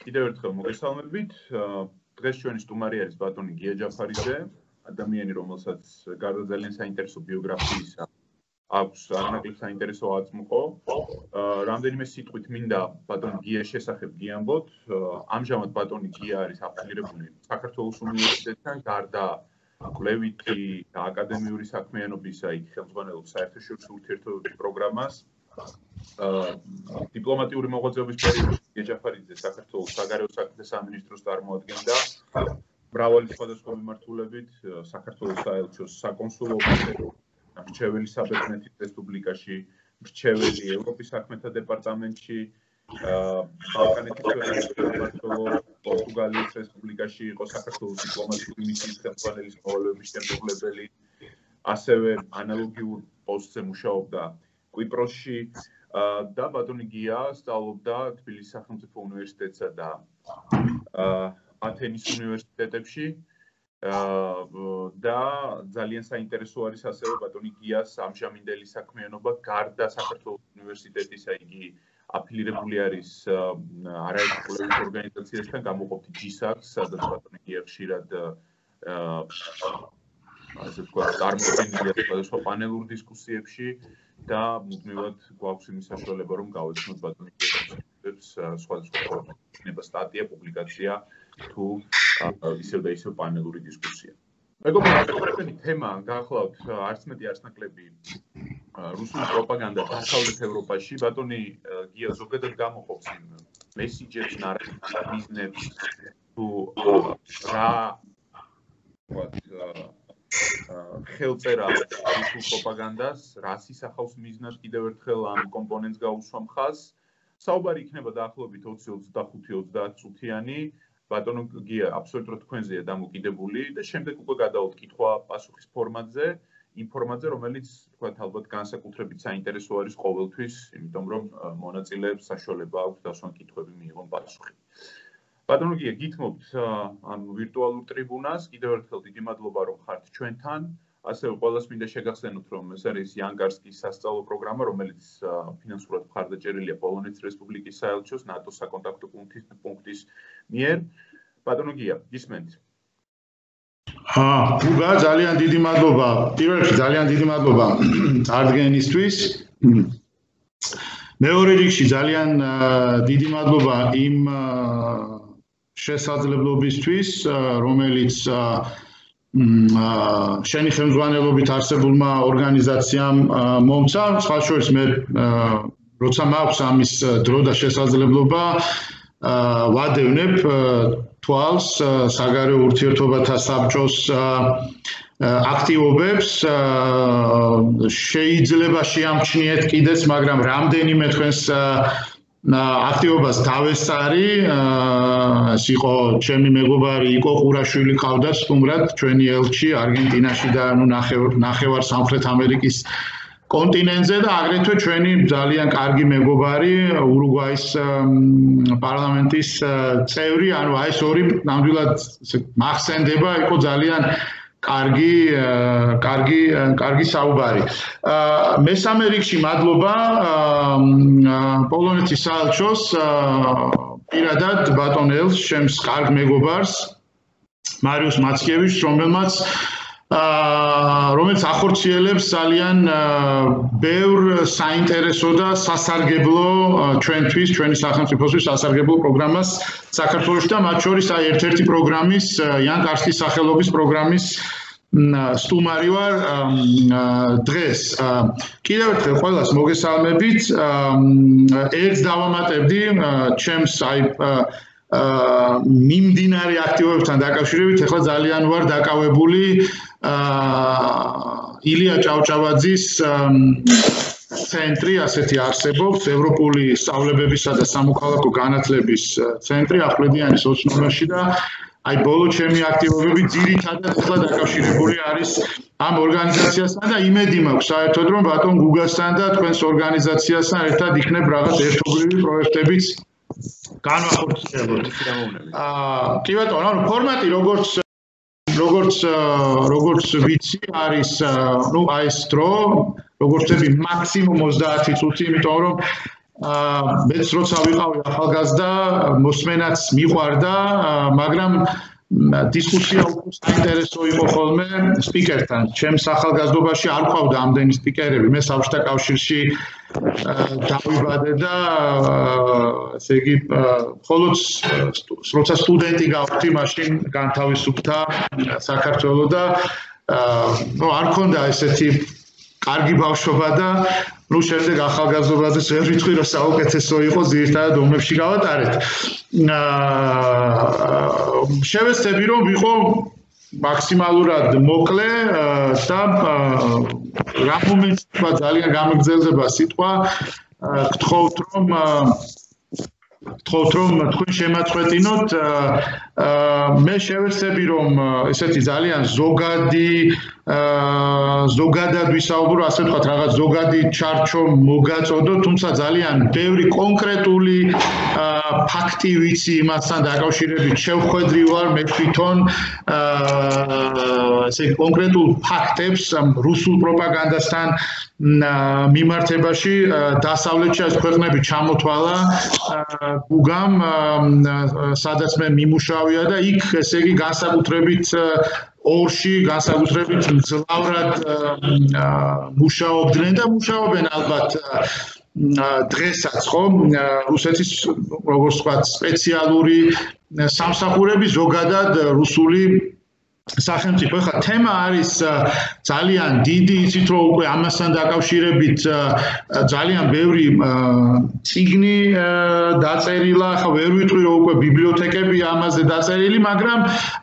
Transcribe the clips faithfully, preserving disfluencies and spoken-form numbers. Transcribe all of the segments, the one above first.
კიდევ ერთხელ მოგესალმებით. დღეს ჩვენი სტუმარი არის ბატონი გია ჯაფარიძე, ადამიანი, რომელსაც გარდა ძალიან საინტერესო ბიოგრაფიისა აქვს არანაკლებ საინტერესო აწმყო. რამდენიმე სიტყვით მინდა ბატონი გიას შესახებ გიამბოთ. ამჟამად ბატონი გია არის აფილირებული საქართველოს უნივერსიტეტთან, გარდა კვლევითი და აკადემიური საქმიანობისა იქ ხელმძღვანელობს საერთაშორისო ურთიერთობების პროგრამას. დიპლომატიური მოღვაწეობის პერიოდში გია ჯაფარიძე საქართველოს საგარეო საქმეთა სამინისტროს წარმოადგენდა. მრავალი სხვადასხვა მიმართულებით საქართველოს საელჩოს საკონსულო ოფიცერი, მრჩეველი საბერძნეთის რესპუბლიკაში, მრჩეველი ევროპის საქმეთა დეპარტამენტში, ბალკანეთის სამმართველო, პორტუგალიის რესპუბლიკაში იყო საქართველოს დიპლომატიური მისიის ხელმძღვანელის მოვალეობის შემსრულებელი, ასევე ანალოგიურ პოსტზე მუშაობდა კვიპროსში და ბატონი გია სწავლობდა თბილისის სახელმწიფო უნივერსიტეტსა და ათენის უნივერსიტეტებში და ძალიან საინტერესო არის ასევე ბატონი გიას ამჟამინდელი საქმიანობა გარდა საქართველოს უნივერსიტეტისა, იგი აფილირებული არის არაერთი კვლევითი ორგანიზაციასთან, გამოყოფით ჯისაკს, სადაც ბატონი გია ხშირად ასე ვთქვათ, წარმოდგენილია სხვადასხვა პანელურ დისკუსიებში და მუდმივად გვაქვს იმის საშუალება, რომ გავეცნოთ ბატონი გიას სხვადასხვა პროექტებსა, სტატია, პუბლიკაცია თუ ისევ და ისევ პანელური დისკუსია. მეგობრებო, თემა გაახლავთ არც მეტი არც ნაკლები რუსული პროპაგანდა დასავლეთ ევროპაში. ბატონი გია ზოგადად გამოყოფს იმ მესიჯებს, ნარატივებს, მიზნებს თუ რა ხელწერა რუსულ პროპაგანდას, რას ისახავს მიზნად, კიდევ ერთხელ ამ კომპონენტს გაუსვა მხას. საუბარი იქნება დაახლოებით ოცი ოცდახუთი ოცდაათ წუთიანი. ბატონო გია აბსოლუტურად თქვენზეა დამოკიდებული და შემდეგ უკვე გადავთ კითხვა-პასუხის ფორმატზე, იმ ფორმატზე, რომელიც თქვათ ალბათ განსაკუთრებით საინტერესო არის ყოველთვის, იმიტომ რომ მონაწილეებს საშუალება აქვს დასვან კითხვები მიიღონ პასუხი. ბატონო გია, გითმობთ ამ ვირტუალურ ტრიბუნას, კიდევ ერთხელ დიდი მადლობა რომ ხართ ჩვენთან. ასევე ყველას მინდა შეგახსენოთ, რომ ეს არის იანკარსკის სასწავლო პროგრამა, რომელიც ფინანსურად მხარდაჭერილია პოლონეთის რესპუბლიკის საელჩოს ნატოს საკონტაქტო პუნქტის მიერ. ბატონო გია, გისმენთ? გუგა, ძალიან დიდი მადლობა. პირველ რიგში ძალიან დიდი მადლობა წარდგენისთვის. მეორე რიგში ძალიან დიდი მადლობა იმ შესაძლებლობისთვის, რომელიც შენი ხელმძღვანელობით არსებულმა ორგანიზაციამ მომცა. სხვა შორის მე როცა მაქვს ამის დრო და შესაძლებლობა ვადევნებ თვალს საგარეო ურთიერთობათა საბჭოს აქტივობებს. შეიძლება შეამჩნიეთ კიდეც, მაგრამ რამდენიმე თქვენს აქტივობას დავესწარი. ეს იყო ჩემი მეგობარი იკო ყურაშვილი ყავდათ სტუმრად, ჩვენი ელჩი არგენტინაში და ნუ ნახევარ სამხრეთ ამერიკის კონტინენტზე და აგრეთვე ჩვენი ძალიან კარგი მეგობარი ურუგვაის პარლამენტის წევრი, ანუ აი ეს ორი ნამდვილად მახსენდება, იყო ძალიან კარგი კარგი კარგი საუბარი. მესამე რიგში მადლობა პოლონეთის საელჩოს პირადად ბატონ ელს, ჩემს კარგ მეგობარს მარიუს მაცკევიჩს, რომელმაც რომელიც ახორციელებს ძალიან ბევრ საინტერესო და სასარგებლო ჩვენთვის, ჩვენი სახელმწიფოსთვის სასარგებლო პროგრამას საქართველოში და მათ შორის აი ერთ-ერთი პროგრამის, იან კარსკის სახელობის პროგრამის სტუმარი ვარ დღეს. კიდევ ერთხელ ყველას მოგესალმებით. ერთს დავამატებდი ჩემს აი მიმდინარე აქტივობებთან დაკავშირებით. ეხლა ძალიან ვარ დაკავებული ილია ჭავჭავაძის ცენტრი, ასეთი არსებობს, ევროპული სწავლებებისა და სამოქალაქო განათლების ცენტრი ახვლედიანის ოცნობაში და აი ბოლო ჩემი აქტივობები ძირითადად ეხლა დაკავშირებული არის ამ ორგანიზაციასთან და იმედი მაქვს საერთოდ რომ ბატონ გუგასთან და თქვენს ორგანიზაციასთან ერთად იქნებ რაღაც ერთობლივი პროექტებიც განვახორციელოთ. აა კი ბატონო, ანუ ფორმატი როგორც როგორც როგორც ვიცი არის ნუ აი ეს დრო, როგორც ვთქვი მაქსიმუმ ოცდაათი წუთი, იმიტომ რომ მეც როცა ვიყავი ახალგაზრდა, მოსმენაც მიყვარდა, მაგრამ დისკუსია უფრო საინტერესო იყო ხოლმე სპიკერთან. ჩემს ახალგაზრდობაში არ ყავდა ამდენი სპიკერები. მე საბჭოთა კავშირში დავიბადე და ესე იგი მხოლოდ როცა სტუდენტი გავხდი, მაშინ განთავისუფლდა საქართველო და ნუ არ ქონდა ესეთი კარგი ბავშვობა და ნუ შემდეგ ახალგაზრდობაზე ვერ ვიტყვი რომ საუკეთესო იყო ძირითადად ომებში გავატარეთ. შევეცდები რომ ვიყო მაქსიმალურად მოკლე და რა მომენტს თქვა ძალიან გამიგრძელდება სიტყვა გთხოვთ რომ გთხოვთ რომ თქვენ შემაწყვეტინოთ მე შევეცდები რომ ესეთი ძალიან ზოგადი ზოგადად ვისაუბრო ასე ვთქვათ რაღაც ზოგადი ჩარჩო მოგაწოდო თუმცა ძალიან ბევრი კონკრეტული ფაქტი ვიცი იმასთან დაკავშირებით შევხვედრი ვარ მე თვითონ ესე კონკრეტულ ფაქტებს რუსულ პროპაგანდასთან მიმართებაში დასავლეთში ეს ქვეყნები ჩამოთვალა გუგამ სადაც მე მიმუშავია და იქ ესე იგი განსაკუთრებით ორში განსაკუთრებით მძლავრად მუშაობდნენ და მუშაობენ ალბათ დღესაც ხო რუსეთის როგორც ვთქვათ სპეციალური სამსახურები ზოგადად რუსული სახელმწიფო. ეხლა თემა არის ძალიან დიდი, იცით რომ უკვე ამასთან დაკავშირებით ძალიან ბევრი წიგნი დაწერილა, ახლა ვერ ვიტყვი რომ უკვე ბიბლიოთეკებია ამაზე დაწერილი, მაგრამ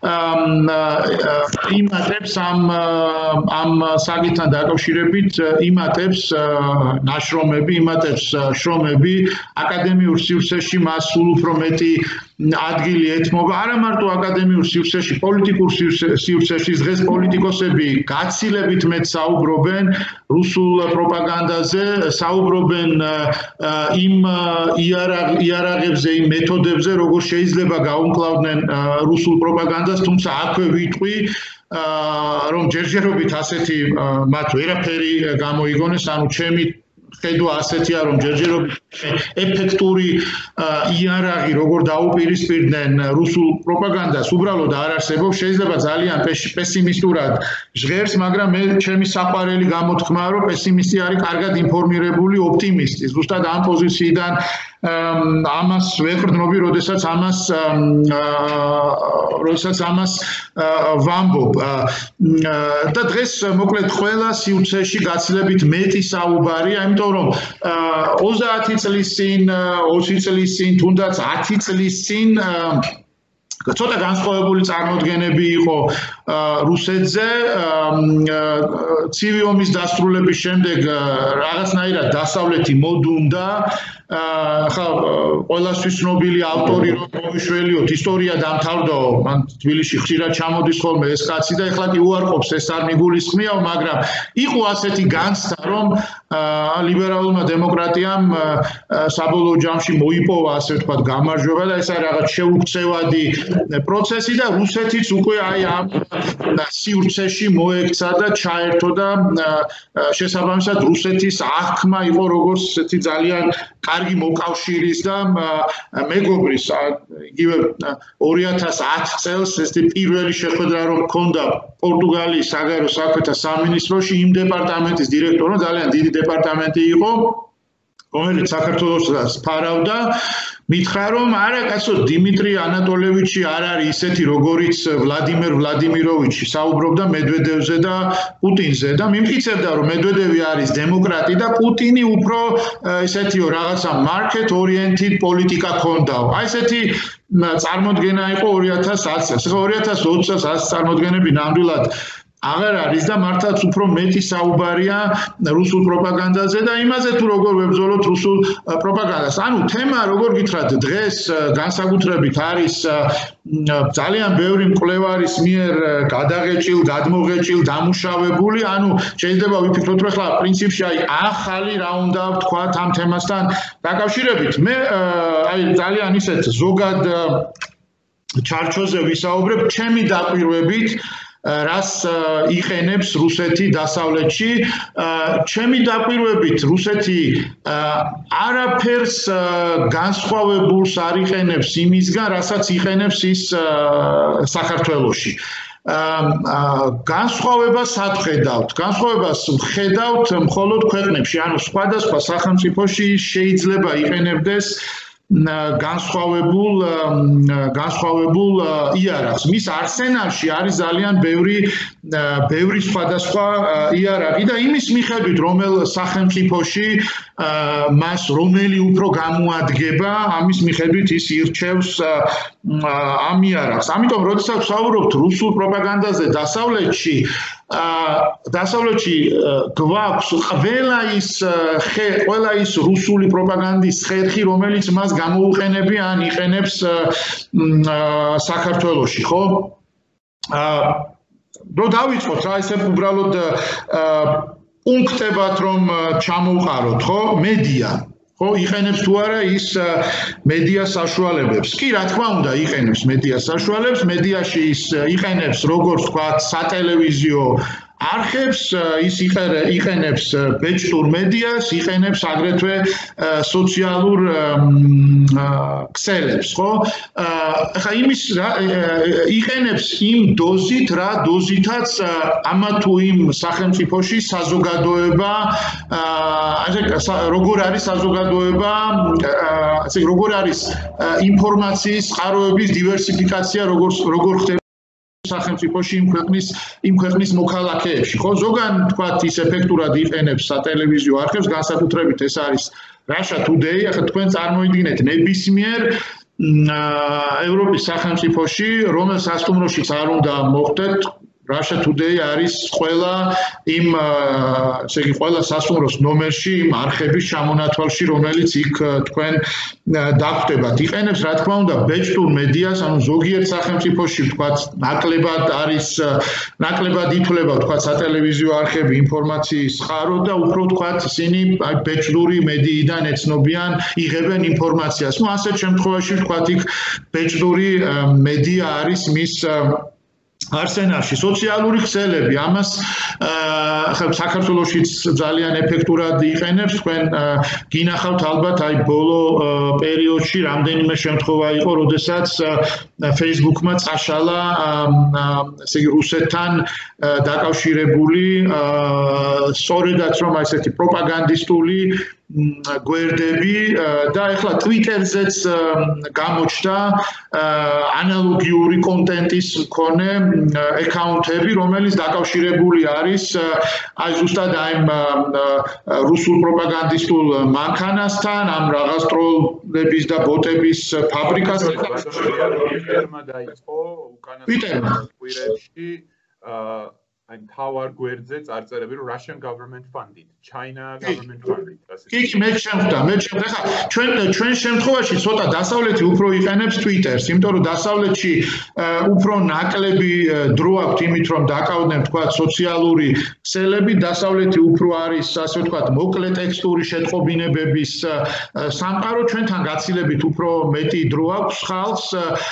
იმატებს ამ ამ საკითხთან დაკავშირებით იმატებს ნაშრომები, იმატებს შრომები აკადემიურ სივრცეში მას სულ უფრო მეტი ადგილი ეთმობა არა მარტო აკადემიურ სივრცეში, პოლიტიკურ სივრცეში დღეს პოლიტიკოსები გაცილებით მეტ საუბრობენ რუსულ პროპაგანდაზე, საუბრობენ იმ იარაღებზე, იმ მეთოდებზე, როგორ შეიძლება გაუმკლავდნენ რუსულ პროპაგანდას, თუმცა აქვე ვიტყვი რომ ჯერჯერობით ასეთი მათ ვერაფერი გამოიგონეს, ანუ ჩემი ხედვა ასეთია რომ ჯერჯერობით ეფექტური იარაღი როგორ დაუპირისპირდნენ რუსულ პროპაგანდას უბრალოდ არ არსებობს შეიძლება ძალიან პესიმისტურად ჟღერს მაგრამ მე ჩემი საყვარელი გამოთქმაა რომ პესიმისტი არის კარგად ინფორმირებული ოპტიმისტი ზუსტად ამ პოზიციიდან ამას ვეყრდნობი როდესაც ამას როდესაც ამას ვამბობ და დღეს მოკლედ ყველა სივრცეში გაცილებით მეტი საუბარია იმიტომ რომ ოცდაათი წლის წინ ოცი წლის წინ თუნდაც ათი წლის წინ ცოტა განსხვავებული წარმოდგენები იყო რუსეთზე ცივი ომის დასრულების შემდეგ რაღაცნაირად დასავლეთი მოდუნდა ხა ყველასთვის ცნობილი ავტორი რომ მოვიშველიოთ ისტორია დამთავრდაო მან თბილისში ხშირად ჩამოდის ხოლმე ეს კაცი და ეხლა კი უარყოფს ეს არ მიგულისხმიაო მაგრამ იყო ასეთი განცდა რომ ლიბერალურმა დემოკრატიამ საბოლოო ჯამში მოიპოვა ასე ვთქვათ გამარჯვება და ეს არის რაღაც შეუქცევადი პროცესი და რუსეთიც უკვე აი ამ სივრცეში მოექცა და ჩაერთო და შესაბამისად რუსეთის აღქმა იყო როგორც ესეთი ძალიან კარგი მოკავშირის და მეგობრის იგივე ორი ათას ათი წელს ეს პირველი შეხვედრა რომ ჰქონდა პორტუგალიის საგარეო საქმეთა სამინისტროში იმ დეპარტამენტის დირექტორმა ძალიან დიდი დეპარტამენტი იყო რომელიც საქართველოსაც ფარავდა მითხრა რომ არა კაცო დიმიტრი ანატოლევიჩი არ არის ისეთი როგორიც ვლადიმერ ვლადიმიროვიჩი საუბრობდა მედვედევზე და პუტინზე და მიმყიცებდა რომ მედვედევი არის დემოკრატი და პუტინი უფრო ესეთიო რაღაცა market oriented პოლიტიკა ქონდაო აი ესეთი წარმოდგენა იყო ორი ათას ათი წელს ხო ორი ათას ოცი წელს ასეთი წარმოდგენები ნამდვილად აღარ არის და მართლაც უფრო მეტი საუბარია რუსულ პროპაგანდაზე და იმაზე თუ როგორ ვებრძოლოთ რუსულ პროპაგანდას. ანუ თემა როგორ გითხრათ დღეს განსაკუთრებით არის ძალიან ბევრი მკვლევარის მიერ გადაღეჭილ, გადმოღეჭილ, დამუშავებული, ანუ შეიძლება ვიფიქროთ რომ ახლა პრინციპში აი ახალი რა უნდა ვთქვათ ამ თემასთან დაკავშირებით. მე აი ძალიან ისეთ ზოგად ჩარჩოზე ვისაუბრებ, ჩემი დაკვირვებით რას იყენებს რუსეთი დასავლეთში. ჩემი დაკვირვებით რუსეთი არაფერს განსხვავებულს არ იყენებს იმისგან, რასაც იყენებს ის საქართველოში. განსხვავებას ადხედავთ. განსხვავებას ვხედავთ მხოლოდ ქვეყნებში, ანუ სხვადასხვა სახელმწიფოში შეიძლება იყენებდეს განსხვავებულ განსხვავებულ იარაღს. მის არსენალში არის ძალიან ბევრი ბევრი სხვადასხვა იარაღი და იმის მიხედვით, რომელ სახელმწიფოში მას რომელი უფრო გამოადგება, ამის მიხედვით ის ირჩევს ამ იარაღს. ამიტომ, როდესაც ვსაუბრობთ რუსულ პროპაგანდაზე დასავლეთში, დასავლეთში გვაქვს ყველა ის ყველა ის რუსული პროპაგანდის ხერხი, რომელიც მას გამოუყენებია ან იყენებს საქართველოში, ხო? რო დავიწყოთ რა, ესე უბრალოდ პუნქტებად რომ ჩამოვყაროთ, ხო? მედია ხო იყენებს თუ არა ის მედია საშუალებებს. კი, რა თქმა უნდა, იყენებს მედია საშუალებებს. მედიაში ის იყენებს, როგორც თქვა, სატელევიზიო არხებს, ის იყენებს ბეჭდურ მედიას, იყენებს აგრეთვე სოციალურ ქსელებს, ხო? ახლა იმის იყენებს იმ დოზით, რა დოზითაც ამა თუ იმ სახელმწიფოში საზოგადოება, როგორ არის საზოგადოება, ასე როგორ არის ინფორმაციის წყაროების დივერსიფიკაცია, როგორ როგორ ხდება სახელმწიფოში იმ ქვეყნის იმ ქვეყნის მოქალაქეებში, ხო? ზოგან თქვათ ის ეფექტურად იყენებს სატელევიზიო არხებს, განსაკუთრებით ეს არის Russia Today, ახლა თქვენ წარმოიდგინეთ ნებისმიერ ევროპის სახელმწიფოში, რომელ სასტუმროშიც არ უნდა მოხვდეთ, Russia Today არის ყველა იმ ესე იგი ყველა სასტუმროს ნომერში იმ არხების ჩამონათვალში, რომელიც იქ თქვენ დაგვხვდებათ. იყენებს, რა თქმა უნდა, ბეჭდურ მედიას, ანუ ზოგიერთ სახელმწიფოში ვთქვათ, ნაკლებად არის ნაკლებად ითვლება, ვთქვათ, სატელევიზიო არხები ინფორმაციის წყარო და უფრო ვთქვათ, ისინი აი ბეჭდური მედიიდან ეცნობიან, იღებენ ინფორმაციას. ნუ ასეთ შემთხვევაში ვთქვათ, იქ ბეჭდური მედია არის მის არსენალში. სოციალური ქსელები, ამას ახლა საქართველოშიც ძალიან ეფექტურად იყენებს. თქვენ გინახავთ ალბათ აი ბოლო პერიოდში რამდენიმე შემთხვევა იყო, როდესაც Facebook-მა წაშალა ესე იგი რუსეთთან დაკავშირებული სწორედაც რომ აი ესეთი პროპაგანდისტული გვერდები და ეხლა Twitter-ზეც გამოჩნდა ანალოგიური კონტენტის მქონე აკაუნტები, რომელიც დაკავშირებული არის აი ზუსტად აი რუსულ პროპაგანდისტულ მანქანასთან, ამ რაღაც ტროლების და ბოტების ფაბრიკასთან. Twitter-მა დაიწყო უკანასკნელ კვირებში აი თავარ გვერდზე წარწერები რომ Russian government funded, China government funded. კი, კი, მე შემხვდა, მე შემხვდა. ხა ჩვენ ჩვენ შემთხვევაში ცოტა დასავლეთი უფრო იყენებს Twitter-ს, იმიტომ რომ დასავლეთში უფრო ნაკლები დრო აქვს იმით რომ დაკავდნენ თქვა სოციალური ქსელები, დასავლეთი უფრო არის ასე ვთქვათ მოკლე ტექსტური შეტყობინებების სამყარო, ჩვენთან გაცილებით უფრო მეტი დრო აქვს ხალხს,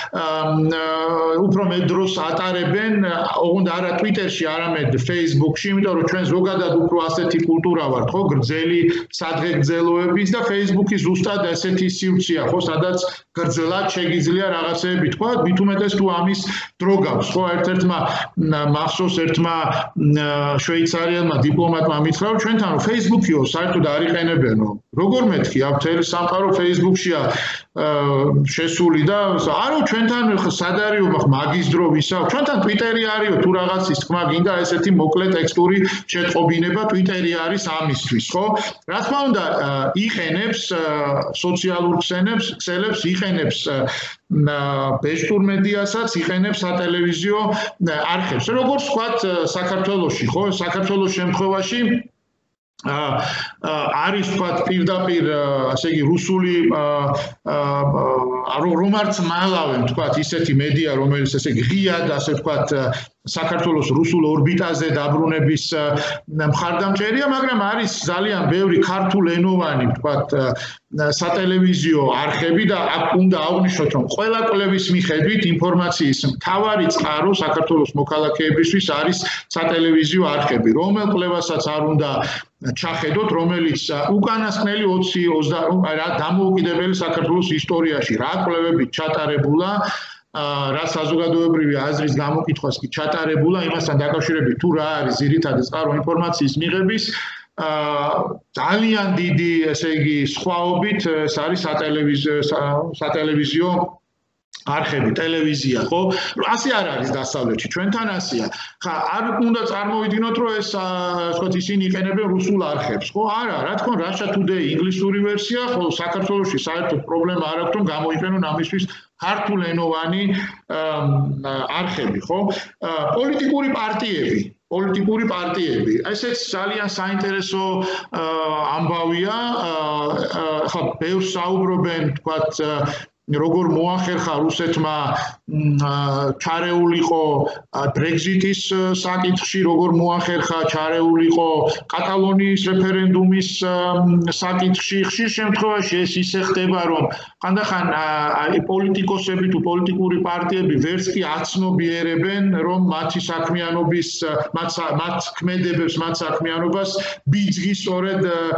უფრო მეტ დროს ატარებენ, ოღონდ არა Twitter-ში, არამედ Facebook-ში, იმიტომ რომ ჩვენ ზოგადად უფრო ასეთი კულტურა ვართ, ხო, გრძელი სადღეგრძელოების და Facebook-ი ზუსტად ესეთი სივრცეა, ხო, სადაც გრძელად შეგიძლია რაღაცეები თქვა, მით უმეტეს თუ ამის დრო გაქვს, ხო, ერთ-ერთმა მახსოვს ერთმა შვეიცარიელმა დიპლომატმა მითხრა, რომ ჩვენთან რომ Facebook-იო საერთოდ არ იყენებენო. როგორ მეთქი, ამ მთელი სამყარო Facebook-შია შესული და არო ჩვენთან სად არისო მაგის დრო ვისა, ჩვენთან Twitter-ი არისო თუ რაღაც ის თქმა გინდა ესეთი მოკლე ტექსტური შეტყობინება, Twitter-ი არის ამისთვის, ხო? რა თქმა უნდა, იყენებს სოციალურ ქსელებს, ქსელებს იყენებს ბეჭდურ მედიასაც, იყენებს სატელევიზიო არხებს. როგორც ვთქვათ, საქართველოში, ხო? საქართველოს შემთხვევაში არის თქვა პირდაპირ ასე იგი რუსული რომ არც მალავენ თქვა ისეთი მედია რომელიც ესე ღიად ასე თქვა საქართველოს რუსულ ორბიტაზე დაბრუნების მხარდამჭერია, მაგრამ არის ძალიან ბევრი ქართულენოვანი თქვა სატელევიზიო არხები და აქ უნდა აღვნიშნოთ რომ ყველა კვლევის მიხედვით ინფორმაციის მთავარი წყარო საქართველოს მოქალაქეებისთვის არის სატელევიზიო არხები, რომელ კვლევასაც არ უნდა ჩახედოთ, რომელიც უკანასკნელი ოცი ოცდაათი რა დამოუკიდებელი საქართველოს ისტორიაში რა კვლევებით ჩატარებულა რა საზოგადოებრივი აზრის გამოკითხვას კი ჩატარებულა იმასთან დაკავშირებით თუ რა არის ძირითადი წყარო ინფორმაციის მიღების ძალიან დიდი ესე იგი სხვაობით ეს არის სატელევიზიო სატელევიზიო არხები, ტელევიზია, ხო? ასე არ არის დასავლეთში, ჩვენთან ასეა. ხა არ უნდა წარმოვიდგინოთ, რომ ეს ვთქვათ ისინი იყენებენ რუსულ არხებს, ხო? არა, რა თქმა უნდა, Russia Today ინგლისური ვერსია, ხოლო საქართველოში საერთოდ პრობლემა არ აქვს, რომ გამოიყენონ ამისთვის ქართულენოვანი არხები, ხო? პოლიტიკური პარტიები პოლიტიკური პარტიები. ესეც ძალიან საინტერესო ამბავია. ხა ბევრს საუბრობენ, თქვათ როგორ მოახერხა რუსეთმა ჩარეულიყო ბრეგზიტის საკითხში, როგორ მოახერხა ჩარეულიყო კატალონიის რეფერენდუმის საკითხში. ხშირ შემთხვევაში ეს ისე ხდება, რომ ხანდახან პოლიტიკოსები თუ პოლიტიკური პარტიები ვერც კი აცნობიერებენ, რომ მათი საქმიანობის მათ ქმედებებს, მათ საქმიანობას ბიძგი სწორედ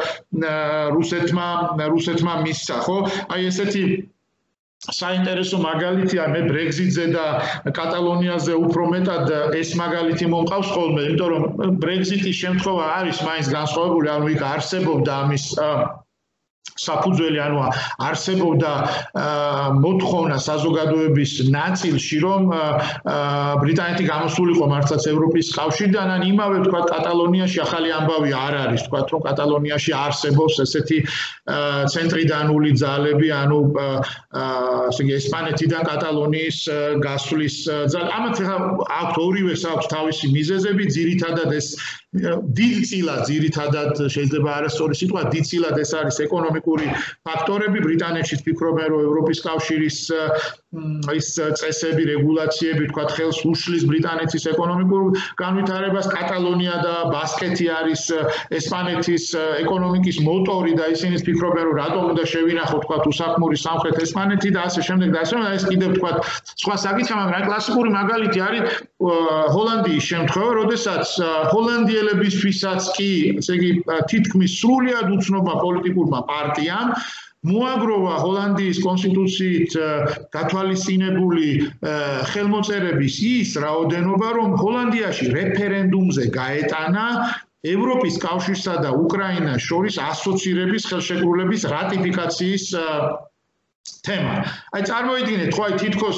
რუსეთმა რუსეთმა მისცა, ხო? აი ესეთი საინტერესო მაგალითია მე ბრეგზიტზე და კატალონიაზე უფრო მეტად ეს მაგალითი მომყავს ხოლმე, იმიტომ რომ ბრეგზიტის შემთხვევა არის მაინც განსხვავებული, ანუ იქ არსებობდა ამის საფუძველი, ანუ არსებობდა მოთხოვნა საზოგადოების ნაწილში, რომ ბრიტანეთი გამოსულიყო მართლაც ევროპის კავშირიდან, ან იმავე თქვა კატალონიაში ახალი ამბავი არ არის, თქვა რომ კატალონიაში არსებობს ესეთი ცენტრიდანული ძალები, ანუ ასე იგი ესპანეთიდან კატალონიის გასვლის ძალა. ამათ აქვთ ორივეს აქვთ თავისი მიზეზები, ძირითადად ეს დიდწილად ძირითადად შეიძლება არასწორი სიტყვა დიდწილად ეს არის ეკონომიკური ფაქტორები. ბრიტანეთში ფიქრობენ, რომ ევროპის კავშირის ის წესები, რეგულაციები, თქვათ, ხელს უშლის ბრიტანეთის ეკონომიკურ განვითარებას. კატალონია და ბასკეთი არის ესპანეთის ეკონომიკის მოტორი და ისინი ფიქრობენ, რომ რატომ უნდა შევინახოთ, თქვათ, უსაქმური სამხრეთ ესპანეთი და ასე შემდეგ და ასე შემდეგ. ეს კიდევ თქვათ, სხვა საკითხია, მაგრამ კლასიკური მაგალითი არის ჰოლანდიის შემთხვევა, როდესაც ჰოლანდიელებისთვისაც კი, ესე იგი, თითქმის სრულად უცნობმა პოლიტიკურმა პარტიამ მოაგროვა ჰოლანდიის კონსტიტუციით გათვალისწინებული ხელმოწერების ის რაოდენობა, რომ ჰოლანდიაში რეფერენდუმზე გაეტანა ევროპის კავშირსა და უკრაინას შორის ასოცირების ხელშეკრულების რატიფიკაციის თემა. აი წარმოვიდგინეთ, ხო, აი თითქოს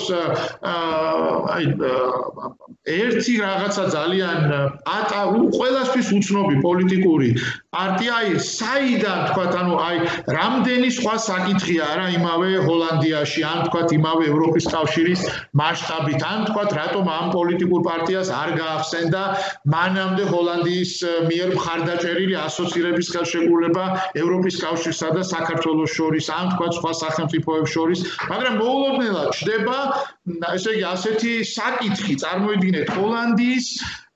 აი ერთი რაღაცა ძალიან ატა ყველასთვის უცნობი პოლიტიკური პარტია, აი საიდან თქვათ, ანუ აი რამდენი სხვა საკითხია არა იმავე ჰოლანდიაში, ან თქვათ იმავე ევროპის კავშირის მასშტაბით, ან თქვათ რატომ ამ პოლიტიკურ პარტიას არ გაახსენდა მანამდე ჰოლანდიის მიერ მხარდაჭერილი ასოცირების ხელშეკრულება ევროპის კავშირსა და საქართველოს შორის, ან თქვათ სხვა სახელმწიფოებს შორის, მაგრამ მოულოდნელად ჩდება ესე იგი ასეთი საკითხი, წარმოიდგინეთ ჰოლანდიის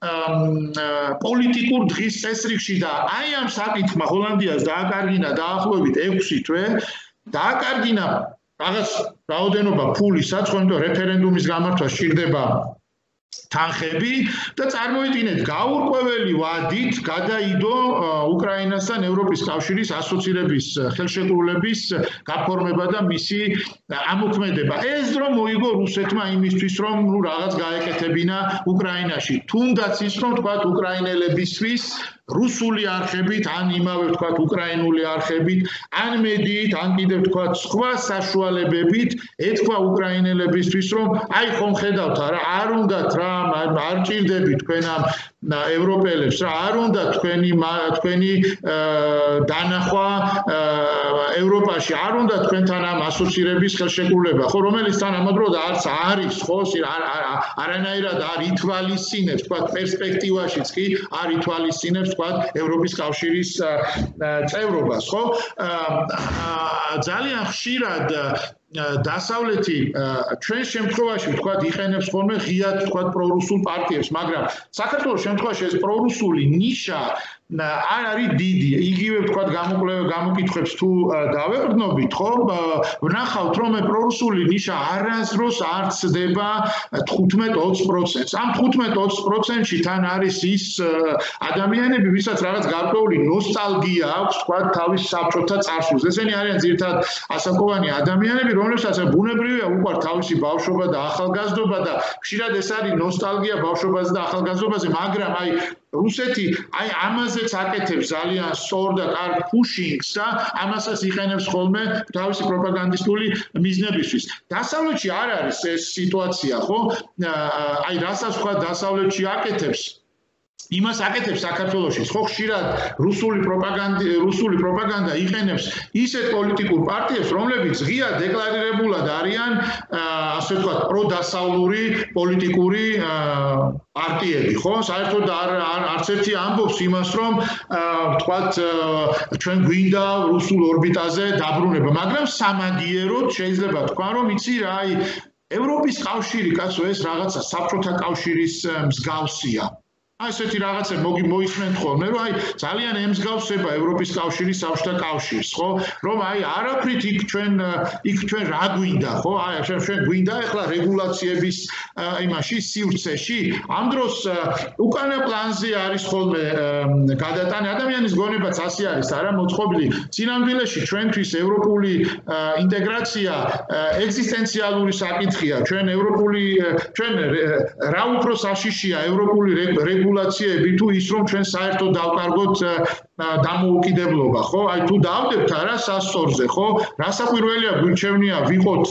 პოლიტიკურ დღის წესრიგში და აი ამ საკითხმა ჰოლანდიას დააკარგინა დაახლოებით ექვსი თვე, დააკარგინა რაღაც რაოდენობა ფულისაც, ხოლმე რეფერენდუმის გამართვა სჭირდება თანხები და წარმოიდგინეთ გაურკვეველი ვადით გადაიდო უკრაინასთან ევროპის კავშირის ასოცირების ხელშეკრულების გაფორმება და მისი ამოქმედება. ეს დრო მოიგო რუსეთმა იმისთვის, რომ ნუ რაღაც გაეკეთებინა უკრაინაში. თუნდაც ის რომ თქვათ უკრაინელებისთვის რუსული არხებით, ან იმავე თქვათ უკრაინული არხებით, ან მედიით, ან კიდევ თქვათ სხვა საშუალებებით ეთქვა უკრაინელებისთვის, რომ აი ხომ ხედავთ არა, არ უნდათ რა, არ ჭირდებით თქვენ ამ ევროპელებს რა, არ უნდა თქვენი თქვენი დანახვა ევროპაში, არ უნდა თქვენთან ამ ასოცირების ხელშეკრულება, ხო, რომელიც თანამედროვე არც არის, ხო, არანაირად არ ითვალისწინებს, თქვათ პერსპექტივაშიც კი არ ითვალისწინებს თქვა ევროპის კავშირის წევრობას, ხო? ძალიან ხშირად დასავლეთი ჩვენ შემთხვევაში ვთქვათ იყენებს ხოლმე ღიად ვთქვათ პრორუსულ პარტიებს, მაგრამ საქართველოს შემთხვევაში ეს პრორუსული ნიშა არ არის დიდი. იგივე ვთქვათ გამოკვლევა გამოკითხვებს თუ დავეყრდნობით, ხო? ვნახავთ რომ პრორუსული ნიშა არასდროს არ ცდება თხუთმეტ ოცი პროცენტს. ამ თხუთმეტ ოცი პროცენტში თან არის ის ადამიანები, ვისაც რაღაც გარკვეული ნოსტალგია აქვს, ვთქვათ, თავის საბჭოთა წარსულს. ესენი არიან ძირითადად ასაკოვანი ადამიანები, რომლებსაც ბუნებრივია უყვართ თავისი ბავშვობა და ახალგაზრდობა და ხშირად ეს არის ნოსტალგია ბავშვობაზე და ახალგაზრდობაზე, მაგრამ აი რუსეთი აი ამაზეც აკეთებს ძალიან სწორ და კარგ ფუშინგს და ამასაც იყენებს ხოლმე თავისი პროპაგანდისტული მიზნებისთვის. დასავლეთში არ არის ეს სიტუაცია, ხო? აი რასაც ვთქვა დასავლეთში აკეთებს იმას აკეთებს საქართველოში, ხო ხშირად რუსული პროპაგანდა რუსული პროპაგანდა იყენებს ისეთ პოლიტიკურ პარტიებს, რომლებიც ღია დეკლარირებულად არიან, ასე ვთქვათ, პროდასავლური პოლიტიკური პარტიები, ხო? საერთოდ არ არც ერთი ამბობს იმას, რომ ვთქვათ, ჩვენ გვინდა რუსულ ორბიტაზე დაბრუნება, მაგრამ სამაგიეროდ შეიძლება თქვა, რომ იცი რა, აი ევროპის კავშირი, კაცო, ეს რაღაცა საბჭოთა კავშირის მსგავსია. აი ესეთი რაღაცა მოისმენთ ხოლმე, რომ აი ძალიან ემსგავსება ევროპის კავშირის საბჭოთა კავშირს, ხო? რომ აი არაფრით იქ ჩვენ იქ ჩვენ რა გვინდა, ხო? აი ჩვენ გვინდა ახლა რეგულაციების იმაში სივრცეში. ამ დროს უკანა პლანზე არის ხოლმე გადატანა ადამიანის გონებაც ასე არის, არა მოწყობილი. წინამძღოლში ჩვენთვის ევროპული ინტეგრაცია ეგზისტენციალური საკითხია. ჩვენ ევროპული ჩვენ რა უფრო საშიშია ევროპული რეგულაციები თუ ის რომ ჩვენ საერთოდ დავკარგოთ დამოუკიდებლობა, ხო? აი თუ დავდებთ არა სასწორზე, ხო? რასაკვირველია გვირჩევნია ვიყოთ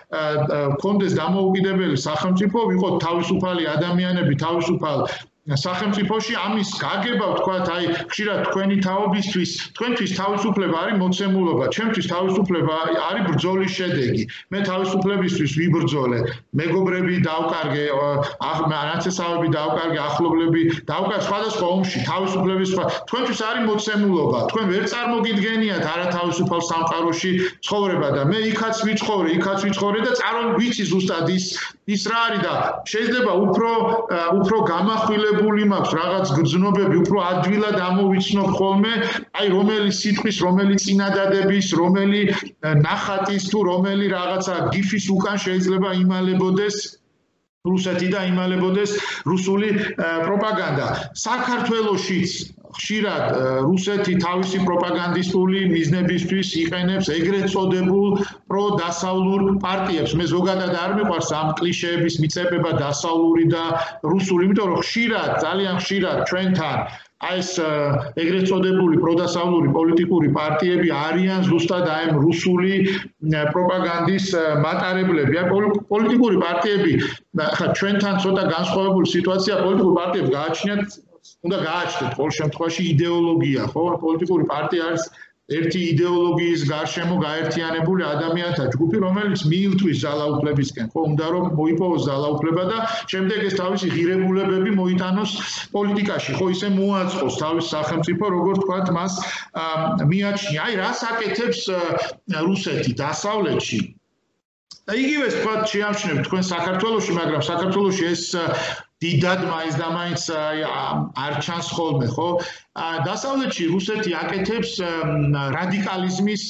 კონდეს დამოუკიდებელი სახელმწიფო, ვიყოთ თავისუფალი ადამიანები, თავისუფალ სახელმწიფოში ამის გაგება ვთქვათ, აი ხშირად თქვენი თაობისთვის, თქვენთვის თავისუფლება არის მოცემულობა, ჩემთვის თავისუფლება არის ბრძოლის შედეგი. მე თავისუფლებისთვის ვიბრძოლე, მეგობრები დავკარგე, ნაცესავები დავკარგე, ახლობლები დავკარგე სხვადასხვა ომში, თავისუფლების თქვენთვის არის მოცემულობა. თქვენ ვერ წარმოგიდგენიათ არათავისუფალ სამყაროში ცხოვრება და მე იქაც ვიცხოვრე, იქაც ვიცხოვრე და წარონ ვიცი ზუსტად ის ის რა არის და შეიძლება უფრო უფრო გამახვილებული მაქვს რაღაც გრძნობები, უფრო ადვილად ამოვიცნობ ხოლმე, აი რომელი სიტყვის, რომელი წინადადების, რომელი ნახატის თუ რომელი რაღაცა გიფის უკან შეიძლება იმალებოდეს რუსეთი და იმალებოდეს რუსული პროპაგანდა. საქართველოშიც ხშირად რუსეთი თავისი პროპაგანდისტული მიზნებისთვის იყენებს ეგრეთ წოდებულ პროდასავლურ პარტიებს. მე ზოგადად არ მიყვარს ამ კლიშეების მიწებება დასავლური და რუსული, იმიტომ რომ ხშირად, ძალიან ხშირად ჩვენთან აი ეს ეგრეთ წოდებული პროდასავლური პოლიტიკური პარტიები არიან ზუსტად აი ამ რუსული პროპაგანდის მატარებლები. აი პოლიტიკური პარტიები, ხა ჩვენთან ცოტა განსხვავებული სიტუაცია, პოლიტიკურ პარტიებს გააჩნიათ უნდა გააჩნდეთ ყოველ შემთხვევაში იდეოლოგია, ხო? პოლიტიკური პარტია არის ერთი იდეოლოგიის გარშემო გაერთიანებული ადამიანთა ჯგუფი, რომელიც მიილთვის ძალაუფლებისკენ, ხო? უნდა რომ მოიპოვოს ძალაუფლება და შემდეგ ეს თავისი ღირებულებები მოიტანოს პოლიტიკაში, ხო? ისე მოაწყოს თავის სახელმწიფო, როგორც თქვათ, მას მიაჩნია. აი რას აკეთებს რუსეთი დასავლეთში? და იგივეს თქვათ შეამჩნევთ თქვენ საქართველოში, მაგრამ საქართველოში ეს დიდად მაინც და მაინც არ ჩანს ხოლმე, ხო? დასავლეთში რუსეთი აკეთებს რადიკალიზმის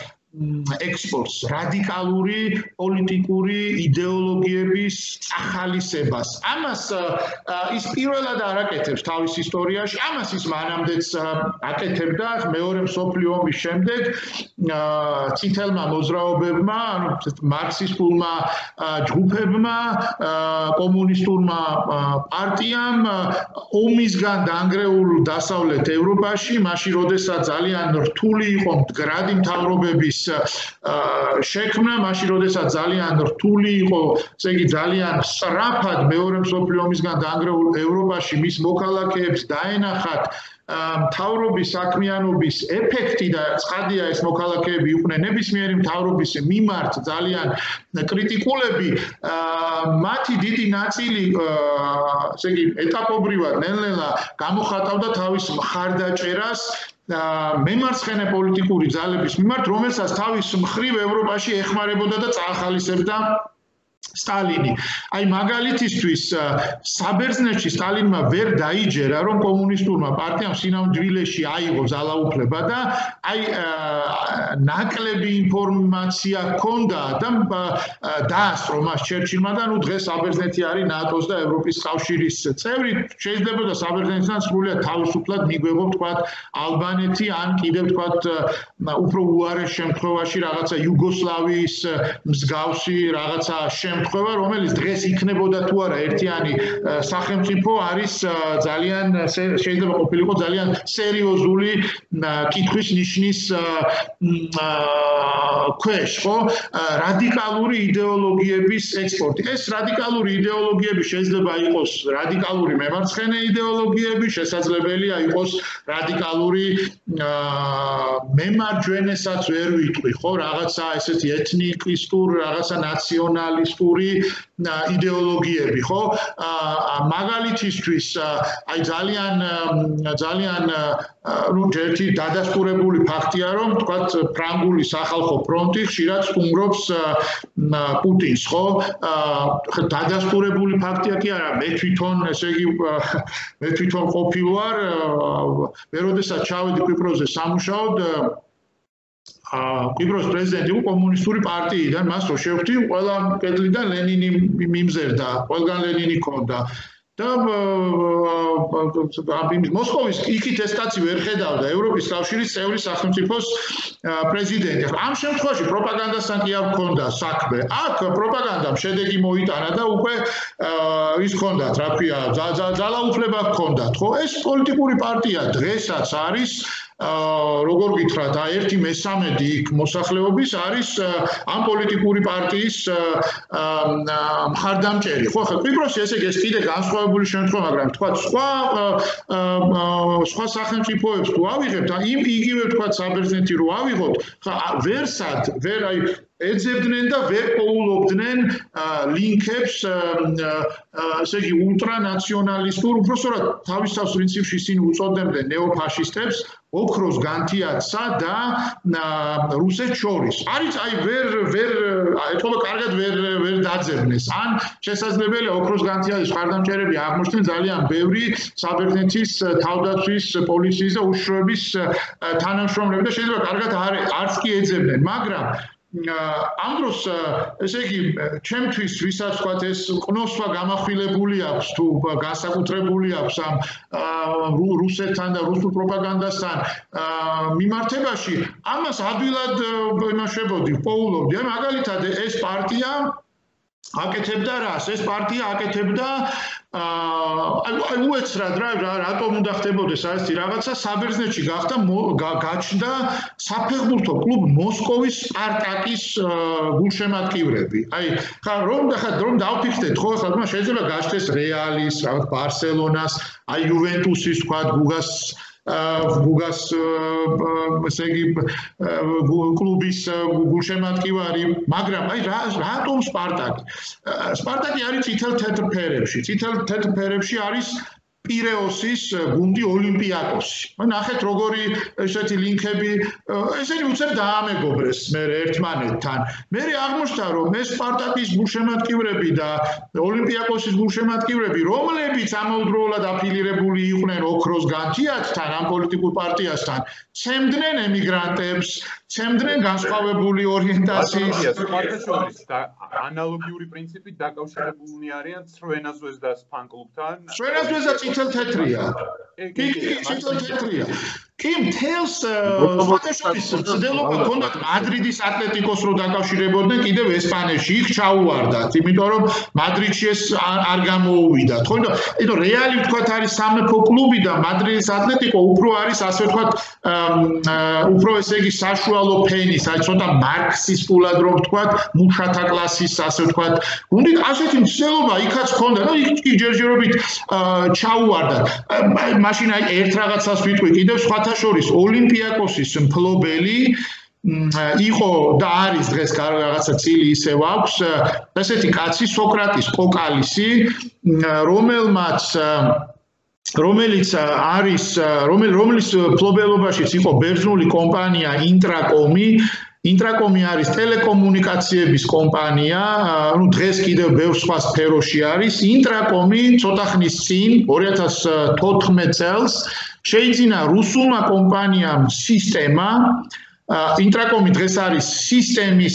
ექსპორტს, რადიკალური პოლიტიკური იდეოლოგიების ახალისებას. ამას ის პირველად არ აკეთებს თავის ისტორიაში, ამას ის მანამდეც აკეთებდა მეორე მსოფლიო ომის შემდეგ წითელმა მოძრაობებმა, ანუ მარქსისტულმა ჯგუფებმა, კომუნისტურმა პარტიამ ომისგან დანგრეულ დასავლეთ ევროპაში, მაშინ როდესაც ძალიან რთული იყო მდგრადი მთავრობების შექმნა, მაშინ როდესაც ძალიან რთული იყო, ესე იგი ძალიან სწრაფად მეორე მსოფლიო ომისგან დანგრეულ ევროპაში მის მოქალაქეებს დაენახათ მთავრობის საქმიანობის ეფექტი და ცხადია ეს მოქალაქეები იყვნენ ნებისმიერი მთავრობის მიმართ ძალიან კრიტიკულები, მათი დიდი ნაწილი, ესე იგი, ეტაპობრივად ნელ-ნელა გამოხატავდა თავის მხარდაჭერას მემარცხენე პოლიტიკური ძალების მიმართ, რომელსაც თავის მხრივ ევროპაში ეხმარებოდა და წაახალისებდა სტალინი. Აი მაგალითისთვის საბერძნეთში სტალინმა ვერ დაიჯერა, რომ კომუნისტურმა პარტიამ სინამდვილეში აიღო ძალაუფლება და აი ნაკლები ინფორმაცია ჰქონდა და დაასწრო მას ჩერჩილმა და ნუ დღეს საბერძნეთი არის ნატოს და ევროპის კავშირის წევრი. Შეიძლება საბერძნეთთან სრულიად თავისუფლად მიგვეღო თქვათ ალბანეთი ან კიდევ თქვათ უფრო უარეს შემთხვევაში რაღაცა იუგოსლავიის მსგავსი რაღაცა შემთხვევა, რომელიც დღეს იქნებოდა თუ არა ერთიანი სახელმწიფო არის ძალიან შეიძლება ყოფილიყო ძალიან სერიოზული კითხვის ნიშნის ქვეშ, ხო? რადიკალური იდეოლოგიების ექსპორტი. ეს რადიკალური იდეოლოგიები შეიძლება იყოს რადიკალური მემარცხენე იდეოლოგიები, შესაძლებელია იყოს რადიკალური მემარჯვენესაც ვერ ვიტყვი, ხო? რაღაცა ესეთი ეთნიკისტურ, რაღაცა ნაციონალისტური იდეოლოგიები, ხო? მაგალითისთვის აი ძალიან ძალიან ну ერთი დადასტურებული ფაქტია, რომ თქვათ ფრანგული სახალხო ფრონტი ხშირად სტუმრობს პუტინს, ხო? დადასტურებული ფაქტია კი არა, მე თვითონ, ესე იგი, მე თვითონ ყოფილვარ, მე როდესაც ჩავედი კვიპროსზე სამუშაოდ კვიპროს პრეზიდენტი იყო კომუნისტური პარტიიდან, მას რო შევხვდი, ყველა კედლიდან ლენინი მიმზერდა, ყველგან ლენინი ქონდა. და მოსკოვის იქით ეს კაცი ვერ ხედავდა ევროპის კავშირის წევრი სახელმწიფოს პრეზიდენტი. ამ შემთხვევაში პროპაგანდასთან კი არ ჰქონდა საქმე. აქ პროპაგანდამ შედეგი მოიტანა და უკვე ის ჰქონდათ, რა ქვია, ძალაუფლება ჰქონდათ, ხო? ეს პოლიტიკური პარტია დღესაც არის როგორ გითხრათ, ერთი მესამედი იქ მოსახლეობის არის ამ პოლიტიკური პარტიის მხარდამჭერი. ხო, ხა კვიპროსი ესე იგი ეს კიდე განსხვავებული შემთხვევა, მაგრამ თქვა სხვა სხვა სახელმწიფოებს თუ ავიღებთ, იმ იგივე თქვა საბერძნეთი რო ავიღოთ, ხა ვერსად, ვერ აი ეძებდნენ და ვერ პოულობდნენ ლინკებს ესე იგი ულტრანაციონალისტურ, უბრალოდ თავის თავს პრინციპში ისინი უწოდებდნენ ნეოფაშისტებს ოქროს განთიადსა და რუსეთს შორის. არის აი ვერ ვერ ეთქობა კარგად ვერ ვერ დაძებნეს. ან შესაძლებელია ოქროს განთიადის მხარდამჭერები აღმოჩნდნენ ძალიან ბევრი საბერძნეთის თავდაცვის პოლიციის და უშიშროების თანამშრომლები და შეიძლება კარგად არც კი ეძებდნენ, მაგრამ ამ დროს ესე იგი ჩემთვის ვისაც ვთქვათ ეს ყნოსვა გამახვილებული აქვს თუ განსაკუთრებული აქვს ამ რუსეთთან და რუსულ პროპაგანდასთან მიმართებაში, ამას ადვილად იმაშებოდი, პოულობდი. აი მაგალითად ეს პარტია აკეთებდა რას? ეს პარტია აკეთებდა აი უეცრად რა რატომ უნდა ხდებოდეს ასეთი რაღაცა, საბერძნეთში გახდა გაჩნდა საფეხბურთო კლუბ მოსკოვის სპარტაკის გულშემატკივრები. აი ხა რომ ხა რომ დავფიქრდეთ, ხო ხა შეიძლება გაჩნდეს რეალის, რაღაც ბარსელონას, აი იუვენტუსის თქვა გუგას გუგას ესე იგი კლუბის გულშემატკივარი, მაგრამ აი რატომ სპარტაკი? სპარტაკი არის წითელ თეთრ ფერებში. წითელ თეთრ ფერებში არის პირეოსის გუნდი ოლიმპიაკოსი. ნახეთ როგორი ესეთი ლინკები, ესენი უცებ დაამეგობრეს მე ერთმანეთთან. მე აღმოჩნდა რომ ეს სპარტაკის გულშემატკივრები და ოლიმპიაკოსის გულშემატკივრები, რომლებიც ამავდროულად აფილირებული იყვნენ ოქროს განთიადთან ამ პოლიტიკურ პარტიასთან, ცემდნენ ემიგრანტებს, ცემდნენ განსხვავებული ორიენტაციის სპარტაკის და ანალოგიური პრინციპით დაკავშირებულნი არიან ცრვენაზვეზდას ფან-კლუბთან. ცრვენაზვეზდა წითელ თეთრია. კი, კი, წითელ თეთრია. კი მთელს სხვადასხვის ცდილობა ჰქონდათ მადრიდის ატლეტიკოს რო დაკავშირებოდნენ კიდევ ესპანეთში იქ ჩაუვარდათ იმიტომ რომ მადრიდში ეს არ გამოუვიდათ ხო იმიტომ რეალი ვთქვათ არის სამეფო კლუბი და მადრიდის ატლეტიკო უფრო არის ასე ვთქვათ უფრო ესე იგი საშუალო ფენის აი ცოტა მარქსისტულად რომ ვთქვათ მუშათა კლასის ასე ვთქვათ გუნდით ასეთი ცდილობა იქაც ჰქონდა რომ იქ ჯერჯერობით ჩაუვარდათ მაშინ აი ერთ რაღაცას ვიტყვი კიდევ სხვა შორის ოლიმპიაკოსის მფლობელი იყო და არის დღეს რაღაცა წილი ისევ აქვს ესეთი კაცი სოკრატის კოკალისი რომელმაც რომელიც არის რომლის მფლობელობაშიც იყო ბერძნული კომპანია ინტრაკომი ინტრაკომი არის ტელეკომუნიკაციების კომპანია, ну დღეს კიდევ ბევრ სხვა სფეროში არის. ინტრაკომი ცოტა ხნის წინ ორი ათას თოთხმეტ წელს შეიძინა რუსულმა კომპანიამ სისტემა. ინტრაკომი დღეს არის სისტემის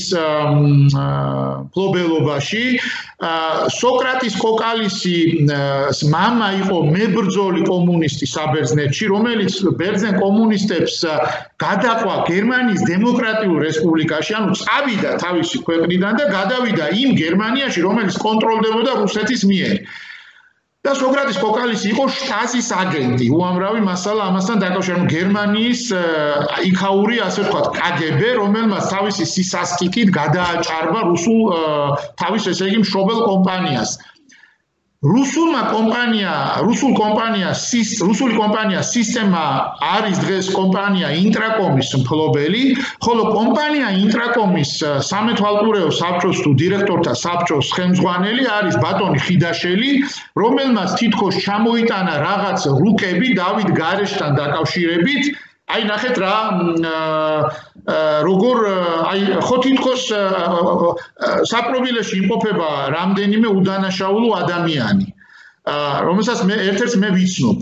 მფლობელობაში. სოკრატის კოკალისი მამა იყო მებრძოლი კომუნისტი საბერძნეთში, რომელიც ბერძენ კომუნისტებს გადაყვა გერმანიის დემოკრატიულ რესპუბლიკაში, ანუ წავიდა თავისი ქვეყნიდან და გადავიდა იმ გერმანიაში, რომელიც კონტროლდებოდა რუსეთის მიერ. და სოკრატის კოკალისი იყო შტაზის აგენტი, უამრავი მასალა ამასთან დაკავშირებული გერმანიის იქაური ასე ვთქვათ კაგები, რომელმაც თავისი სისასტიკით გადააჭარბა რუსულ თავის ესე იგი მშობელ კომპანიას. რუსულმა კომპანია, რუსულ კომპანია, რუსული კომპანია სისტემა არის დღეს კომპანია ინტრაკომის მფლობელი, ხოლო კომპანია ინტრაკომის სამეთვალყურეო საბჭოს თუ დირექტორთა საბჭოს ხელმძღვანელი არის ბატონი ხიდაშელი, რომელმაც თითქოს ჩამოიტანა რაღაც რუკები დავით გარეშთან დაკავშირებით. აი ნახეთ რა როგორ აი ხო თითქოს საპრობილეში იმყოფება რამდენიმე უდანაშაულო ადამიანი რომელსაც მე ერთ-ერთ მე ვიცნობ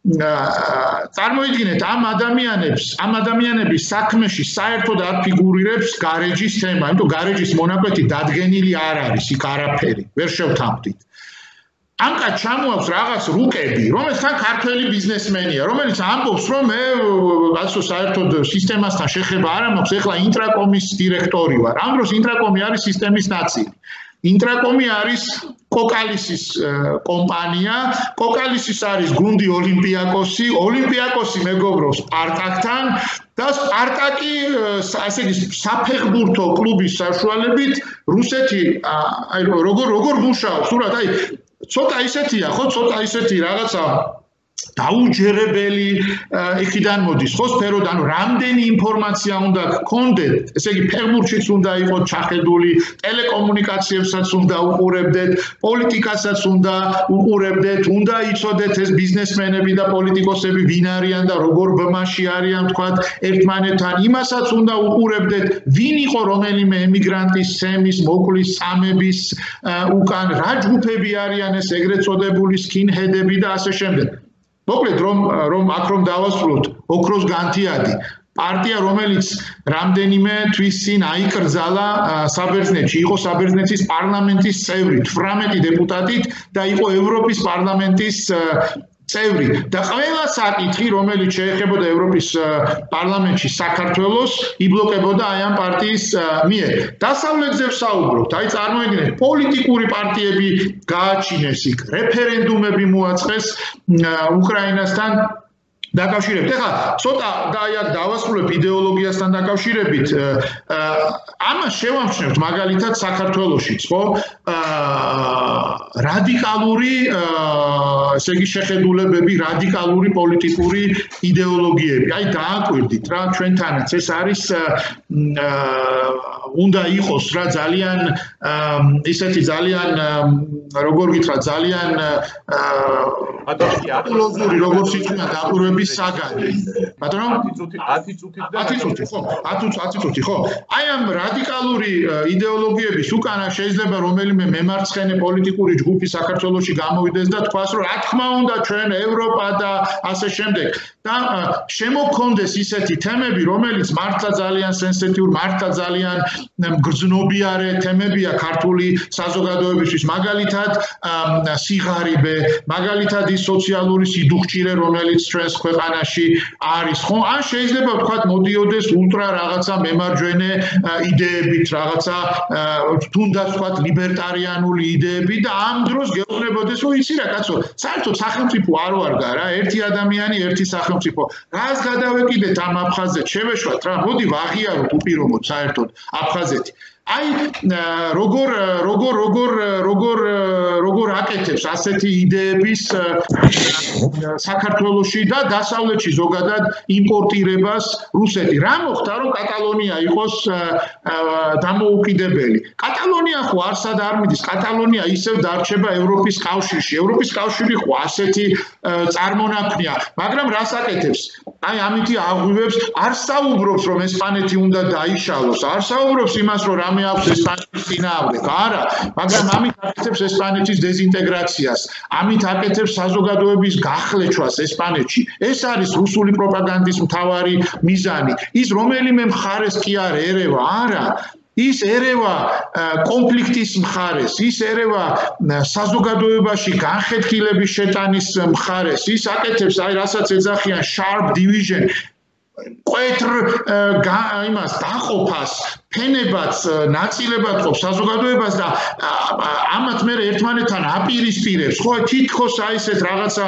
წარმოიდგინეთ ამ ადამიანებს ამ ადამიანების საქმეში საერთოდ არ ფიგურირებს გარეჯის თემა იმიტომ გარეჯის მონაკვეთი დადგენილი არ არის იქ არაფერი ვერ შევთანხმდით ანკა ჩამოაქვს რაღაც რუკები, რომელიც თან ქართველი ბიზნესმენია, რომელიც ამბობს, რომ მე ასე საერთოდ სისტემასთან შეხება არ მაქვს, ეხლა ინტრაკომის დირექტორი ვარ. ამ დროს ინტრაკომი არის სისტემის ნაწილი. ინტრაკომი არის კოკალისის კომპანია, კოკალისის არის გუნდი ოლიმპიაკოსი, ოლიმპიაკოსი მეგობრობს სპარტაკთან და სპარტაკი ასე იგი საფეხბურთო კლუბის საშუალებით რუსეთი აი როგორ როგორ მუშაობს, სულად აი ცოტა ისეთია, ხო, ცოტა ისეთი რაღაცა დაუჯერებელი იქიდან მოდის, ხო, სფეროდ, ანუ რამდენი ინფორმაცია უნდა გქონდეთ, ესე იგი ფეხბურთშიც უნდა იყოს ჩახედული, ტელეკომუნიკაციებსაც უნდა უყურებდეთ, პოლიტიკასაც უნდა უყურებდეთ, უნდა იცოდეთ ეს ბიზნესმენები და პოლიტიკოსები ვინ არიან და როგორ ბმაში არიან, თქვათ, ერთმანეთთან, იმასაც უნდა უყურებდეთ, ვინ იყო რომელიმე ემიგრანტის, სემის, მოკვლის, სამების უკან, რა ჯგუფები არიან ეს ეგრეთ წოდებული სკინჰედები და ასე შემდეგ. მოკლედ რომ რომ აქ რომ დავასრულოთ ოქროს განთიადი პარტია რომელიც რამდენიმე თვის წინ აიკრძალა საბერძნეთში იყო საბერძნეთის პარლამენტის წევრი თვრამეტი დეპუტატით და იყო ევროპის პარლამენტის წევრი და ყველა საკითხი რომელიც შეეხებოდა ევროპის პარლამენტში საქართველოს იბლოკებოდა აი ამ პარტიის მიერ დასავლეთზე ვსაუბრობთ აი წარმოიდგინეთ პოლიტიკური პარტიები გააჩინეს იქ რეფერენდუმები მოაწყეს უკრაინასთან დაკავშირებით. ეხლა ცოტა და აი აქ დავასრულებ იდეოლოგიასთან დაკავშირებით. ამას შევამჩნევთ მაგალითად საქართველოშიც, ხო? რადიკალური ესე იგი შეხედულებები, რადიკალური პოლიტიკური იდეოლოგიები. აი დააკვირდით რა ჩვენთანაც ეს არის უნდა იყოს რა ძალიან ისეთი ძალიან როგორ გითხრა ძალიან იდეოლოგიური როგორც იქნება დაკვირვების საგანი. ბატონო ათი წუთით და ათი წუთი ხო? ათი წუთი ხო? აი ამ რადიკალური იდეოლოგიების უკანა შეიძლება რომელიმე მემარცხენე პოლიტიკური ჯგუფი საქართველოში გამოვიდეს და თქვას რომ რა თქმა უნდა ჩვენ ევროპა და ასე შემდეგ და შემოქონდეს ისეთი თემები რომელიც მართლა ძალიან სენსიტიური მართლა ძალიან გრძნობიარე თემებია ქართული საზოგადოებისთვის მაგალითად მაგალითად სიღარიბე, მაგალითად ის სოციალური სიდუხჭირე, რომელიც ჩვენს ქვეყანაში არის, ხო? ან შეიძლება ვთქვათ, მოდიოდეს ულტრა რაღაცა მემარჯვენე იდეებით, რაღაცა თუნდაც ვთქვათ ლიბერტარიანული იდეები და ამ დროს გეუბნებოდეს, რომ იცი რა კაცო, საერთოდ სახელმწიფო არ ვარგა რა, ერთი ადამიანი, ერთი სახელმწიფო. რას გადავეკიდეთ ამ აფხაზეთ? შევეშვათ რა, მოდი ვაღიაროთ უპირობოდ საერთოდ აფხაზეთი. აი როგორ როგორ როგორ როგორ როგორ აკეთებს ასეთი იდეების საქართველოში და დასავლეთში ზოგადად იმპორტირებას რუსეთი. რა მოხდა რომ კატალონია იყოს დამოუკიდებელი? კატალონია ხო არსად არ მიდის, კატალონია ისევ დარჩება ევროპის კავშირში. ევროპის კავშირი ხო ასეთი წარმონაქმნია, მაგრამ რას აკეთებს? აი ამითი აღვივებს, არ საუბრობს რომ ესპანეთი უნდა დაიშალოს, არ საუბრობს იმას რომ რამე აქვს ესპანეთის წინააღმდეგ. არა, მაგრამ ამით აკეთებს ესპანეთის დეზინტეგრაციას, ამით აკეთებს საზოგადოების გახლეჩვას ესპანეთში. ეს არის რუსული პროპაგანდის მთავარი მიზანი. ის რომელიმე მხარეს კი არ ერევა, არა. ის ერევა კონფლიქტის მხარეს, ის ერევა საზოგადოებაში განხეთქილების შეტანის მხარეს, ის აკეთებს აი რასაც ეძახიან sharp division, კვეთრ იმას დაყოფას, ფენებაც, ნაწილებად ყოფს საზოგადოებას და ამათ მე ერთმანეთთან აპირისპირებს, ხო, თითქოს აი ესეთ რაღაცა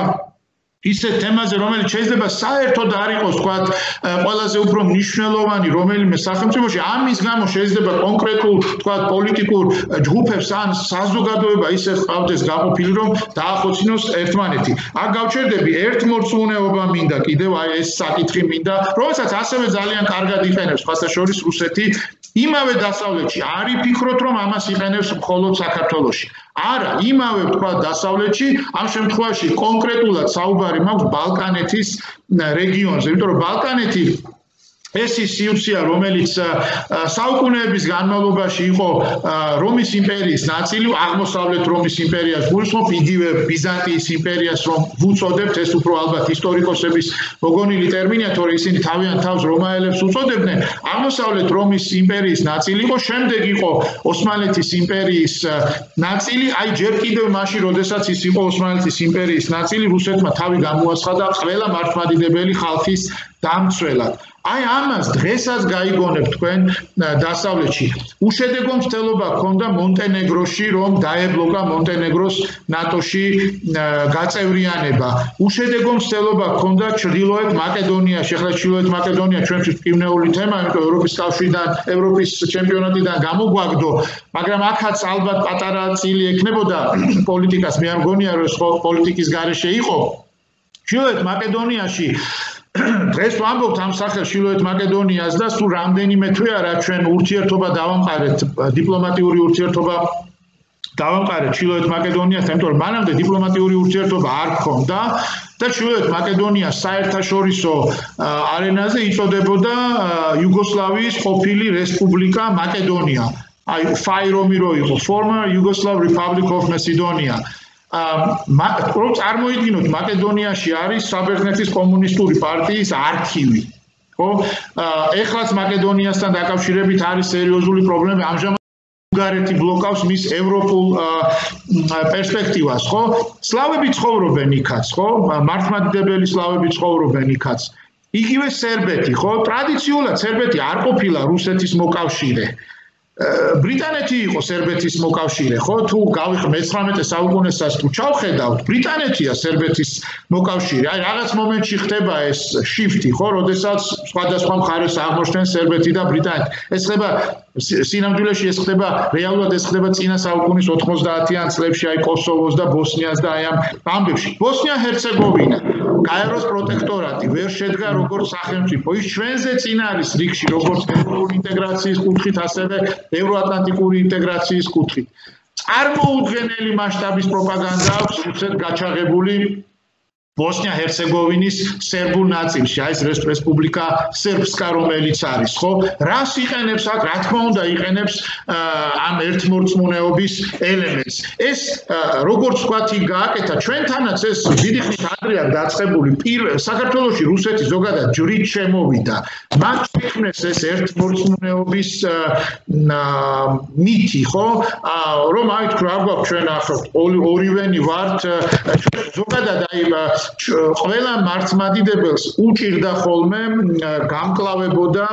ისეთ თემაზე, რომელიც შეიძლება საერთოდ არ იყოს, ვთქვათ, ყველაზე უფრო მნიშვნელოვანი რომელიმე სახელმწიფოში, ამის გამო შეიძლება კონკრეტულ, ვთქვათ, პოლიტიკურ ჯგუფებს ან საზოგადოება ისე ყავდეს გაყოფილი, რომ დაახოცინოს ერთმანეთი. არ გავჩერდები, ერთმორწმუნეობა მინდა კიდევ აი ეს საკითხი მინდა, რომელსაც ასევე ძალიან კარგად იყენებს სხვათა შორის რუსეთი. იმავე დასავლეთში არ იფიქროთ, რომ ამას იყენებს მხოლოდ საქართველოში. არა, იმავე ვთქვათ დასავლეთში, ამ შემთხვევაში კონკრეტულად საუბარი მაქვს ბალკანეთის რეგიონზე, იმიტომ რომ ბალკანეთი ეს ის სიუცია, რომელიც საუკუნეების განმავლობაში იყო რომის იმპერიის ნაწილი, აღმოსავლეთ რომის იმპერიას გულისხმობ, იგივე ბიზანტიის იმპერიას რომ ვუწოდებთ, ეს უფრო ალბათ ისტორიკოსების მოგონილი ტერმინია, თორე ისინი თავიანთ თავს რომაელებს უწოდებდნენ. აღმოსავლეთ რომის იმპერიის ნაწილი იყო, შემდეგ იყო ოსმალეთის იმპერიის ნაწილი, აი ჯერ კიდევ მაშინ, როდესაც ის იყო ოსმალეთის იმპერიის ნაწილი, რუსეთმა თავი გამოაცხადა ყველა მართლმადიდებელი ხალხის დამცველად. აი ამას დღესაც გაიგონებთ თქვენ დასავლეთში. უშედეგო მცდელობა ჰქონდა მონტენეგროში, რომ დაებლოკა მონტენეგროს ნატოში გაწევრიანება. უშედეგო მცდელობა ჰქონდა ჩრდილოეთ მაკედონიაში. ახლა ჩრდილოეთ მაკედონია ჩვენთვის მტკივნეული თემა, იმიტომ ევროპის კავშირიდან, ევროპის ჩემპიონატიდან გამოგვაგდო, მაგრამ აქაც ალბათ პატარა წილი ექნებოდა პოლიტიკას. მე არ მგონია რომ ეს პოლიტიკის გარეშე იყო. ჩრდილოეთ მაკედონიაში დღეს ვამბობთ ამ სახელს ჩრდილოეთ მაკედონიას და სულ რამდენიმე თვე არა ჩვენ ურთიერთობა დავამყარეთ, დიპლომატიური ურთიერთობა დავამყარეთ ჩრდილოეთ მაკედონიასთან, იმიტომ რომ მანამდე დიპლომატიური ურთიერთობა არ ჰქონდა და ჩრდილოეთ მაკედონია საერთაშორისო არენაზე იწოდებოდა იუგოსლავიის ყოფილი რესპუბლიკა მაკედონია. აი ფაირომი რო იყო, former Yugoslav Republic of Macedonia. რომ წარმოიდგინოთ, მაკედონიაში არის საბერძნეთის კომუნისტური პარტიის არქივი. ხო? ეხლაც მაკედონიასთან დაკავშირებით არის სერიოზული პრობლემა. ამჟამად ბულგარეთი ბლოკავს მის ევროპულ პერსპექტივას, ხო? სლავები ცხოვრობენ იქაც, ხო? მართლმადიდებელი სლავები ცხოვრობენ იქაც. იგივე სერბეთი, ხო? ტრადიციულად სერბეთი არ ყოფილა რუსეთის მოკავშირე. ბრიტანეთი იყო სერბეთის მოკავშირე, ხო? თუ გავიხ მეცხრამეტე საუკუნესაც თუ ჩავხედავთ, ბრიტანეთია სერბეთის მოკავშირე. აი რაღაც მომენტში ხდება ეს შიფტი, ხო? როდესაც სხვადასხვა მხარეს აღმოჩნდნენ სერბეთი და ბრიტანეთი. ეს ხდება სინამდვილეში ეს ხდება, რეალურად ეს ხდება წინა საუკუნის ოთხმოცდაათიან წლებში, აი კოსოვოს და ბოსნიას და აი ამ ამბებში. ბოსნია-ჰერცეგოვინა, გაეროს პროტექტორატი ვერ შედგა როგორც სახელმწიფო. ის ჩვენზე წინ არის რიგში, როგორც ევროპული ინტეგრაციის კუთხით, ასევე ევროატლანტიკური ინტეგრაციის კუთხით. წარმოუდგენელი მასშტაბის პროპაგანდა აქვს რუსეთ გაჩაღებული ბოსნია-ჰერცეგოვინის სერბულ ნაწილში, აი ეს რესპუბლიკა სერბსკა, რომელიც არის, ხო? რას იყენებს აქ? რა თქმა უნდა, იყენებს ამ ერთმორწმუნეობის ელემენტს. ეს როგორც ვთქვათ, იქ გააკეთა ჩვენთანაც ეს დიდი ხნით ადრე არ დაწყებული საქართველოში რუსეთი ზოგადად ჯვრით შემოვიდა. მათ შექმნეს ეს ერთმორწმუნეობის მითი, ხო? რომ აი თქვა, რა გვაქვს ჩვენ ახლა ორივენი ვართ, ზოგადად აი ყველა მართლმადიდებელს უჭირდა ხოლმე გამკლავებოდა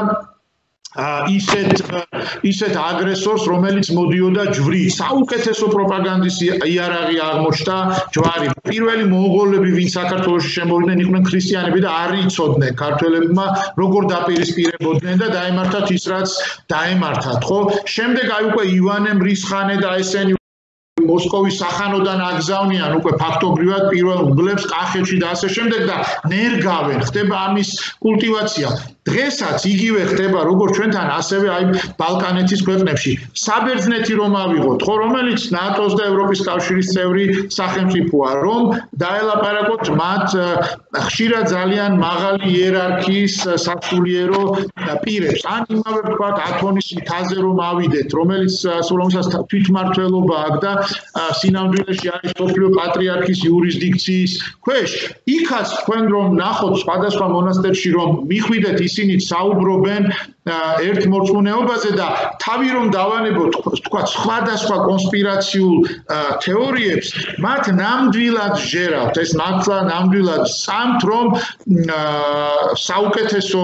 ისეთ ისეთ აგრესორს, რომელიც მოდიოდა ჯვრით. საუკეთესო პროპაგანდის იარაღი აღმოჩნდა ჯვარი. პირველი მონღოლები, ვინც საქართველოში შემოვიდნენ, იყვნენ ქრისტიანები და არ იცოდნენ ქართველებმა როგორ დაპირისპირებოდნენ და დაემართათ ის, რაც დაემართათ, ხო? შემდეგ აი უკვე ივანე მრისხანე და ესენი მოსკოვის სახანოდან აგზავნიან უკვე ფაქტობრივად პირველ უბლებს კახეთში და ასე შემდეგ და ნერგავენ, ხდება ამის კულტივაცია. დღესაც იგივე ხდება როგორც ჩვენთან, ასევე აი ბალკანეთის ქვეყნებში. საბერძნეთი რომ ავიღოთ, ხო, რომელიც ნატოს და ევროპის კავშირის წევრი სახელმწიფოა, რომ დაელაპარაკოთ მათ ხშირად ძალიან მაღალი იერარქიის სასულიერო პირებს. ან იმავე ვთქვათ, ათონის მთაზე რომ ავიდეთ, რომელიც რომელსაც თვითმმართველობა აქვს და სინამდვილეში არის სოფლიო პატრიარქის იურისდიქციის ქვეშ. იქაც თქვენ რომ ნახოთ სხვადასხვა მონასტერში რომ მიხვიდეთ ისინი საუბრობენ ერთმორწმუნეობაზე და თავი რომ დავანებოთ თქვა სხვადასხვა კონსპირაციულ თეორიებს, მათ ნამდვილად ჟერავთ, ეს მართლა ნამდვილად სამთ რომ საუკეთესო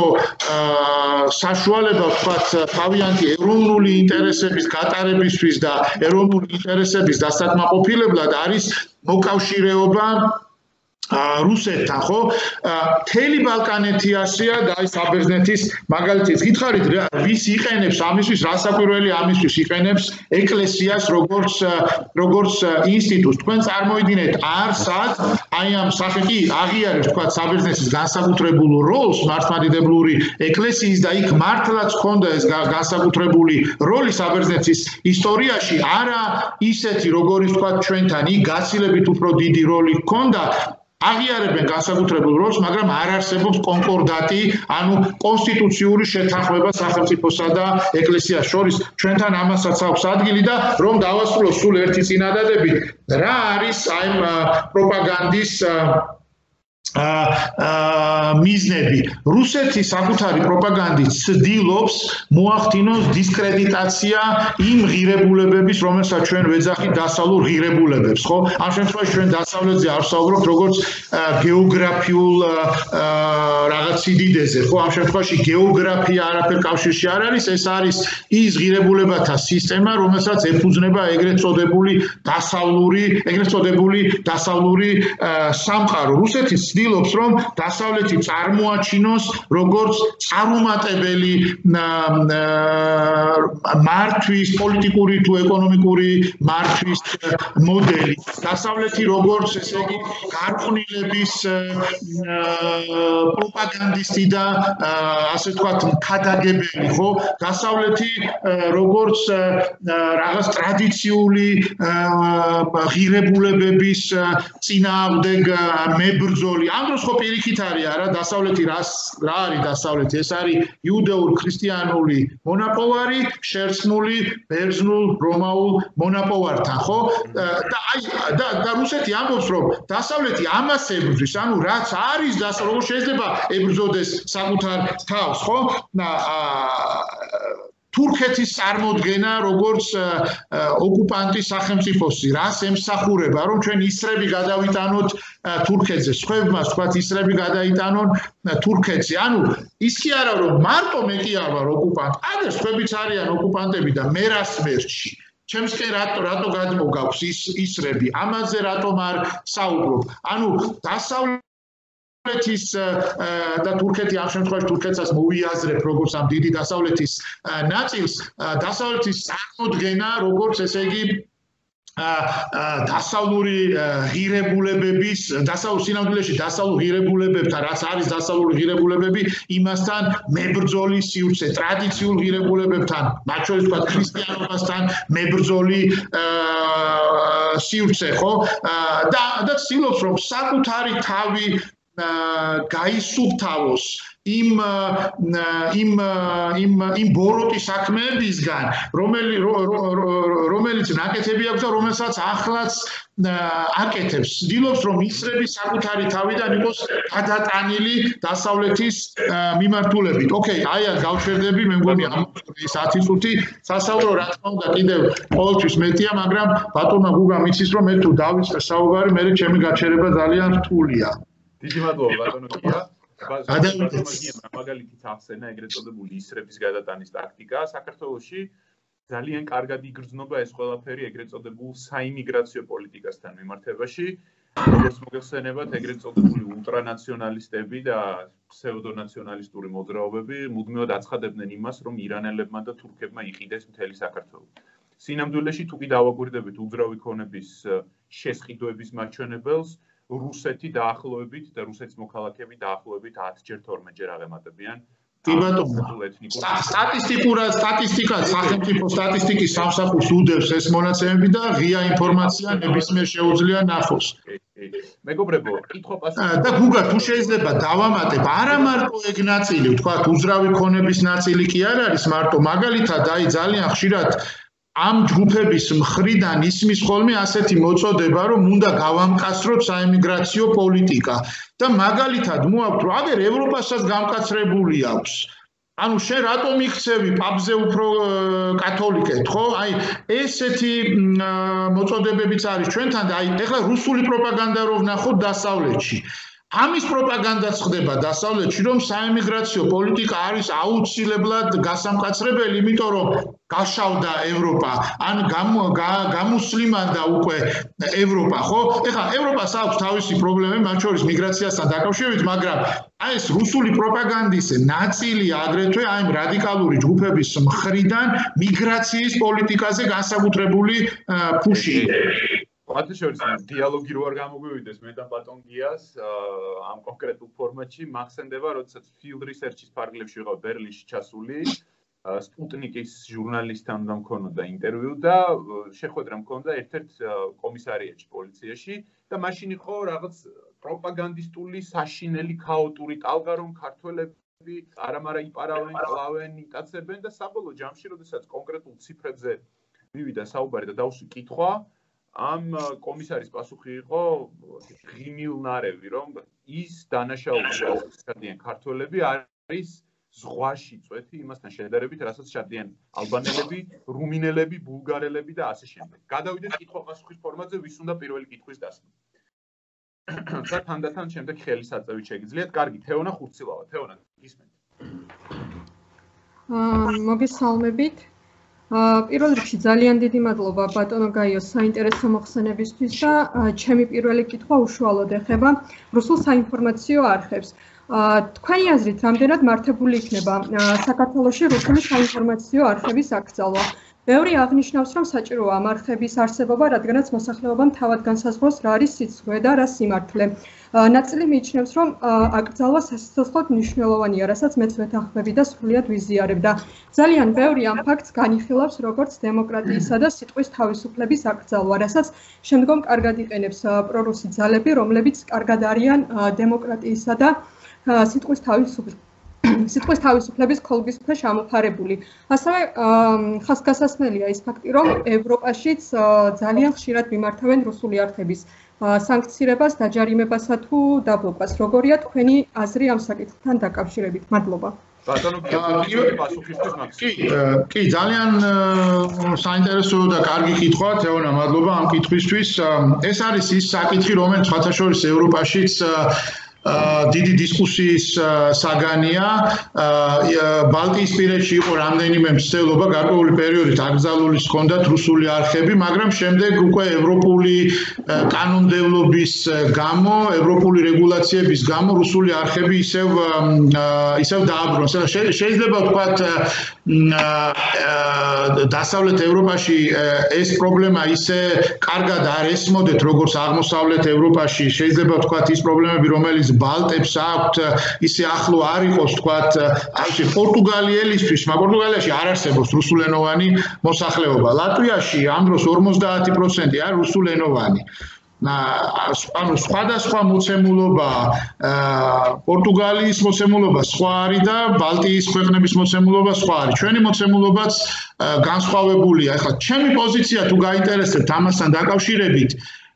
საშუალება თქვა თავიანთი ეროვნული ინტერესების გატარებისთვის და ეროვნული ინტერესების დასაკმაყოფილებლად არის მოკავშირეობა რუსეთთან, ხო? მთელი ბალკანეთი ასეა და აი საბერძნეთის მაგალითიც გითხარით, ვის იყენებს ამისთვის, რასაკვირველი ამისთვის იყენებს ეკლესიას როგორც როგორც ინსტიტუტს. თქვენ წარმოიდგინეთ, არსად აი ამ სახე კი აღიარებს თქვა საბერძნეთის განსაკუთრებულ როლს მართლმადიდებლური ეკლესიის და იქ მართლაც ჰქონდა ეს განსაკუთრებული როლი საბერძნეთის ისტორიაში, არა ისეთი როგორიც თქვა ჩვენთან, იქ გაცილებით უფრო დიდი როლი ჰქონდა. აღიარებენ განსაკუთრებულ როლს, მაგრამ არ არსებობს კონკორდატი, ანუ კონსტიტუციური შეთანხმება სახელმწიფოსა და ეკლესიას შორის. ჩვენთან ამასაც აქვს ადგილი და რომ დავასრულო სულ ერთი წინადადებით, რა არის აი პროპაგანდის მიზნები. რუსეთი საკუთარი პროპაგანდით ცდილობს მოახდინოს დისკრედიტაცია იმ ღირებულებების, რომელსაც ჩვენ ვეძახით დასავლურ ღირებულებებს, ხო? ამ შემთხვევაში ჩვენ დასავლეთზე არ ვსაუბრობთ როგორც გეოგრაფიულ რაღაც სიდიდეზე, ხო? ამ შემთხვევაში გეოგრაფია არაფერ კავშირში არ არის, ეს არის ის ღირებულებათა სისტემა, რომელსაც ეფუძნება ეგრეთ წოდებული დასავლური, ეგრეთ წოდებული დასავლური სამყარო. რუსეთის ცდილობს რომ დასავლეთი წარმოაჩინოს როგორც წარუმატებელი მართვის, პოლიტიკური თუ ეკონომიკური მართვის მოდელი. დასავლეთი როგორც ესე იგი გარყვნილების პროპაგანდისტი და ასე ვთქვათ ქადაგებელი, ხო? დასავლეთი როგორც რაღაც ტრადიციული ღირებულებების წინააღმდეგ მებრძოლი. ამ დროს ხო პირიქით არის არა დასავლეთი რას რა არის დასავლეთი? ეს არის იუდეურ ქრისტიანული მონაპოვარი შერცმული ბერძნულ რომაულ მონაპოვართან, ხო? და აი და და რუსეთი ამბობს რომ დასავლეთი ამას ებრძვის, ანუ რაც არის დასავლეთი, როგორ შეიძლება ებრძოდეს საკუთარ თავს, ხო? თურქეთის წარმოდგენა როგორც ოკუპანტის სახელმწიფოსი, რას ემსახურება, რომ ჩვენ ისრები გადავიტანოთ თურქეთზე, სხვებმას თქვათ ისრები გადაიტანონ თურქეთზე. ანუ ის კი არა რომ მარტო მე კი არ ვარ ოკუპანტი, ადრე სხვებიც არიან ოკუპანტები და მე რას მერჩი. ჩემსკენ რატო რატო გადმოგაქვს ის ისრები, ამაზე რატომ არ საუბრობ? ანუ დასავლეთ დასავლეთის და თურქეთი ამ შემთხვევაში თურქეთსაც მოვიაზრებ როგორც ამ დიდი დასავლეთის ნაწილს, დასავლეთის წარმოდგენა როგორც ესე იგი დასავლური ღირებულებების დასავლურ სინამდვილეში დასავლურ ღირებულებებთან რაც არის დასავლური ღირებულებები იმასთან მებრძოლი სივრცე ტრადიციულ ღირებულებებთან მათ შორის თქვა ქრისტიანობასთან მებრძოლი სივრცე ხო და და ცდილობს რომ საკუთარი თავი გაისუფთავოს იმ იმ იმ იმ ბოროტი საქმეებისგან რომელი რომელიც ნაკეთები აქვს და რომელსაც ახლაც აკეთებს ცდილობს რომ ისრები საკუთარი თავიდან იყოს გადატანილი დასავლეთის მიმართულებით ოკეი აი აქ გავჩერდები მე მგონი ამ ის ათი წუთი სასაუბრო რა თქმა უნდა კიდევ ყოველთვის მეტია მაგრამ ბატონმა გუგა მიცის რომ მე თუ დავიწყე საუბარი მე ჩემი გაჩერება ძალიან რთულია დიდი მადლობა ბატონო გია მაგალითით ახსენა ეგრეთ წოდებული ისრების გადატანის ტაქტიკა საქართველოში ძალიან კარგად იგრძნობა ეს ყველაფერი ეგრეთ წოდებულ საიმიგრაციო პოლიტიკასთან მიმართებაში როგორც მოგეხსენებათ ეგრეთ წოდებული ულტრანაციონალისტები და ფსევდონაციონალისტური მოძრაობები მუდმივად აცხადებდნენ იმას რომ ირანელებმა და თურქებმა იყიდეს მთელი საქართველო სინამდვილეში თუ კი დავაკვირდებით უძრავი ქონების შესყიდვების მაჩვენებელს რუსეთი დაახლოებით და რუსეთის მოქალაქეები დაახლოებით ათჯერ თორმეტჯერ აღემატებიან. კი ბატონო. სტატისტიკურად სტატისტიკა სახელმწიფო სტატისტიკის სამსახურს უდევს ეს მონაცემები და ღია ინფორმაცია ნებისმიერ შეუძლია ნახოს. მეგობრებო, კითხვა პასუხი. და გუგა თუ შეიძლება დავამატებ, არა მარტო ეგ ნაწილი, თქვა უძრავი ქონების ნაწილი კი არ არის მარტო, მაგალითად აი ძალიან ხშირად ამ ჯგუფების მხრიდან ისმის ხოლმე ასეთი მოწოდება, რომ უნდა გავამკაცროთ საიმიგრაციო პოლიტიკა და მაგალითად მოაქვთ, რომ აგერ ევროპასაც გამკაცრებული აქვს. ანუ შენ რატომ იქცევი პაპზე უფრო კათოლიკეთ, ხო? აი ესეთი მოწოდებებიც არის ჩვენთან და აი ეხლა რუსული პროპაგანდა რო ვნახოთ დასავლეთში. ამის პროპაგანდაც ხდება დასავლეთში, რომ საიმიგრაციო პოლიტიკა არის აუცილებლად გასამკაცრებელი, იმიტომ რომ გაშავდა ევროპა, ან გამუსლიმანდა უკვე ევროპა, ხო? ეხლა ევროპას აქვს თავისი პრობლემები, მათ შორის მიგრაციასთან დაკავშირებით, მაგრამ აი ეს რუსული პროპაგანდის ნაწილი აგრეთვე აი ამ რადიკალური ჯგუფების მხრიდან მიგრაციის პოლიტიკაზე განსაკუთრებული ფუში. Მათ შორის დიალოგი რო არ გამოგვივიდეს მე და ბატონ გიას ამ კონკრეტულ ფორმატში მახსენდება, როდესაც field research-ის ფარგლებში ვიყავ ბერლინში ჩასული, სპუტნიკის ჟურნალისტთან უნდა მქონოდა ინტერვიუ და შეხვედრა მქონდა ერთ-ერთ კომისარიატში პოლიციაში და მაშინ იყო რაღაც პროპაგანდისტული საშინელი ქაოტური ტალღა რომ ქართველები არამარა იპარავენ, კლავენ, იტაცებენ და საბოლოო ჯამში, როდესაც კონკრეტულ ციფრებზე მივიდა საუბარი და დავსვი კითხვა ამ კომისარის პასუხი იყო ღიმილნარევი, რომ ის დანაშაულს შედიან ქართველები არის ზღვაში წვეთი იმასთან შედარებით, რასაც შედიან ალბანელები, რუმინელები, ბულგარელები და ასე შემდეგ. გადავიდეთ კითხვა-პასუხის ფორმატზე, ვის უნდა პირველი კითხვის დასმა. და თანდათან შემდეგ ხელისაწევით შეგიძლიათ. კარგი, თეონა ხურცილავა, თეონა, გისმენთ. აა მოგესალმებით. პირველ რიგში ძალიან დიდი მადლობა ბატონო გაიოს საინტერესო მოხსენებისთვის და ჩემი პირველი კითხვა უშუალოდ ეხება რუსულ საინფორმაციო არხებს. თქვენი აზრით, რამდენად მართებული იქნება საქართველოში რუსული საინფორმაციო არხების აკრძალვა? ბევრი აღნიშნავს, რომ საჭიროა ამ არხების არსებობა, რადგანაც მოსახლეობამ თავად განსაზღვროს რა არის სიცხე და რა სიმართლე. ნაწილი მიიჩნევს, რომ აკრძალვა სასიცოცხლოდ მნიშვნელოვანია, რასაც მეც ვეთანხმები და სრულიად ვიზიარებ და ძალიან ბევრი ამ ფაქტს განიხილავს როგორც დემოკრატიისა და სიტყვის თავისუფლების აკრძალვა, რასაც შემდგომ კარგად იყენებს პრორუსი ძალები, რომლებიც კარგად არიან დემოკრატიისა და სიტყვის თავისუფლების სიტყვის თავისუფლების ქოლგის ქვეშ ამოფარებული. ასევე ხაზგასასმელია ის ფაქტი, რომ ევროპაშიც ძალიან ხშირად მიმართავენ რუსული არხების სანქცირებას, დაჯარიმებასა თუ დაბლოკებას. როგორია თქვენი აზრი ამ საკითხთან დაკავშირებით? მადლობა. ბატონო, პასუხისთვის მაქსიმუმ. კი, კი, ძალიან საინტერესო და კარგი კითხვა, თეონა, მადლობა ამ კითხვისთვის. ეს არის ის საკითხი, რომელიც სხვათა შორის ევროპაშიც დიდი დისკუსიის საგანია. ბალტიისპირეთში იყო რამდენიმე მცდელობა, გარკვეული პერიოდით აკრძალული ჰქონდათ რუსული არხები, მაგრამ შემდეგ უკვე ევროპული კანონმდებლობის გამო, ევროპული რეგულაციების გამო რუსული არხები ისევ ისევ დააბრუნეს. შეიძლება ვთქვათ, დასავლეთ ევროპაში ეს პრობლემა ისე კარგად არ ესმოდეთ, როგორც აღმოსავლეთ ევროპაში. შეიძლება ვთქვათ, ის პრობლემები, რომელიც ბალტებს აქვთ, ისე ახლო არ იყოს, ვთქვათ, აი პორტუგალიელისთვის, მაგრამ პორტუგალიაში არ არსებობს რუსულენოვანი მოსახლეობა. ლატვიაში ამ დროს ორმოცდაათი პროცენტი არის რუსულენოვანი. ანუ სხვადასხვა მოცემულობა, პორტუგალიის მოცემულობა სხვა არის და ბალტიის ქვეყნების მოცემულობა სხვა არის. ჩვენი მოცემულობაც განსხვავებულია. ეხლა ჩემი პოზიცია თუ გაინტერესებთ ამასთან დაკავშირებით,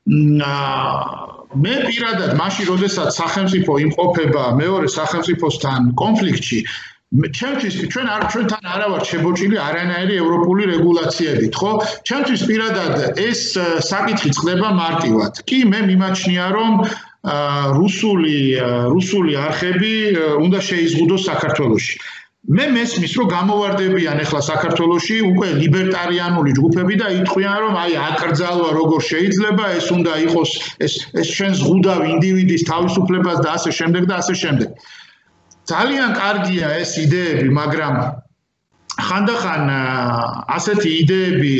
მე პირადად მაშინ, როდესაც სახელმწიფო იმყოფება მეორე სახელმწიფოსთან კონფლიქტში, ჩემთვის ჩვენ არ ჩვენთან არა ვართ შებოჭილი არანაირი ევროპული რეგულაციებით, ხო? ჩემთვის პირადად ეს საკითხი წყდება მარტივად. კი, მე მიმაჩნია, რომ რუსული რუსული არხები უნდა შეიზღუდოს საქართველოში. მე მესმის, რომ გამოვარდებიან ახლა საქართველოში უკვე ლიბერტარიანული ჯგუფები და იტყვიან, რომ აი აკრძალვა როგორ შეიძლება, ეს უნდა იყოს ეს ეს ჩვენ ზღუდავ ინდივიდის თავისუფლებას და ასე შემდეგ და ასე შემდეგ. ძალიან კარგია ეს იდეები, მაგრამ ხანდახან ასეთი იდეები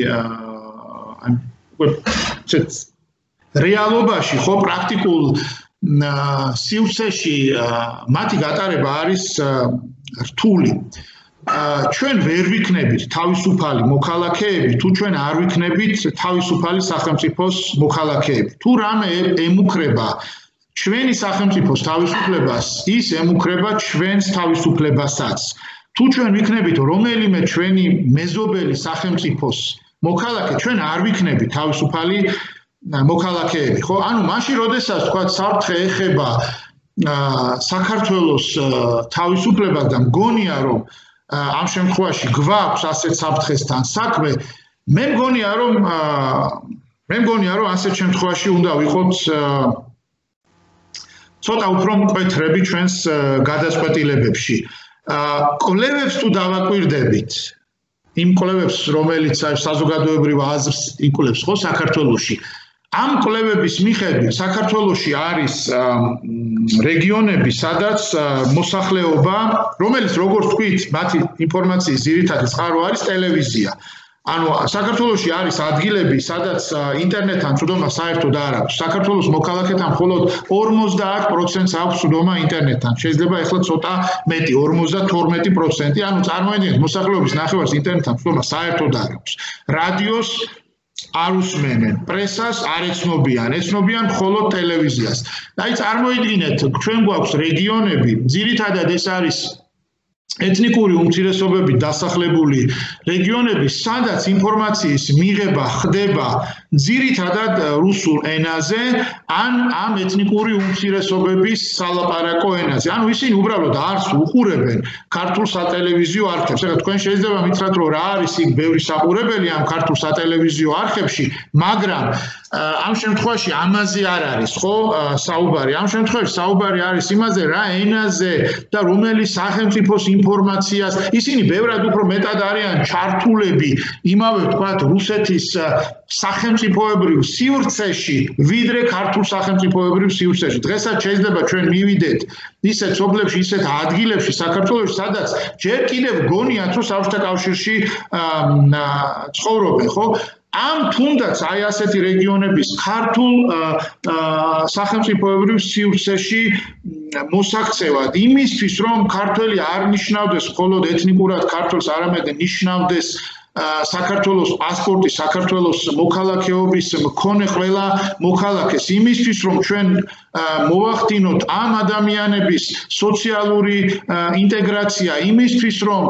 რეალობაში ხო პრაქტიკულ სივრცეში მათი გატარება არის რთული. ჩვენ ვერ ვიქნებით თავისუფალი მოქალაქეები, თუ ჩვენ არ ვიქნებით თავისუფალი სახელმწიფოს მოქალაქეები. თუ რამე ემუქრება ჩვენი სახელმწიფოს თავისუფლებას, ის ემუქრება ჩვენს თავისუფლებასაც. თუ ჩვენ ვიქნებით რომელიმე ჩვენი მეზობელი სახელმწიფოს მოქალაქე, ჩვენ არ ვიქნებით თავისუფალი მოქალაქეები, ხო? ანუ მაშინ, როდესაც თქვა საფრთხე ეხება საქართველოს თავისუფლებას და მგონია, რომ ამ შემთხვევაში გვაქვს ასეთ საფრთხესთან საქმე, მე მგონია, რომ მე მგონია, რომ ასეთ შემთხვევაში უნდა ვიყოთ ცოტა უფრო მკვეთრები ჩვენს გადაწყვეტილებებში. კვლევებს თუ დავაკვირდებით, იმ კვლევებს, რომელიც საზოგადოებრივ აზრს იკვლევს ხო საქართველოში, ამ კვლევების მიხედვით საქართველოში არის რეგიონები, სადაც მოსახლეობა, რომელიც როგორც თქვით, მათი ინფორმაციის ძირითადი წყარო არის ტელევიზია. ანუ საქართველოში არის ადგილები, სადაც ინტერნეტთან წვდომა საერთოდ არ აქვს. საქართველოს მოქალაქეთა მხოლოდ ორმოცდაათ პროცენტს აქვს წვდომა ინტერნეტთან. შეიძლება ახლა ცოტა მეტი, ორმოცდათორმეტი პროცენტი, ანუ წარმოიდგინეთ, მოსახლეობის ნახევარს ინტერნეტთან წვდომა საერთოდ არ აქვს. რადიოს არ უსმენენ, პრესას არ ეცნობიან, ეცნობიან მხოლოდ ტელევიზიას. აი წარმოიდგინეთ, ჩვენ გვაქვს რეგიონები, ძირითადად ეს არის ეთნიკური უმცირესობებით დასახლებული რეგიონები, სადაც ინფორმაციის მიღება ხდება ძირითადად რუსულ ენაზე, ან ამ ეთნიკური უმცირესობების სალაპარაკო ენაზე. ანუ ისინი უბრალოდ არც უყურებენ ქართულ სატელევიზიო არხებს. ეხლა თქვენ შეიძლება მითხრათ, რომ რა არის იქ ბევრი საყურებელი ამ ქართულ სატელევიზიო არხებში, მაგრამ ამ შემთხვევაში ამაზე არ არის, ხო, საუბარი. ამ შემთხვევაში საუბარი არის იმაზე, რა ენაზე და რომელი სახელმწიფოს ინფორმაციას, ისინი ბევრად უფრო მეტად არიან ჩართულები იმავე ვთქვათ რუსეთის სახელმწიფოებრივ სივრცეში, ვიდრე ქართულ სახელმწიფოებრივ სივრცეში. დღესაც შეიძლება ჩვენ მივიდეთ ისეთ სოფლებში, ისეთ ადგილებში საქართველოში, სადაც ჯერ კიდევ გონიათ, რომ საბჭოთა კავშირში ცხოვრობენ, ხო? ამ თუნდაც აი ასეთი რეგიონების ქართულ სახელმწიფოებრივ სივრცეში მოსაქცევად იმისთვის, რომ ქართველი არ ნიშნავდეს მხოლოდ ეთნიკურად ქართველს, არამედ ნიშნავდეს საქართველოს პასპორტი, საქართველოს მოქალაქეობის მქონე ყველა მოქალაქეს, იმისთვის, რომ ჩვენ მოვახდინოთ ამ ადამიანების სოციალური ინტეგრაცია, იმისთვის, რომ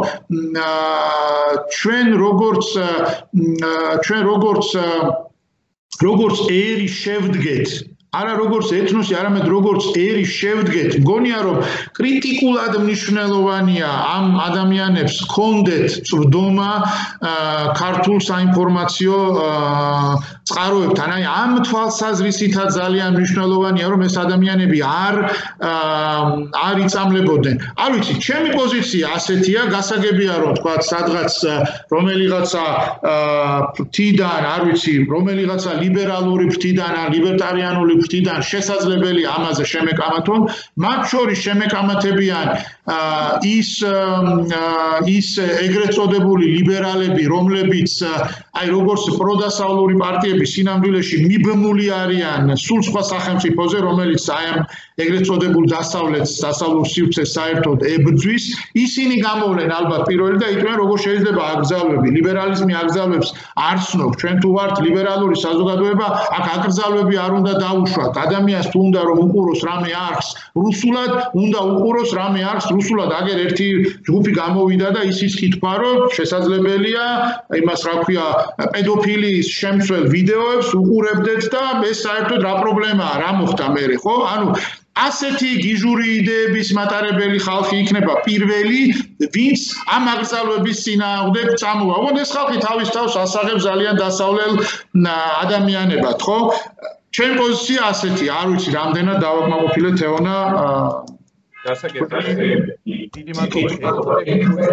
ჩვენ როგორც ჩვენ როგორც როგორც ერი შევდგეთ არა როგორც ეთნოსი, არამედ როგორც ერი შევდგეთ. მგონია რომ კრიტიკულად მნიშვნელოვანია ამ ადამიანებს ჰქონდეთ წვდომა ქართულ საინფორმაციო წყაროებთან. აი ამ თვალსაზრისითაც ძალიან მნიშვნელოვანია რომ ეს ადამიანები არ არ იწამლებოდნენ. არ ვიცი, ჩემი პოზიცია ასეთია, გასაგებია რომ თქვა სადღაც რომელიღაცა ფრთიდან, არ ვიცი, რომელიღაცა ლიბერალური ფრთიდან ან ლიბერტარიანული ფრთიდან შესაძლებელია ამაზე შემეკამათონ, მათ შორის შემეკამათებიან ის ის ეგრეთ წოდებული ლიბერალები, რომლებიც აი როგორც პროდასავლური პარტიები სინამდვილეში მიბმული არიან სულ სხვა სახელმწიფოზე, რომელიც აი ამ ეგრეთ წოდებულ დასავლეთს, დასავლურ სივრცეს საერთოდ ებრძვის, ისინი გამოვლენ ალბათ პირველი და იტყვიან როგორ შეიძლება აკრძალვები, ლიბერალიზმი აკრძალვებს არ ცნობ, ჩვენ თუ ვართ ლიბერალური საზოგადოება, აქ აკრძალვები არ უნდა დაუშვათ, ადამიანს თუ უნდა რომ უყუროს რამე არხს რუსულად, უნდა უყუროს რამე არხს რუსულად, აგერ ერთი ჯგუფი გამოვიდა და ისიც კითხვა რომ შესაძლებელია იმას რა ქვია პედოფილიის შემცველ ვიდეოებს უყურებდეთ და ეს საერთოდ რა პრობლემაა, რა მოხდა მერე, ხო? ანუ ასეთი გიჟური იდეების მატარებელი ხალხი იქნება პირველი, ვინც ამ აკრძალვების წინააღმდეგ წამოვა. ოღონდ ეს ხალხი თავის თავს ასაღებს ძალიან დასავლელ ადამიანებად, ხო? ჩემი პოზიცია ასეთია, არ ვიცი, რამდენად დავაკმაყოფილე თეონა გასაგებია. დიდი მადლობა.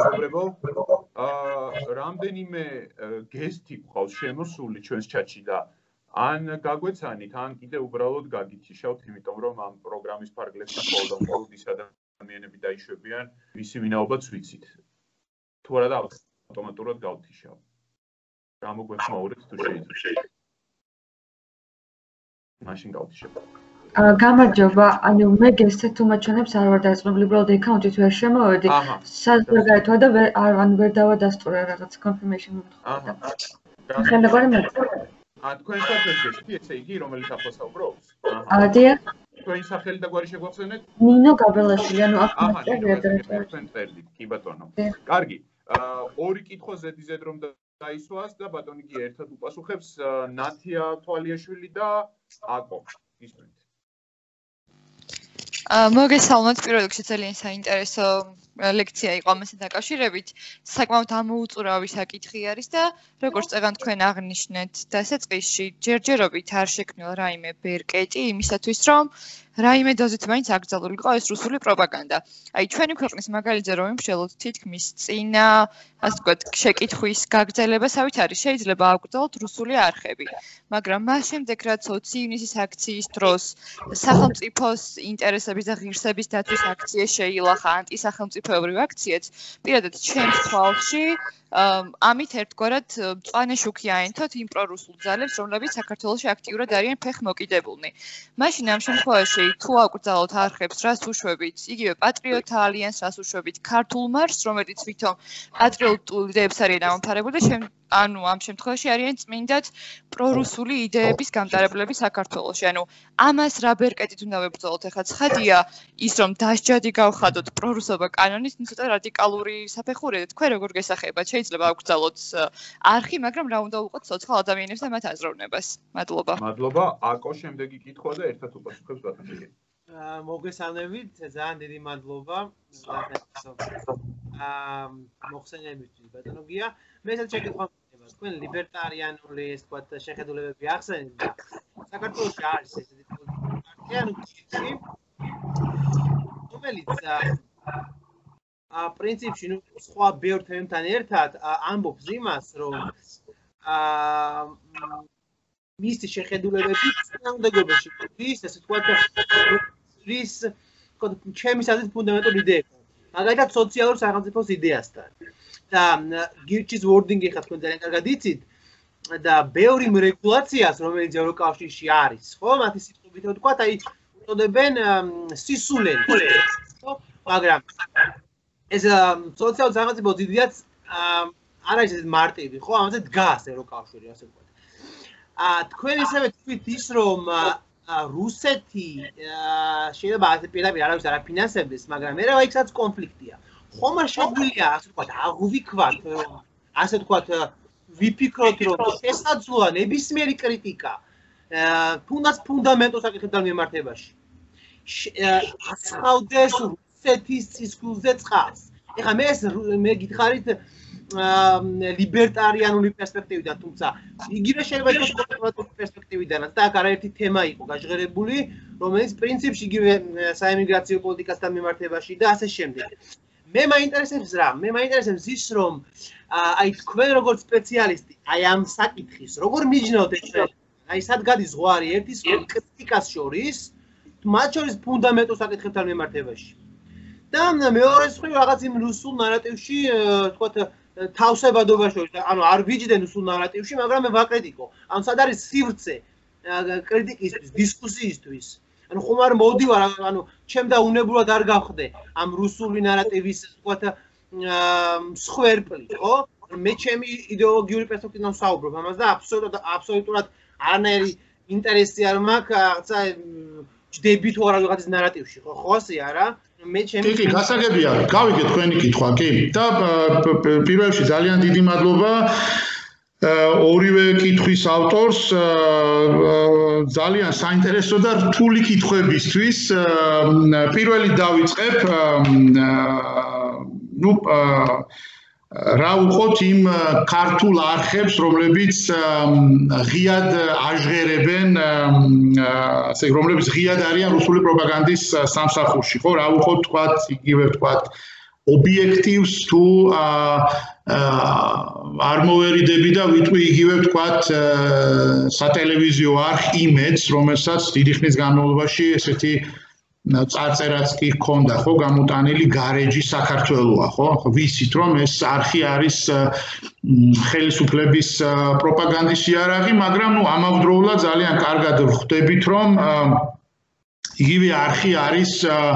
აა რამდენიმე გესტი გვყავს შემოსული ჩვენს ჩატში და ან გაგვეცანით, ან კიდე უბრალოდ გაგიჩიშავთ, იმიტომ რომ ამ პროგრამის ფარგლებში მხოლოდ და მხოლოდ ის ადამიანები დაიშვებიან, ვისი ვინაობაც ვიცით. თუ არა და ავტომატურად გავთიშავ. გამოგვეხმაურეთ თუ შეიძლება. მაშინ გავთიშავ. გამარჯობა, ანუ მე გესტეთ თუ მაჩვენებს არ ვარ დაწყებული, უბრალოდ აკაუნტით ვერ შემოვედი. საზღვარ გაითვალა და არ ან ვერ დავადასტურე რაღაც confirmation მომთხოვდა. ხელებარი მე ა თქვენ სახელს გესწრაფი, ესე იგი, რომელიც ახლა საუბრობს? აა, დიახ. თქვენი სახელი და გვარი შეგვახსენეთ? ნინო გაბელაშვილი, ანუ აქ თქვენ წერდით, კი ბატონო. კარგი. აა, ორი კითხვა ზედიზედ რომ დაისვას და ბატონი კი ერთად უპასუხებს ნათია თვალიაშვილი და აკო. ისმენთ. აა, მოგესალმოთ, პირველ რიგში ძალიან საინტერესო ლექცია იყო ამასთან დაკავშირებით. საკმაოდ ამოუწურავი საკითხი არის და როგორც წეგან თქვენ აღნიშნეთ, დასაწყისში ჯერჯერობით არ შექმნილა რაიმე ბერკეტი იმისათვის, რომ რაიმე დოზით მაინც აკრძალულიყო ეს რუსული პროპაგანდა. აი, ჩვენი ქვეყნის მაგალითზე რომ იმშელოთ თითქმის წინა, ასე ვთქვათ, შეკითხვის გაგრძელებასავით არის შეიძლება აკრძალოთ რუსული არხები. მაგრამ მას შემდეგ, რაც ოცი ივნისის აქციის დროს სახელმწიფოს ინტერესების და ღირსების დაცვის აქცია შეილახა ანტისახელმწიფოებრივ აქციაც, პირადად ჩემს თვალში ამით ერთგვარად მწვანე შუქი აენთოთ იმ პრორუსულ ძალებს, რომლებიც საქართველოში აქტიურად არიან ფეხმოკიდებულნი. მაშინ ამ შემთხვევაში თუ აკრძალოთ არხებს, რას უშვებით, იგივე პატრიოტთა ალიანსს, რას უშვებით, ქართულ მარშს, რომელიც თვითონ პატრიოტულ იდეებს არის დამაფარებული და ანუ ამ შემთხვევაში არიან წმინდად პრორუსული იდეების გამტარებლები საქართველოში. ანუ ამას რა ბერკეტით უნდა ვებრძოლოთ? ეხლა ცხადია ის, რომ დასჯადი გავხადოთ პრორუსობა კანონის, ცოტა რადიკალური საფეხურია. თქვენ როგორ გესახებათ? შეიძლება აკრძალოთ არხი, მაგრამ რა უნდა უყოთ ცოცხალ ადამიანებს და მათ აზროვნებას. მადლობა. მადლობა. აკო შემდეგი კითხვა და ერთად უპასუხებს ბატონი. აა მოგესალმებით, ძალიან დიდი მადლობა. აა მოხსენებისთვის ბატონო გია. მე ესეც შეკითხვა თქვენ ლიბერტარიანული ეს თქვა შეხედულებები ახსენეთ და საქართველოში არის ესეთი პარტია, ანუ კიცი, რომელიც აა პრინციპში ნუ სხვა ბევრ თემთან ერთად ამბობს იმას, რომ აა მისი შეხედულებები წინააღმდეგობაში ის ესე თქვა რის ჩემი აზრით ფუნდამენტური იდეა. მაგალითად სოციალურ სახელმწიფოს იდეასთან. და გირჩის ვორდინგი ხა თქვენ ძალიან კარგად იცით და ბევრი რეგულაციას რომელიც ევროკავშირში არის, ხო, მათი სიტყვით ვთქვა, აი უწოდებენ სისულელი, ხო, მაგრამ ეს სოციალურ სახელმწიფოს იდეაც არ არის ეს მარტივი, ხო, ამაზე დგას ევროკავშირი, ასე ვთქვათ. აა თქვენ ისევე თქვით ის, რომ რუსეთი შეიძლება ასე პირდაპირ არავის არ აფინანსებდეს, მაგრამ მე რა იქაც კონფლიქტია. ხომ არ შეგვიძლია ასე ვთქვათ აღვიქვათ, ასე ვთქვათ ვიფიქროთ, რომ შესაძლოა ნებისმიერი კრიტიკა თუნდაც ფუნდამენტურ საკითხებთან მიმართებაში. ასხავდეს რუსეთის წისქვილზე წყალს. ეხლა მე ეს მე გითხარით ლიბერტარიანული პერსპექტივიდან, თუმცა იგივე შეიძლება იყოს კონსერვატიული პერსპექტივიდანაც და აქ არაერთი თემა იყო გაჟღერებული, რომელიც პრინციპში იგივე საემიგრაციო პოლიტიკასთან მიმართებაში და ასე შემდეგ. მე მაინტერესებს რა? მე მაინტერესებს ის, რომ აი თქვენ როგორც სპეციალისტი, აი ამ საკითხის, როგორ მიჯნავთ ეს ჩვენ? აი სად გადის ზღვარი ერთის კრიტიკას შორის, მათ შორის ფუნდამენტურ საკითხებთან მიმართებაში. და მეორეს მხრივ რაღაც იმ რუსულ ნარატივში, თქვათ თავსებადობა შორის, ანუ არ ვიჯდენ რუსულ ნარატივში, მაგრამ მე ვაკრიტიკო. ანუ სად არის სივრცე კრიტიკისთვის, დისკუსიისთვის? ანუ ხომ არ მოდივარ, ანუ ჩემ და უნებურად არ გავხდე ამ რუსული ნარატივის, თქვათ, მსხვერპლი, ხო? მე ჩემი იდეოლოგიური პერსპექტივიდან ვსაუბრობ ამას და აბსოლუტურად აბსოლუტურად არანაირი ინტერესი არ მაქვს, რაღაცა ჯდები თუ არა ვიღაცის ნარატივში, ხო? ხო ასე არა? მე ჩემი კი, კი, გასაგებია. გავიგე თქვენი კითხვა, კი. და პირველ რიგში ძალიან დიდი მადლობა ორივე კითხვის ავტორს ძალიან საინტერესო და რთული კითხვებისთვის. პირველი დავიწყებ, ну, რა უყოთ იმ ქართულ არხებს, რომლებიც ღიად აჟღერებენ, ასე რომლებიც ღიად არიან რუსული პროპაგანდის სამსახურში, ხო? რა უყოთ, თქვათ, იგივე თქვათ, ობიექტივს თუ არ მოვერიდები და ვიტყვი იგივე თქვათ სატელევიზიო არხ იმედს, რომელსაც დიდი ხნის განმავლობაში ესეთი წარწერაც კი ჰქონდა, ხო, გამოტანილი გარეჯი საქართველოა, ხო? ვიცით, რომ ეს არხი არის ხელისუფლების პროპაგანდის იარაღი, მაგრამ ნუ ამავდროულად ძალიან კარგად ვხვდებით, რომ იგივე არხი არის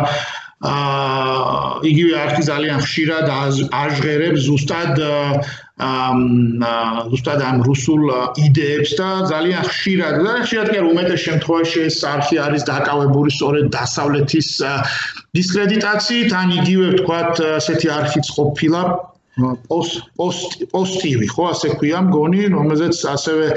აა იგივე არხი ძალიან ხშირად აჟღერებს ზუსტად ზუსტად ამ რუსულ იდეებს და ძალიან ხშირად და ხშირად კი უმეტეს შემთხვევაში ეს არხი არის დაკავებული სწორედ დასავლეთის დისკრედიტაციით, ან იგივე ვთქვათ ასეთი არხიც ყოფილა პოსტ პოსტივი, ხო, ასე ქვია მგონი, რომელზეც ასევე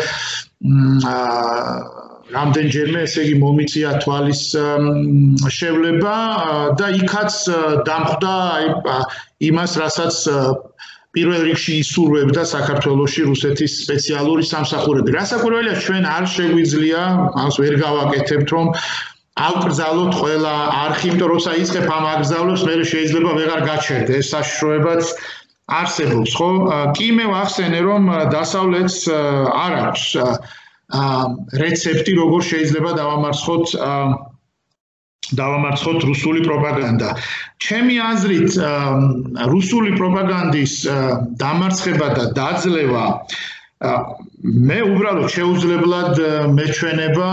აა რამდენჯერმე ესე იგი მომიწია თვალის შევლება და იქაც დამხვდა იმას, რასაც პირველ რიგში ისურვებდა საქართველოში რუსეთის სპეციალური სამსახურები. რასაკვირველია, ჩვენ არ შეგვიძლია, ამას ვერ გავაკეთებთ, რომ ავკრძალოთ ყველა არხი, იმიტომ რომ როცა იწყებ ამ აკრძალვებს, მე შეიძლება ვეღარ გაჩერდე, ეს საშიშროებაც არსებობს, ხო? კი მე ვახსენე, რომ დასავლეთს არ აქვს რეცეპტი, როგორ შეიძლება დავამარცხოთ დავამარცხოთ რუსული პროპაგანდა. ჩემი აზრით, რუსული პროპაგანდის დამარცხება და დაძლევა მე უბრალოდ შეუძლებლად მეჩვენება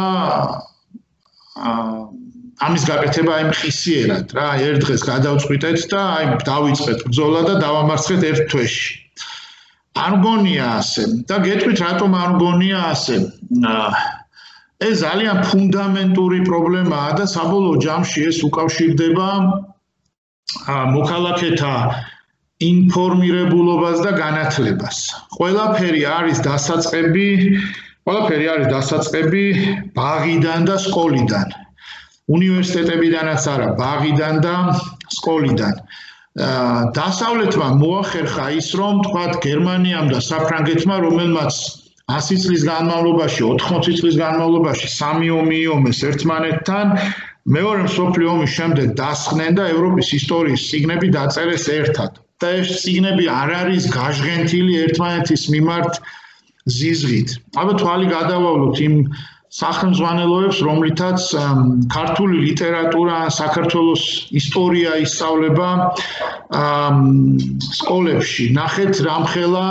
ამის გაკეთება აი მხისიერად, რა, ერთ დღეს გადავწყვიტეთ და აი დავიწყეთ ბრძოლა და დავამარცხეთ ერთ თვეში. არ მგონია ასე და გეტყვით რატომ არ მგონია ასე. ეს ძალიან ფუნდამენტური პრობლემაა და საბოლოო ჯამში ეს უკავშირდება მოქალაქეთა ინფორმირებულობას და განათლებას. ყველაფერი არის დასაწყები, ყველაფერი არის დასაწყები ბაღიდან და სკოლიდან. უნივერსიტეტებიდანაც არა, ბაღიდან და სკოლიდან. დასავლეთმა მოახერხა ის, რომ თქვათ გერმანიამ და საფრანგეთმა, რომელმაც ასი წლის განმავლობაში, ოთხმოცი წლის განმავლობაში სამი ომი იომეს ერთმანეთთან, მეორე მსოფლიო ომის შემდეგ დასხნენ და ევროპის ისტორიის წიგნები დაწერეს ერთად. და ეს წიგნები არ არის გაჟღენთილი ერთმანეთის მიმართ ზიზღით. აბა თვალი გადავავლოთ იმ სახელმძღვანელოებს, რომლითაც ქართული ლიტერატურა, საქართველოს ისტორია ისწავლება სკოლებში. ნახეთ რამხელა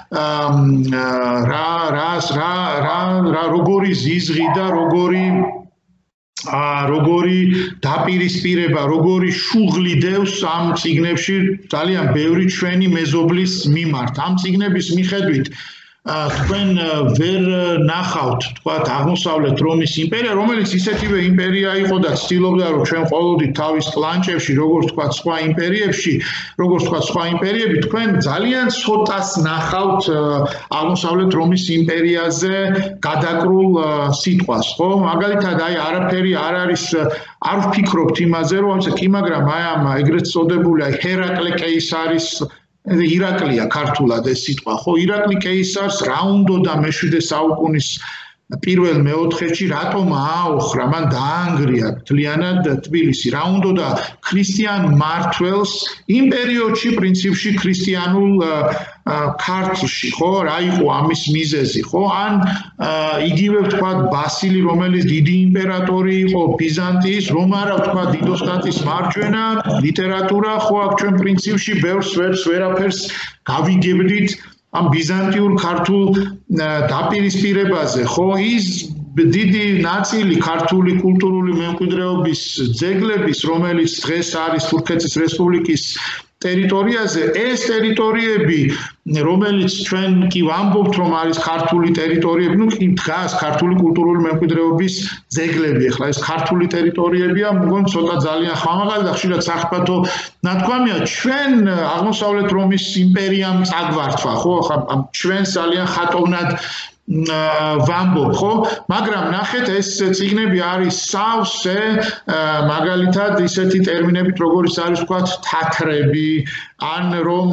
რა რა რა რა როგორი ზიზღი და როგორი როგორი დაპირისპირება, როგორი შუღლი დევს ამ წიგნებში ძალიან ბევრი ჩვენი მეზობლის მიმართ. ამ წიგნების მიხედვით თქვენ ვერ ნახავთ თქვათ აღმოსავლეთ რომის იმპერია, რომელიც ისეთივე იმპერია იყო და ცდილობდა რომ ჩვენ ყოველდღე თავის კლანჭებში, როგორც თქვათ სხვა იმპერიებში, როგორც თქვათ სხვა იმპერიები, თქვენ ძალიან ცოტას ნახავთ აღმოსავლეთ რომის იმპერიაზე გადაკრულ სიტყვას, ხო? მაგალითად, აი არაფერი არ არის არ ვფიქრობთ იმაზე, რომ ამაზე კი, მაგრამ აი ამ ეგრეთ წოდებული აი ჰერაკლე კეისარის ირაკლია ქართულად ეს სიტყვა, ხო? ირაკლი კეისარს რა უნდოდა მეშვიდე საუკუნის პირველ მეოთხეში რატომ ააოხრა, მან დაანგრია მთლიანად თბილისი, რა უნდოდა ქრისტიან მმართველს იმ პერიოდში პრინციპში ქრისტიანულ ქართლში, ხო? რა იყო ამის მიზეზი, ხო? ან იგივე ვთქვათ ბასილი, რომელიც დიდი იმპერატორი იყო ბიზანტიის, რომ არა ვთქვათ დიდოსტატის მარჯვენა ლიტერატურა, ხო, აქ ჩვენ პრინციპში ბევრს ვერს ვერაფერს გავიგებდით ამ ბიზანტიურ ქართულ დაპირისპირებაზე, ხო, ის დიდი ნაწილი ქართული კულტურული მემკვიდრეობის ძეგლების, რომელიც დღეს არის თურქეთის რესპუბლიკის ტერიტორიაზე, ეს ტერიტორიები, რომელიც ჩვენ კი ვამბობთ, რომ არის ქართული ტერიტორიები, ну, დგას ქართული კულტურული მემკვიდრეობის ძეგლები, ახლა ეს ქართული ტერიტორიებია, მგონი ცოტა ძალიან ხმამაღალი და ხშირად სახიფათო ნათქვამია, ჩვენ აღმოსავლეთ რომის იმპერიამ წაგვართვა, ხო, ახლა ჩვენს ძალიან ხატოვნად ვამბობ, ხო? მაგრამ ნახეთ, ეს წიგნები არის სავსე, მაგალითად ისეთი ტერმინებით, როგორც არის ვთქვათ თათრები, ან რომ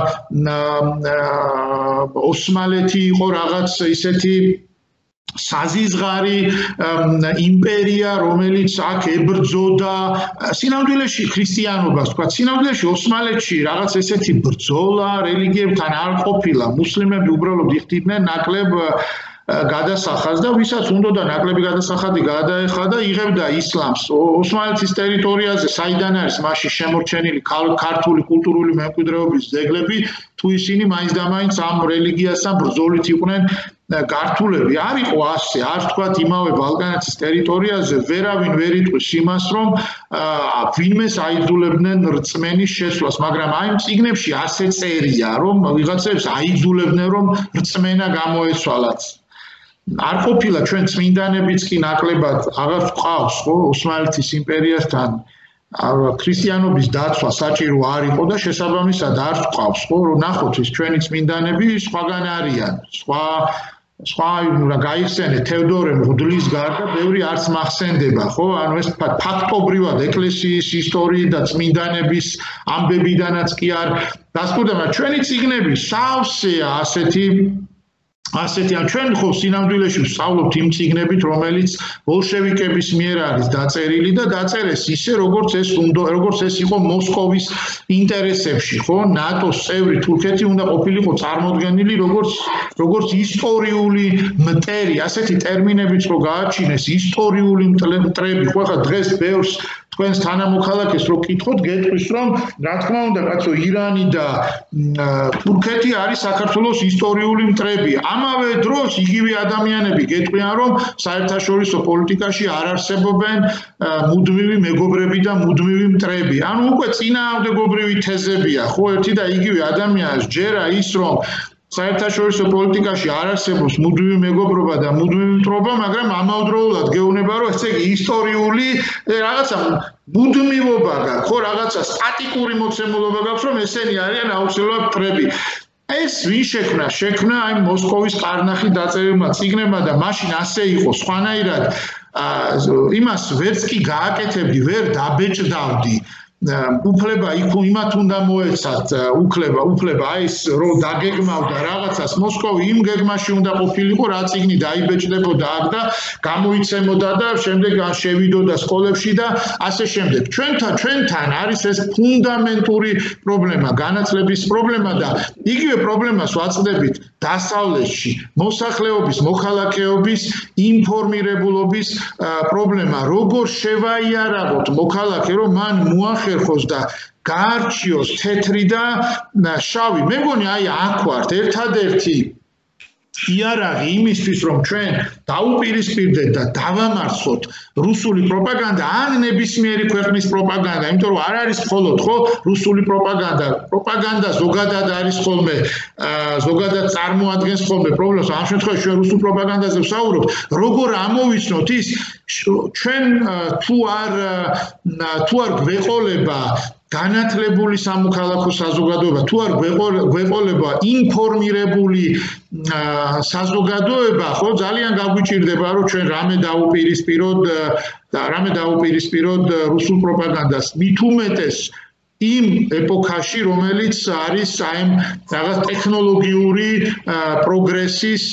ოსმალეთი იყო რაღაც ისეთი საზიზღარი იმპერია, რომელიც აქ ებრძოდა სინამდვილეში ქრისტიანობას, თქვა, სინამდვილეში ოსმალეთში რაღაც ესეთი ბრძოლა რელიგიებთან არ ყოფილა, მუსლიმები უბრალოდ იხდიდნენ ნაკლებ გადასახადს და ვისაც უნდოდა ნაკლები გადასახადი გადაეხადა, იღებდა ისლამს. ოსმალეთის ტერიტორიაზე საიდან არის მასში შემორჩენილი ქართული კულტურული მემკვიდრეობის ძეგლები, თუ ისინი მაინც და მაინც ამ რელიგიასთან ბრძოლით იყვნენ გართულები. არ იყო ასე, არ თქვათ იმავე ბალკანეთის ტერიტორიაზე ვერავინ ვერ იტყვის იმას, რომ ვინმეს აიძულებდნენ რწმენის შესვლას, მაგრამ აი იმ წიგნებში ასე წერია, რომ ვიღაცებს აიძულებდნენ, რომ რწმენა გამოეცვალათ. არ ყოფილა ჩვენ წმინდანებიც კი ნაკლებად აღარ ვყავს, ხო, ოსმალეთის იმპერიასთან ქრისტიანობის დაცვა საჭირო არ იყო და შესაბამისად არ ვყავს, ხო, რომ ნახოთ ის ჩვენი წმინდანები სხვაგან არიან, სხვა სხვა რა გაიხსენეთ თევდორე მღვდლის გარდა ბევრი არც მახსენდება, ხო? ანუ ეს ფაქტობრივად ეკლესიის ისტორიით და წმინდანების ამბებიდანაც კი არ დასკურდა, მაგრამ ჩვენი წიგნები სავსეა ასეთი ასეთი ან ჩვენ ხო სინამდვილეში ვსწავლობთ იმ წიგნებით, რომელიც ბოლშევიკების მიერ არის დაწერილი და დაწერეს ისე, როგორც ეს უნდა, როგორც ეს იყო მოსკოვის ინტერესებში, ხო? ნატოს წევრი თურქეთი უნდა ყოფილიყო წარმოდგენილი როგორც როგორც ისტორიული მტერი, ასეთი ტერმინებიც რო გააჩინეს, ისტორიული მტრები, ხო, ხა დღეს ბევრს თქვენს თანამოქალაქეს რო კითხოთ, გეტყვის, რომ რა თქმა უნდა, კაცო, ირანი და თურქეთი არის საქართველოს ისტორიული მტრები. ამავე დროს იგივე ადამიანები გეტყვიან, რომ საერთაშორისო პოლიტიკაში არ არსებობენ მუდმივი მეგობრები და მუდმივი მტრები. ანუ უკვე წინააღმდეგობრივი თეზებია, ხო, ერთი და იგივე ადამიანს ჯერა ის, რომ საერთაშორისო პოლიტიკაში არ არსებობს მუდმივი მეგობრობა და მუდმივი მტრობა, მაგრამ ამავდროულად გეუბნება, რომ ესე იგი ისტორიული რაღაცა მუდმივობა გაქვს, ხო, რაღაცა სტატიკური მოცემულობა გაქვს, რომ ესენი არიან აუცილებლად მტრები. ეს ვინ შექმნა? შექმნა აი მოსკოვის კარნახი დაწერილმა წიგნებმა და მაშინ ასე იყო, სხვანაირად იმას ვერც კი გააკეთებდი, ვერ დაბეჭდავდი. უფლება იქ იმათ უნდა მოეცათ უფლება უფლება აი ეს რო დაგეგმავდა რაღაცას მოსკოვი იმ გეგმაში უნდა ყოფილიყო რა წიგნი დაიბეჭდებოდა აქ და გამოიცემოდა და შემდეგ შევიდოდა სკოლებში და ასე შემდეგ ჩვენთან ჩვენთან არის ეს ფუნდამენტური პრობლემა განათლების პრობლემა და იგივე პრობლემას ვაწყდებით დასავლეთში მოსახლეობის მოქალაქეობის ინფორმირებულობის პრობლემა როგორ შევაიარაღოთ მოქალაქე რომ მან მოახერხოს და გაარჩიოს თეთრი და შავი მე მგონი აი აქ ვართ ერთადერთი იარაღი იმისთვის რომ ჩვენ დაუპირისპირდეთ და დავამარცხოთ რუსული პროპაგანდა ან ნებისმიერი ქვეყნის პროპაგანდა, იმიტომ რომ არ არის მხოლოდ ხო რუსული პროპაგანდა, პროპაგანდა ზოგადად არის ხოლმე, ზოგადად წარმოადგენს ხოლმე პრობლემას. ამ შემთხვევაში ჩვენ რუსულ პროპაგანდაზე ვსაუბრობთ, როგორ ამოვიცნოთ ის ჩვენ თუ არ თუ არ გვეყოლება განათლებული სამოქალაქო საზოგადოება, თუ არ გვეყოლება ინფორმირებული საზოგადოება, ხო ძალიან გაგვიჭირდება რომ ჩვენ რამე დაუპირისპიროთ და რამე დაუპირისპიროთ რუსულ პროპაგანდას. მით უმეტეს იმ ეპოქაში, რომელიც არის აი რაღაც ტექნოლოგიური პროგრესის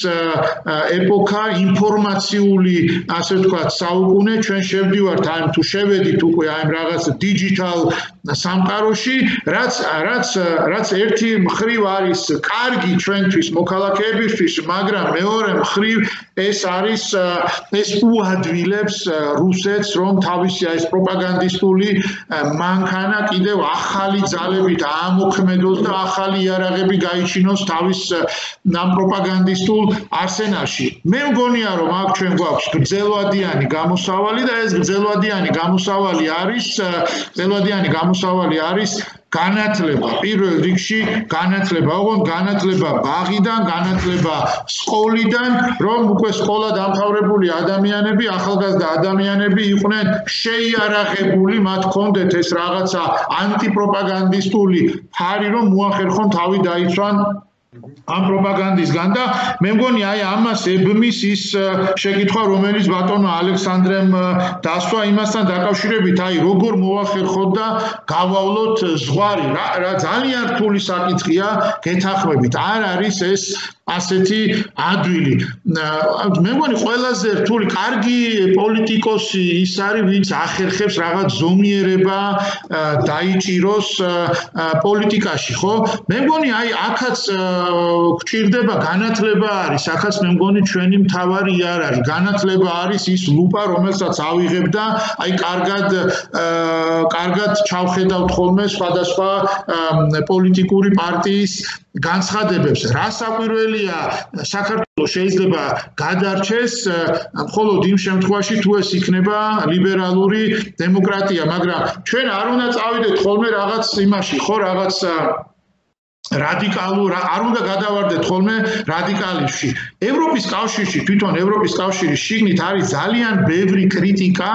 ეპოქა, ინფორმაციული, ასე ვთქვათ, საუკუნე, ჩვენ შევდივართ აი თუ შევედით უკვე აი რაღაც დიჯიტალ სამყაროში, რაც რაც რაც ერთი მხრივ არის კარგი ჩვენთვის მოქალაქეებისთვის, მაგრამ მეორე მხრივ ეს არის ეს უადვილებს რუსეთს, რომ თავისი ეს პროპაგანდისტული მანქანა კიდევ ახალი ძალებით აამოქმედოს და ახალი იარაღები გაიჩინოს თავის ამ პროპაგანდისტულ არსენალში. მე მგონია რომ აქ ჩვენ გვაქვს გრძელვადიანი გამოსავალი და ეს გრძელვადიანი გამოსავალი არის გრძელვადიანი გამოსავალი არის განათლება, პირველ რიგში განათლება, ოღონდ განათლება ბაღიდან, განათლება სკოლიდან, რომ უკვე სკოლა დამთავრებული ადამიანები, ახალგაზრდა ადამიანები იყვნენ შეიარაღებული, მათ ჰქონდეთ ეს რაღაცა ანტიპროპაგანდისტული ფარი, რომ მოახერხონ თავი დაიცვან ამ პროპაგანდისგან და მე მგონი აი ამას ებმის ის შეკითხვა, რომელიც ბატონო ალექსანდრემ დასვა იმასთან დაკავშირებით, აი როგორ მოახერხოთ და გავავლოთ ზღვარი, რა ძალიან რთული საკითხია, გეთანხმებით, არ არის ეს ასეთი ადვილი. მე მგონი ყველაზე რთული, კარგი პოლიტიკოსი ის არის, ვინც ახერხებს რაღაც ზომიერება დაიჭიროს პოლიტიკაში, ხო? მე მგონი აი აქაც გჭირდება განათლება არის, აქაც მე მგონი ჩვენი მთავარი იარაღი. განათლება არის ის ლუპა, რომელსაც ავიღებ და აი კარგად კარგად ჩავხედავთ ხოლმე სხვადასხვა პოლიტიკური პარტიის განცხადებებს. რა საკვირველია საქართველოს შეიძლება გადარჩეს მხოლოდ იმ შემთხვევაში თუ ეს იქნება ლიბერალური დემოკრატია, მაგრამ ჩვენ არ უნდა წავიდეთ ხოლმე რაღაც იმაში, ხო, რაღაც რადიკალურ არ უნდა გადავარდეთ ხოლმე რადიკალიზმში. ევროპის კავშირში, თვითონ ევროპის კავშირის შიგნით არის ძალიან ბევრი კრიტიკა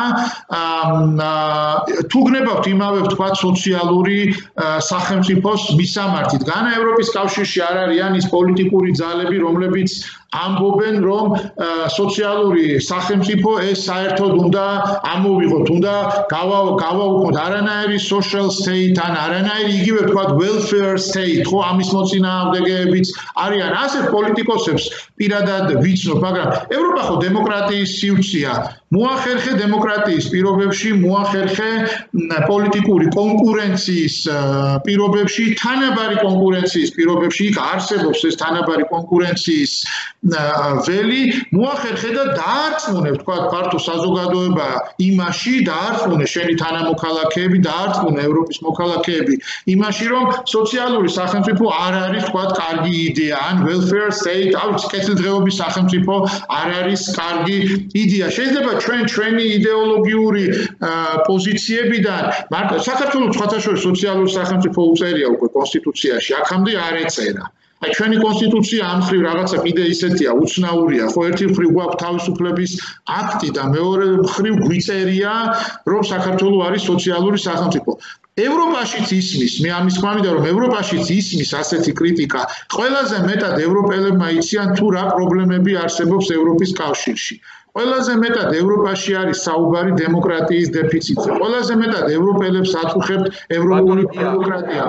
თუ გნებავთ იმავე ვთქვათ სოციალური სახელმწიფოს მისამართით. განა ევროპის კავშირში არ არიან ის პოლიტიკური ძალები, რომლებიც ამბობენ, რომ სოციალური სახელმწიფო ეს საერთოდ უნდა ამოვიღოთ, უნდა გავაუქმოთ არანაირი social state ან არანაირი იგივე ვთქვათ welfare state, ხო, ამის მოწინააღმდეგეებიც არიან. ასეთ პოლიტიკოსებს პირადად ვიცნობ, მაგრამ ევროპა ხო დემოკრატიის სივრცეა. მოახერხე დემოკრატიის პირობებში, მოახერხე პოლიტიკური კონკურენციის პირობებში, თანაბარი კონკურენციის პირობებში, იქ არსებობს ეს თანაბარი კონკურენციის ველი, მოახერხე და დაარწმუნე, ვთქვათ, ფართო საზოგადოება იმაში, დაარწმუნე შენი თანამოქალაქეები, დაარწმუნე ევროპის მოქალაქეები იმაში, რომ სოციალური სახელმწიფო არ არის, ვთქვათ, კარგი იდეა, ან welfare state, ავიც კეთილდღეობის სახელმწიფო არ არის კარგი იდეა. შეიძლება ჩვენ ჩვენი იდეოლოგიური პოზიციებიდან, მაგრამ საქართველოს სხვათაშორის სოციალური სახელმწიფო უწერია უკვე კონსტიტუციაში, აქამდე არ ეწერა. აი ჩვენი კონსტიტუცია ამ ხრივ რაღაცა კიდე ისეთია, უცნაურია, ხო, ერთი მხრივ გვაქვს თავისუფლების აქტი და მეორე მხრივ გვიწერია, რომ საქართველო არის სოციალური სახელმწიფო. ევროპაშიც ისმის, მე ამის ყვავდა, რომ ევროპაშიც ისმის ასეთი კრიტიკა. ყველაზე მეტად ევროპელებმა იციან თუ რა პრობლემები არსებობს ევროპის კავშირში. ყველაზე მეტად ევროპაში არის საუბარი დემოკრატიის დეფიციტზე. ყველაზე მეტად ევროპელებს აწუხებთ ევროპული დემოკრატია.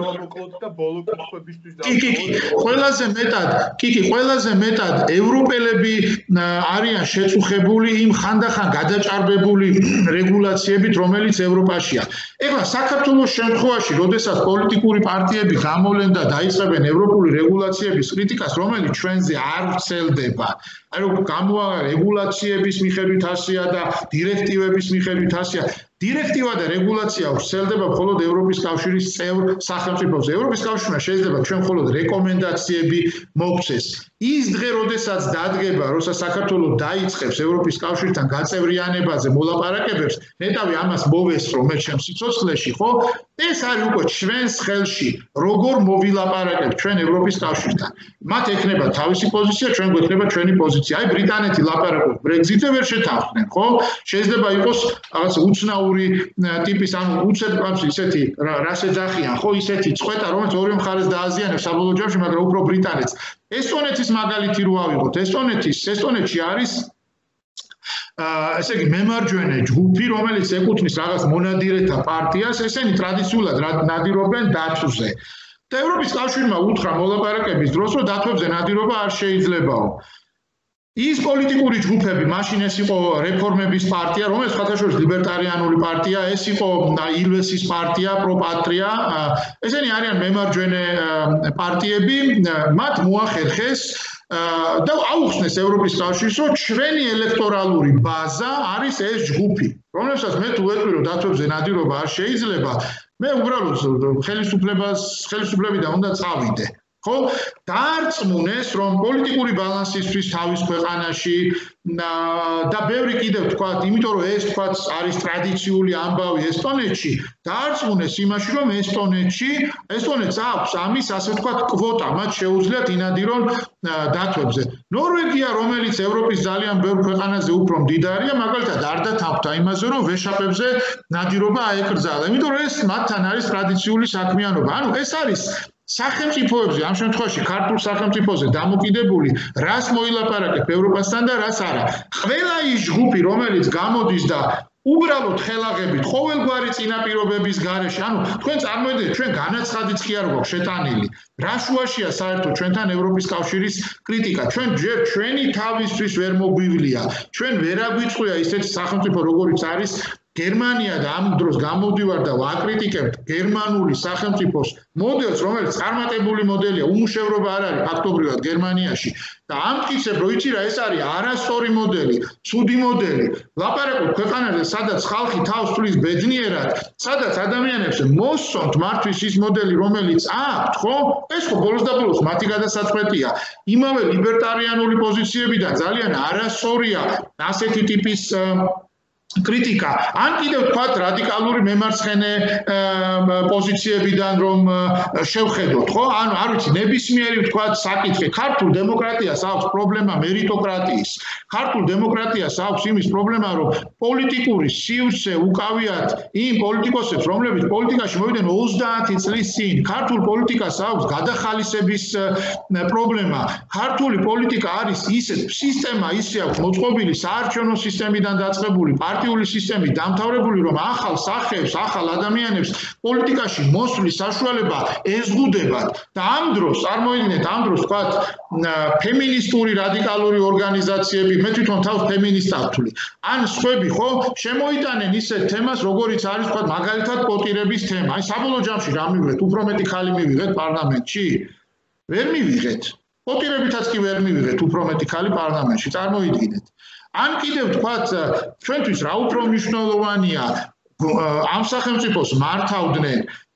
კი, კი, კი, ყველაზე მეტად, კი, კი, ყველაზე მეტად ევროპელები არიან შეწუხებული იმ ხანდახან გადაჭარბებული რეგულაციებით, რომელიც ევროპაშია. ეხლა საქართველოს შემთხვევაში, როდესაც პოლიტიკური პარტიები გამოვლენ და დაიწყებენ ევროპული რეგულაციების კრიტიკას, რომელიც ჩვენზე არ ვრცელდება, აი რომ გამოვა რეგულაციების მიხედვით ასეა და დირექტივების მიხედვით ასეა, დირექტივა და რეგულაცია ვრცელდება მხოლოდ ევროპის კავშირის წევრ სახელმწიფოებზე. ევროპის კავშირმა შეიძლება ჩვენ მხოლოდ რეკომენდაციები მოგცეს. ის დღე, როდესაც დადგება, როცა საქართველო დაიწყებს ევროპის კავშირთან გაწევრიანებაზე მოლაპარაკებებს, ნეტავი ამას მოვესწრო მე ჩემს სიცოცხლეში, ხო? ეს არის უკვე ჩვენს ხელში, როგორ მოვილაპარაკებთ ჩვენ ევროპის კავშირთან. მათ ექნება თავისი პოზიცია, ჩვენ გვექნება ჩვენი პოზიცია. აი ბრიტანეთი ლაპარაკობს ბრეგზიტზე ვერ შეთანხმდნენ, ხო? შეიძლება იყოს რაღაც უცნაური ტიპის, ანუ უცებ კამს ისეთი რას ეძახიან, ხო, ისეთი წვეტა, რომელიც ორივე მხარეს დააზიანებს საბოლოო ჯამში, მაგრამ უფრო ბრიტანეთს. ესტონეთის მაგალითი რო ავიღოთ, ესტონეთის, ესტონეთში არის ესე იგი მემარჯვენე ჯგუფი, რომელიც ეკუთვნის რაღაც მონადირეთა პარტიას, ესენი ტრადიციულად ნადირობენ დათვზე. და ევროპის კავშირმა უთხრა მოლაპარაკების დროს, რომ დათვებზე ნადირობა არ შეიძლებაო. ის პოლიტიკური ჯგუფები, მაშინ ეს იყო რეფორმების პარტია, რომელიც ხათაშორის ლიბერტარიანული პარტია, ეს იყო ილვესის პარტია, პროპატრია, ესენი არიან მემარჯვენე პარტიები, მათ მოახერხეს და აუხსნეს ევროპის კავშირს, რომ ჩვენი ელექტორალური ბაზა არის ეს ჯგუფი, რომელსაც მე თუ ვეტყვი, რომ დათვებზე ნადირობა არ შეიძლება, მე უბრალოდ ხელისუფლებას, ხელისუფლებიდან უნდა წავიდე. ხო, დაარწმუნეს, რომ პოლიტიკური ბალანსისთვის თავის ქვეყანაში და ბევრი კიდევ თქვათ, იმიტომ რომ ეს თქვათ არის ტრადიციული ამბავი ესტონეთში, დაარწმუნეს იმაში, რომ ესტონეთში, ესტონეთს აქვს ამის ასე ვთქვათ კვოტა, მათ შეუძლიათ ინადირონ დათვებზე. ნორვეგია, რომელიც ევროპის ძალიან ბევრ ქვეყანაზე უფრო მდიდარია, მაგალითად არ დათანხმდა იმაზე, რომ ვეშაპებზე ნადირობა აეკრძალა, იმიტომ რომ ეს მათთან არის ტრადიციული საქმიანობა. ანუ ეს არის სახელმწიფოებზე, ამ შემთხვევაში ქართულ სახელმწიფოზე დამოკიდებული, რას მოილაპარაკებ ევროპასთან და რას არა. ყველა ის ჯგუფი, რომელიც გამოდის და უბრალოდ ხელაღებით ყოველგვარი წინაპირობების გარეშე, ანუ თქვენ წარმოიდგინეთ, ჩვენ განაცხადიც კი არ გვაქვს შეტანილი. რა შუაშია საერთოდ ჩვენთან ევროპის კავშირის კრიტიკა? ჩვენ ჯერ ჩვენი თავისთვის ვერ მოგვივლია. ჩვენ ვერ აგვიწყვია ისეთი სახელმწიფო, როგორიც არის გერმანია და ამ დროს გამოდივარ და ვაკრიტიკებთ გერმანული სახელმწიფოს მოდელს, რომელიც წარმატებული მოდელია, უმუშევრობა არ არის ფაქტობრივად გერმანიაში და ამტკიცებ, რომ იცი რა, ეს არის არასწორი მოდელი, ცუდი მოდელი. ლაპარაკობთ ქვეყანაზე, სადაც ხალხი თავს თვლის ბედნიერად, სადაც ადამიანებს მოსწონთ მართვის ის მოდელი, რომელიც აქვთ, ხო? ეს ხო ბოლოს და ბოლოს მათი გადასაწყვეტია. იმავე ლიბერტარიანული პოზიციებიდან ძალიან არასწორია ასეთი ტიპის კრიტიკა, ან კიდევ თქვათ რადიკალური მემარცხენე პოზიციებიდან რომ შევხედოთ, ხო? ანუ არ ვიცი, ნებისმიერი თქვათ საკითხი, ქართულ დემოკრატიას აქვს პრობლემა მერიტოკრატიის. ქართულ დემოკრატიას აქვს იმის პრობლემა, რომ პოლიტიკური სივრცე უკავიათ იმ პოლიტიკოსებს, რომლებიც პოლიტიკაში მოვიდნენ ოცდაათი წლის წინ. ქართულ პოლიტიკას აქვს გადახალისების პრობლემა. ქართული პოლიტიკა არის ისეთ სისტემა ისე აქვს მოწყობილი საარჩევნო სისტემიდან დაწყებული პარტიული სისტემით დამთავრებული, რომ ახალ სახეებს, ახალ ადამიანებს პოლიტიკაში მოსვლის საშუალება ეზღუდებათ და ამ დროს, წარმოიდგინეთ, ამ დროს თქვათ ფემინისტური რადიკალური ორგანიზაციები, მე თვითონ თავს ფემინისტად ვთვლი, ან სხვები, ხო, შემოიტანენ ისეთ თემას, როგორიც არის, თქვათ, მაგალითად კვოტირების თემა. აი, საბოლოო ჯამში რა მივიღეთ? უფრო მეტი ხალი მივიღეთ პარლამენტში? ვერ მივიღეთ. კვოტირებითაც კი ვერ მივიღეთ უფრო მეტი ხალი პარლამენტში, წარმოიდგინეთ. ან კიდევ თქვათ, ჩვენთვის რა უფრო მნიშვნელოვანია, ამ სახელმწიფოს მართავდნენ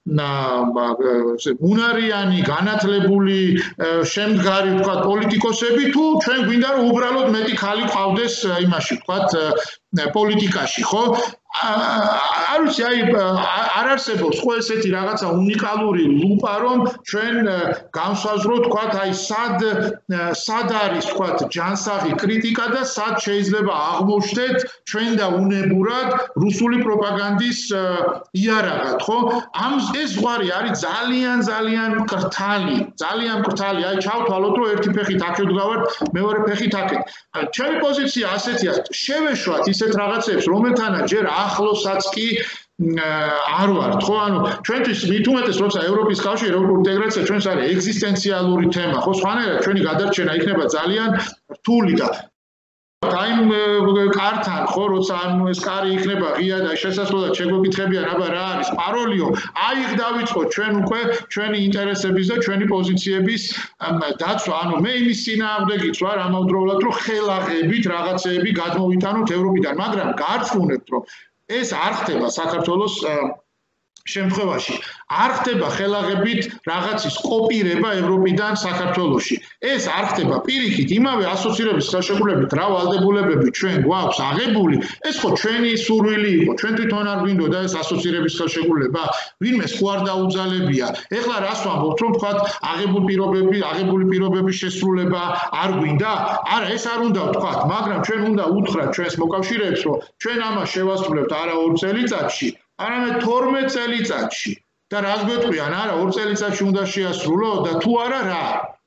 უნარიანი, განათლებული, შემდგარი, ვთქვათ, პოლიტიკოსები, თუ ჩვენ გვინდა რომ უბრალოდ მეტი ხალი ყავდეს იმაში, ვთქვათ, პოლიტიკაში, ხო? არ ვიცი, აი არ არსებობს ხო ესეთი რაღაცა უნიკალური ლუპა, რომ ჩვენ განსაზღვროთ, ვთქვათ, აი სად სად არის, ვთქვათ, ჯანსაღი კრიტიკა და სად შეიძლება აღმოჩნდეთ ჩვენ და უნებურად რუსული პროპაგანდის იარაღად, ხო? ამ ეს ზღვარი არის ძალიან ძალიან მკრთალი, ძალიან მკრთალი. აი ჩავთვალოთ, რომ ერთი ფეხით აქეთ გავართ, მეორე ფეხით აქეთ. ჩემი პოზიცია ასეთია, შევეშვათ ისეთ რაღაცებს, რომელთანაც ჯერ ახლოსაც კი არ ვართ, ხო? ანუ ჩვენთვის მით უმეტეს, როცა ევროპის კავშირი ევროპული ინტეგრაცია ჩვენს არის ეგზისტენციალური თემა, ხო? სხვანაირად ჩვენი გადარჩენა იქნება ძალიან რთული და time კართან, ხო, როცა ანუ ეს კარი იქნება ღია და შესაძლოა შეგვეკითხებიან, აბა რა არის პაროლიო, აი ხ დავიწყოთ ჩვენ უკვე ჩვენი ინტერესების და ჩვენი პოზიციების დაცვა. ანუ მე იმის წინააღმდეგიც ვარ ამავდროულად, რომ ხელაღებით რაღაცეები გადმოვიტანოთ ევროპიდან, მაგრამ გარწმუნებთ, რომ ეს არ ხდება საქართველოს შემთხვევაში არ ხდება ხელაღებით რაღაცის კოპირება ევროპიდან საქართველოში. ეს არ ხდება პირიქით იმავე ასოცირების ხელშეკრულებით რა ვალდებულებები ჩვენ გვაქვს აღებული, ეს ხო ჩვენი სურვილი იყო, ჩვენ თვითონ არ გვინდოდა ეს ასოცირების ხელშეკრულება, ვინმეს ხო არ დაუძალებია. ეხლა რას ვამბობთ, რომ თქვათ აღებული პირობები, აღებული პირობების შესრულება არ გვინდა? არა, ეს არ უნდა ვთქვათ, მაგრამ ჩვენ უნდა უთხრათ ჩვენს მოკავშირეებს, რომ ჩვენ ამას შევასრულებთ არა ორ წელიწადში, არამედ თორმეტ წელიწადში და რას გვეტყვიან, არა ორ წელიწადში უნდა შეასრულო და თუ არა რა.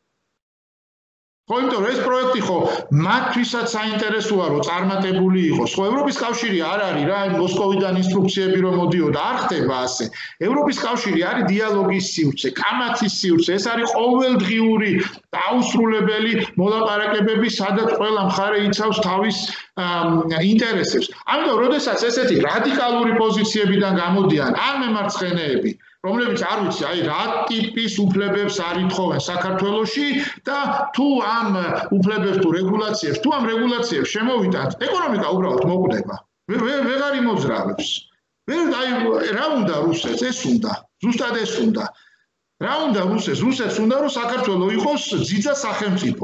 ხო, იმიტომ რომ ეს პროექტი ხო მათთვისაც საინტერესოა რომ წარმატებული იყოს. ხო, ევროპის კავშირი არ არის რა, მოსკოვიდან ინსტრუქციები რომ მოდიოდა, არ ხდება ასე. ევროპის კავშირი არის დიალოგის სივრცე, კამათის სივრცე, ეს არის ყოველდღიური დაუსრულებელი მოლაპარაკებები, სადაც ყველა მხარე იცავს თავის ინტერესებს. ამიტომ, როდესაც ესეთი რადიკალური პოზიციებიდან გამოდიან ან მემარცხენეები, რომლებიც არ ვიცი, აი რა ტიპის უფლებებს არ ითხოვენ საქართველოში და თუ ამ უფლებებს თუ რეგულაციებს, თუ ამ რეგულაციებს შემოვიტანთ, ეკონომიკა უბრალოდ მოკვდება. ვეღარ იმოძრავებს. აი რა უნდა რუსეთს, ეს უნდა, ზუსტად ეს უნდა. რა უნდა რუსეთს? რუსეთს უნდა რომ საქართველო იყოს ძიძა სახელმწიფო.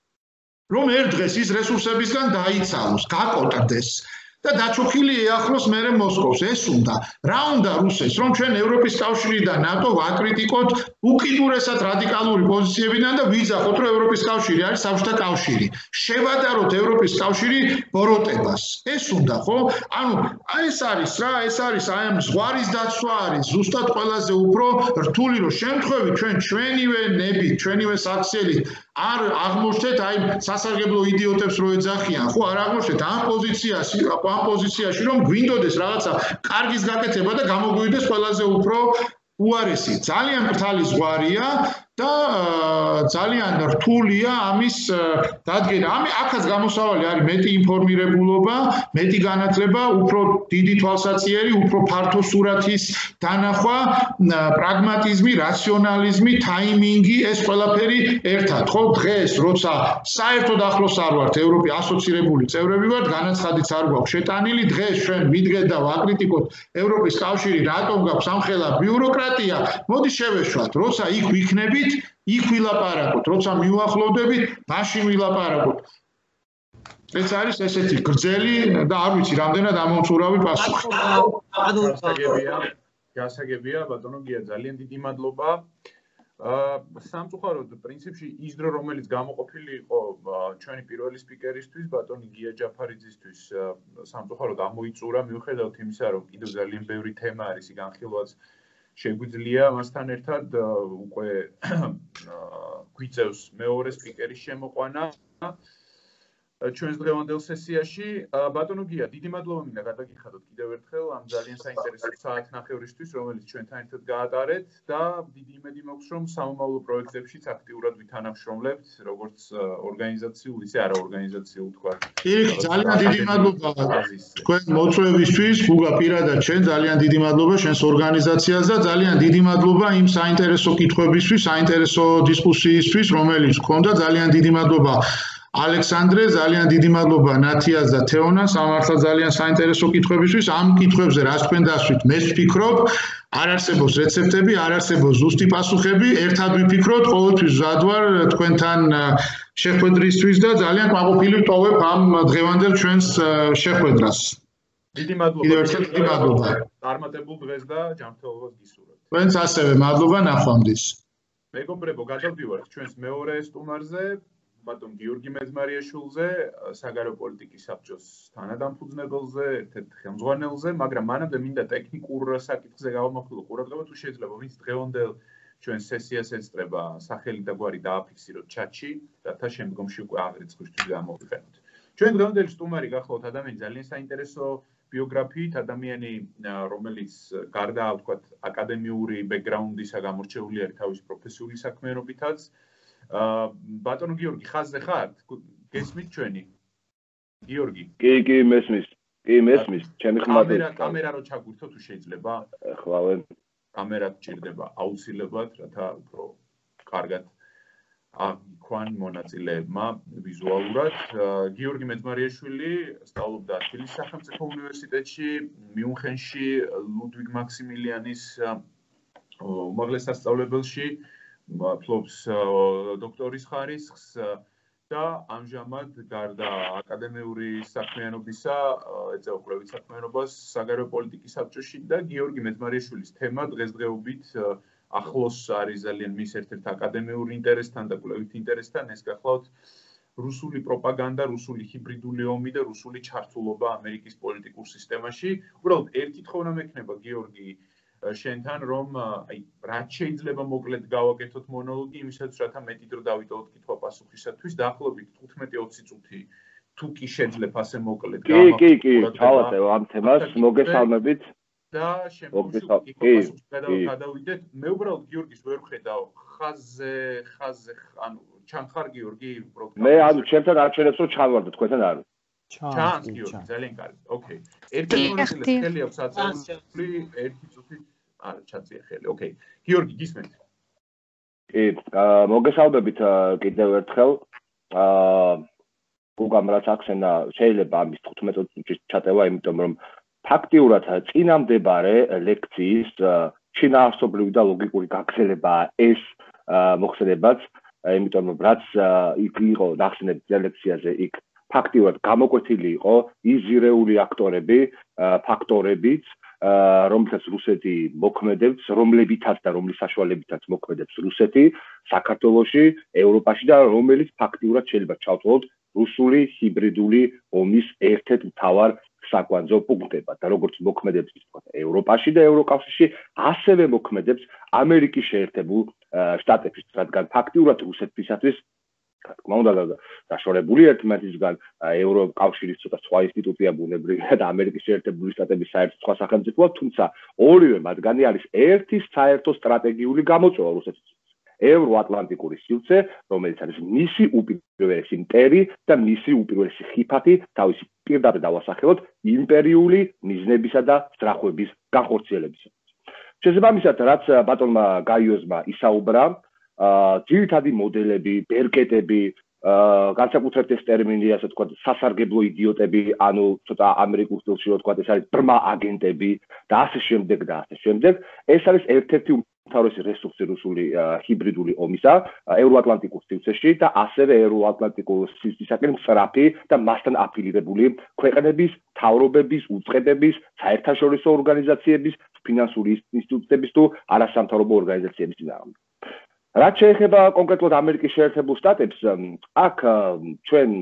რომ ერთ დღეს ის რესურსებისგან დაიცალოს, გაკოტრდეს და დაჩოქილი ეახლოს მერე მოსკოვს, ეს უნდა. რა უნდა რუსეთს, რომ ჩვენ ევროპის კავშირი და ნატო ვაკრიტიკოთ უკიდურესად რადიკალური პოზიციებიდან და ვიძახოთ, რომ ევროპის კავშირი არის საბჭოთა კავშირი. შევადაროთ ევროპის კავშირი ბოროტებას. ეს უნდა, ხო? ანუ ეს არის რა, ეს არის აი ამ ზღვარის დაცვა არის ზუსტად ყველაზე უფრო რთული, რომ შემთხვევით ჩვენ ჩვენივე ნებით, ჩვენივე საქციელით არ აღმოჩნდეთ აი სასარგებლო იდიოტებს რო ეძახიან, ხო, არ აღმოჩნდეთ ამ პოზიციაში, ამ პოზიციაში რომ გვინდოდეს რაღაცა კარგის გაკეთება და გამოგვივიდეს ყველაზე უფრო უარესი. ძალიან მართალი ზღვარია და ძალიან რთულია ამის დადგენა. ამი აქაც გამოსავალი არის მეტი ინფორმირებულობა, მეტი განათლება, უფრო დიდი თვალსაჩინო, უფრო ფართო სურათის დანახვა, პრაგმატიზმი, რაციონალიზმი, თაიმინგი, ეს ყველაფერი ერთად. ხო, დღეს როცა საერთოდ ახლოს არ ვართ ევროპის ასოცირებული წევრები ვართ, განაცხადიც არ გვაქვს შეტანილი, დღეს ჩვენ ვიდგეთ და ვაკრიტიკოთ ევროპის კავშირი, რატომ გაქვს ამხელა ბიუროკრატია, მოდი შევეშვათ, როცა იქ ვიქნებით იქ ვილაპარაკოთ, როცა მივახლოვდებით, მაშინ ვილაპარაკოთ. ეს არის ესეთი გრძელი და არ ვიცი, რამდენად ამომწურავი პასუხი. გასაგებია, გასაგებია, ბატონო გია, ძალიან დიდი მადლობა. აა სამწუხაროდ პრინციპში ის დრო, რომელიც გამოყოფილი იყო ჩვენი პირველი სპიკერისთვის, ბატონი გია ჯაფარიძისთვის, სამწუხაროდ ამოიწურა, მიუხედავად იმისა, რომ კიდევ ძალიან ბევრი თემა არის განხილვაც შეგვიძლია მასთან ერთად უკვე გვიწევს მეორე სპიკერის შემოყვანა ჩვენს დღევანდელ სესიაში. ბატონო გია, დიდი მადლობა მინდა გადაგიხადოთ კიდევ ერთხელ ამ ძალიან საინტერესო საათნახევრისთვის, რომელიც ჩვენთან ერთად გაატარეთ და დიდი იმედი მაქვს, რომ სამომავლო პროექტებშიც აქტიურად ვითანამშრომლებთ, როგორც ორგანიზაციულ, ისე არაორგანიზაციულ თქვა. იქ ძალიან დიდი მადლობა თქვენ მოწვევისთვის, გუგა პირადად შენ ძალიან დიდი მადლობა შენს ორგანიზაციას და ძალიან დიდი მადლობა იმ საინტერესო კითხვებისთვის, საინტერესო დისკუსიისთვის, რომელიც გქონდა. ძალიან დიდი მადლობა ალექსანდრე, ძალიან დიდი მადლობა ნათიას და თეონას, ამართლა ძალიან საინტერესო კითხვებისთვის. ამ კითხვებზე რაც თქვენ დასვით, მე ვფიქრობ, არ არსებობს რეცეპტები, არ არსებობს ზუსტი პასუხები, ერთად ვიფიქროთ, ყოველთვის მზად ვარ თქვენთან შეხვედრისთვის და ძალიან კმაყოფილი ვტოვებ ამ დღევანდელ ჩვენს შეხვედრას. დიდი მადლობა. კიდევ ერთხელ დიდი მადლობა. წარმატებულ დღეს და ჯანმრთელობას გისურვებთ. თქვენც ასევე მადლობა ნახვამდის. მეგობრებო, გადავდივართ ჩვენს მეორე სტუმარზე. ბატონ გიორგი მეძმარიაშვილზე, საგარეო პოლიტიკის საბჭოს თანადამფუძნებელზე, ერთ-ერთ ხელმძღვანელზე, მაგრამ მანამდე მინდა ტექნიკურ საკითხზე გავამახვილო ყურადღება, თუ შეიძლება ვინც დღევანდელ ჩვენ სესიას ეწრება, სახელი და გვარი დააფიქსიროთ ჩატში, რათა შემდგომში უკვე აღრიცხვისთვის გამოვიყენოთ. ჩვენ დღევანდელი სტუმარი გახლავთ ადამიანი ძალიან საინტერესო ბიოგრაფიით, ადამიანი, რომელიც გარდა ვთქვათ აკადემიური ბექგრაუნდისა გამორჩეული არის თავის პროფესიული საქმიანობითაც. ბატონო გიორგი, ხაზზე ხართ? გესმით ჩვენი? გიორგი. კი, კი, მესმის. კი, მესმის. ჩემი ხმადი. კამერა, კამერა რო ჩაგვირთო თუ შეიძლება? ახლავენ. კამერა გჭირდება აუცილებლად, რათა უფრო კარგად აქვან მონაწილეებმა ვიზუალურად. გიორგი მეძმარიაშვილი სწავლობდა თბილისის სახელმწიფო უნივერსიტეტში, მიუნხენში, ლუდვიგ მაქსიმილიანის უმაღლეს სასწავლებელში, ფლობს დოქტორის ხარისხს და ამჟამად გარდა აკადემიური საქმიანობისა ეწევა კვლევით საქმიანობას საგარეო პოლიტიკის საბჭოში და გიორგი მეძმარიაშვილის თემა დღესდღეობით ახლოს არის ძალიან მის ერთ-ერთ აკადემიურ ინტერესთან და კვლევით ინტერესთან, ეს გახლავთ რუსული პროპაგანდა, რუსული ჰიბრიდული ომი და რუსული ჩართულობა ამერიკის პოლიტიკურ სისტემაში. უბრალოდ ერთი თხოვნა მექნება გიორგი შენთან, რომ აი რაც შეიძლება მოკლედ გავაკეთოთ მონოლოგი, იმისაც რათა მეტი დრო დავიტოვოთ კითხვა-პასუხისათვის, დაახლოებით თხუთმეტი ოცი წუთი თუ კი შეძლებ ასე მოკლედ გამახვილოთ. კი, კი, კი, ჩავატევ ამ თემას, მოგესალმებით. და შემდგომში კითხვა-პასუხს გადავიდეთ. მე უბრალოდ გიორგის ვერ ვხედავ ხაზზე, ხაზზე, ანუ ჩანხარ გიორგი უბრალოდ. მე ანუ ჩემთან არჩენებს რომ ჩავარდო, თქვენთან არ. ჩანს გიორგი, ძალიან კარგი. ოკეი. ერთი მონაწილე ხელი აქვს აწეული, ერთი წუთი არა ჩაწია ხელი. ოკეი. გიორგი, გისმენთ? კი, მოგესალმებით კიდევ ერთხელ. აა გუგამ რაც ახსენა, შეიძლება ამის თხუთმეტ წუთში ჩატევა, იმიტომ რომ ფაქტიურად წინამდებარე ლექციის შინაარსობრივი და ლოგიკური გაგრძელებაა ეს მოხსენებაც, იმიტომ რომ რაც იქ იყო ნახსენები ლექციაზე, იქ ფაქტიურად გამოკვეთილი იყო იზირეული აქტორები, ფაქტორებიც, რომლითაც რუსეთი მოქმედებს, რომლებითაც და რომლის საშუალებითაც მოქმედებს რუსეთი საქართველოში, ევროპაში და რომელიც ფაქტიურად შეიძლება ჩავთვალოთ რუსული ჰიბრიდული ომის ერთ-ერთ მთავარ საკვანძო პუნქტებად და როგორც მოქმედებს ის თქვა ევროპაში და ევროკავშირში, ასევე მოქმედებს ამერიკის შეერთებულ შტატებში, რადგან ფაქტიურად რუსეთისათვის რა თქმა უნდა დაშორებული ერთმანეთისგან ევროკავშირის ცოტა სხვა ინსტიტუტია ბუნებრივია და ამერიკის შეერთებული შტატების საერთო სხვა სახელმწიფოა, თუმცა ორივე მათგანი არის ერთი საერთო სტრატეგიული გამოწვევა რუსეთისთვის. ევროატლანტიკური სივრცე, რომელიც არის მისი უპირველესი მტერი და მისი უპირველესი ხიფათი თავისი პირდაპირ დავასახელოთ იმპერიული მიზნებისა და სწრაფების განხორციელებისათვის. შესაბამისად, რაც ბატონმა გაიოზმა ისაუბრა, ძირითადი მოდელები, ბერკეტები, განსაკუთრებით ეს ტერმინი, ასე ვთქვათ, სასარგებლო იდიოტები, ანუ ცოტა ამერიკულ სტილში რო ვთქვათ, ეს არის ბრმა აგენტები და ასე შემდეგ და ასე შემდეგ. ეს არის ერთ-ერთი უმთავრესი რესურსი რუსული ჰიბრიდული ომისა ევროატლანტიკურ სივრცეში და ასევე ევროატლანტიკურ სივრცისაკენ მწრაფი და მასთან აფილირებული ქვეყნების, მთავრობების, უწყებების, საერთაშორისო ორგანიზაციების, ფინანსური ინსტიტუტების თუ არასამთავრობო ორგანიზაციების წინააღმდეგ. რაც შეეხება კონკრეტულად ამერიკის შეერთებულ შტატებს, აქ ჩვენ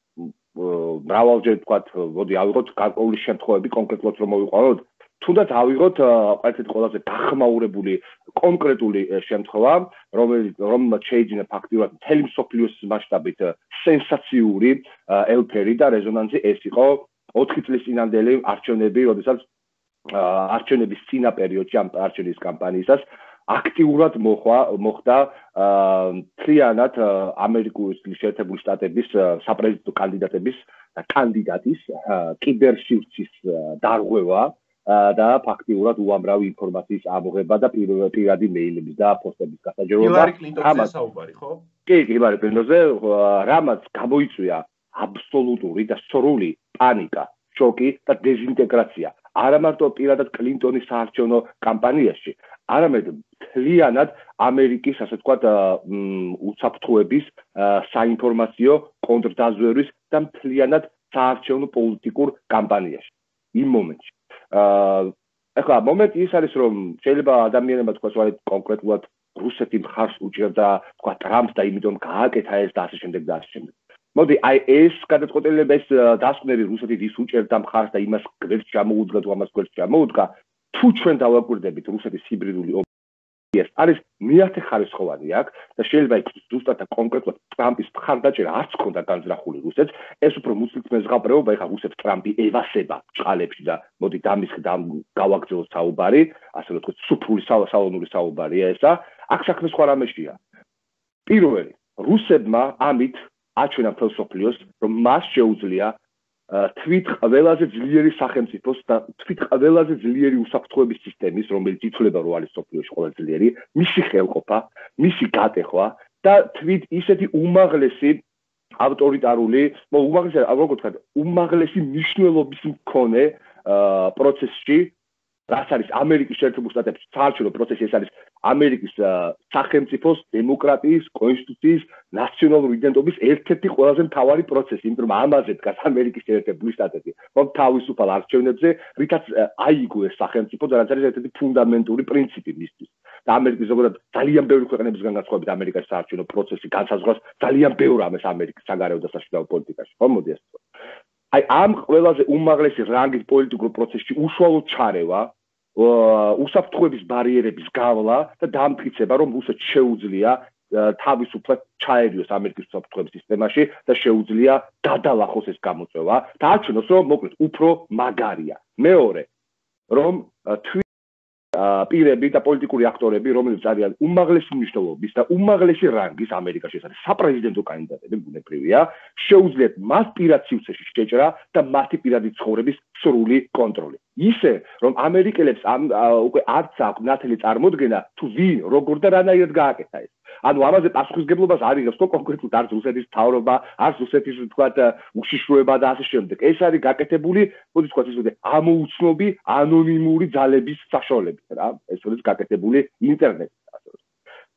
მრავალჯერ ვთქვათ, მოდი ავიღოთ გარკვეული შემთხვევები კონკრეტულად რომ მოვიყვანოთ, თუნდაც ავიღოთ ერთ-ერთი ყველაზე გახმაურებული კონკრეტული შემთხვევა, რომელიც რომელმაც შეიძინა ფაქტიურად მთელი მსოფლიოს მასშტაბით სენსაციური ელფერი და რეზონანსი, ეს იყო ოთხი წლის წინანდელი არჩევნები, როდესაც არჩევნების წინა პერიოდში ამ არჩევნების კამპანიისას აქტიურად მოხდა მოხდა მთლიანად ამერიკის შეერთებული შტატების საპრეზიდენტო კანდიდატების და კანდიდატის კიბერსივრცის დარღვევა და ფაქტიურად უამრავი ინფორმაციის ამოღება და პირადი მეილების და პოსტების გასაჯეროება. ჰილარი კლინტონზე საუბარი, ხო? კი, ჰილარი კლინტონზე, რამაც გამოიწვია აბსოლუტური და სრული პანიკა, შოკი და დეზინტეგრაცია. არა მარტო პირადად კლინტონის საარჩევნო კამპანიაში, არამედ მთლიანად ამერიკის, ასე ვთქვათ, უსაფრთხოების, საინფორმაციო კონტრდაზვერვის და მთლიანად საარჩევნო პოლიტიკურ კამპანიაში. იმ მომენტში. ახლა მომენტი ის არის, რომ შეიძლება ადამიანებმა თქვას, რომ კონკრეტულად რუსეთი მხარს უჭერდა, თქვა ტრამპს და იმიტომ გააკეთა ეს და ასე შემდეგ და ასე შემდეგ. მოდი, აი ეს გადაწყვეტილება, ეს დასკვნები რუსეთით ის უჭერდა მხარს და იმას გვერდს ჩამოუდგა თუ ამას გვერდს ჩამოუდგა, თუ ჩვენ დავაკვირდებით რუსეთის ჰიბრიდული ომი, ეს არის მეათე ხარისხოვანი აქ და შეიძლება იქ ზუსტად და კონკრეტულად ტრამპის მხარდაჭერა არც ქონდა განზრახული რუსეთს, ეს უფრო მუცლის მეზღაბრეობა, ეხლა რუსეთს ტრამპი ევასება ჭყალებში და მოდი დამის გავაგრძელოთ საუბარი, ასე რომ ვთქვათ, სუფრული სალონური საუბარია ესა. აქ საქმე სხვა რამეშია. პირველი, რუსებმა ამით აჩვენა მთელ მსოფლიოს, რომ მას შეუძლია თვით ყველაზე ძლიერი სახელმწიფოს და თვით ყველაზე ძლიერი უსაფრთხოების სისტემის, რომელიც ითვლება რომ არის მსოფლიოში ყველაზე ძლიერი, მისი ხელყოფა, მისი გატეხვა და თვით ისეთი უმაღლესი ავტორიტარული, უმაღლესი, როგორ ვთქვათ, უმაღლესი მნიშვნელობის მქონე პროცესში, რაც არის ამერიკის შეერთებულ შტატებში საარჩევნო პროცესი, ეს არის ამერიკის სახელმწიფოს დემოკრატიის, კონსტიტუციის, ნაციონალური იდენტობის ერთ-ერთი ყველაზე მთავარი პროცესი, იმიტომ რომ ამაზე დგას ამერიკის შეერთებული შტატები, რომ თავისუფალ არჩევნებზე, რითაც აიგო ეს სახელმწიფო, რაც არის ერთ-ერთი ფუნდამენტური პრინციპი მისთვის. და ამერიკის ზოგადად ძალიან ბევრი ქვეყნებისგან განსხვავებით ამერიკაში საარჩევნო პროცესი განსაზღვრავს ძალიან ბევრ ამას ამერიკის საგარეო და საშინაო პოლიტიკაში. ხო, მოდი ასე ვთქვათ. აი ამ ყველაზე უმაღლესი რანგის პოლიტიკურ პროცესში უშუალოდ ჩარევა, უსაფრთხოების ბარიერების გავლა და დამტკიცება, რომ რუსეთს შეუძლია თავისუფლად ჩაერიოს ამერიკის უსაფრთხოების სისტემაში და შეუძლია გადალახოს ეს გამოწვევა და აჩვენოს, რომ მოკლედ უფრო მაგარია. მეორე, რომ პირები და პოლიტიკური აქტორები, რომლებიც არიან უმაღლესი მნიშვნელობის და უმაღლესი რანგის ამერიკაში, ეს არის საპრეზიდენტო კანდიდატები, ბუნებრივია, შეუძლიათ მას პირად სივრცეში შეჭრა და მათი პირადი ცხოვრების სრული კონტროლი. ისე, რომ ამერიკელებს უკვე არც აქვს ნათელი წარმოდგენა, თუ ვინ, როგორ და რანაირად გააკეთა ეს. ანუ ამაზე პასუხისგებლობას არ იღებს თო კონკრეტულად არც რუსეთის მთავრობა, არც რუსეთის ვთქვათ უშიშროება და ასე შემდეგ. ეს არის გაკეთებული, მოდი ვთქვათ ისე, ამოუცნობი ანონიმური ძალების საშუალებით რა. ეს არის გაკეთებული ინტერნეტით, ასე რომ.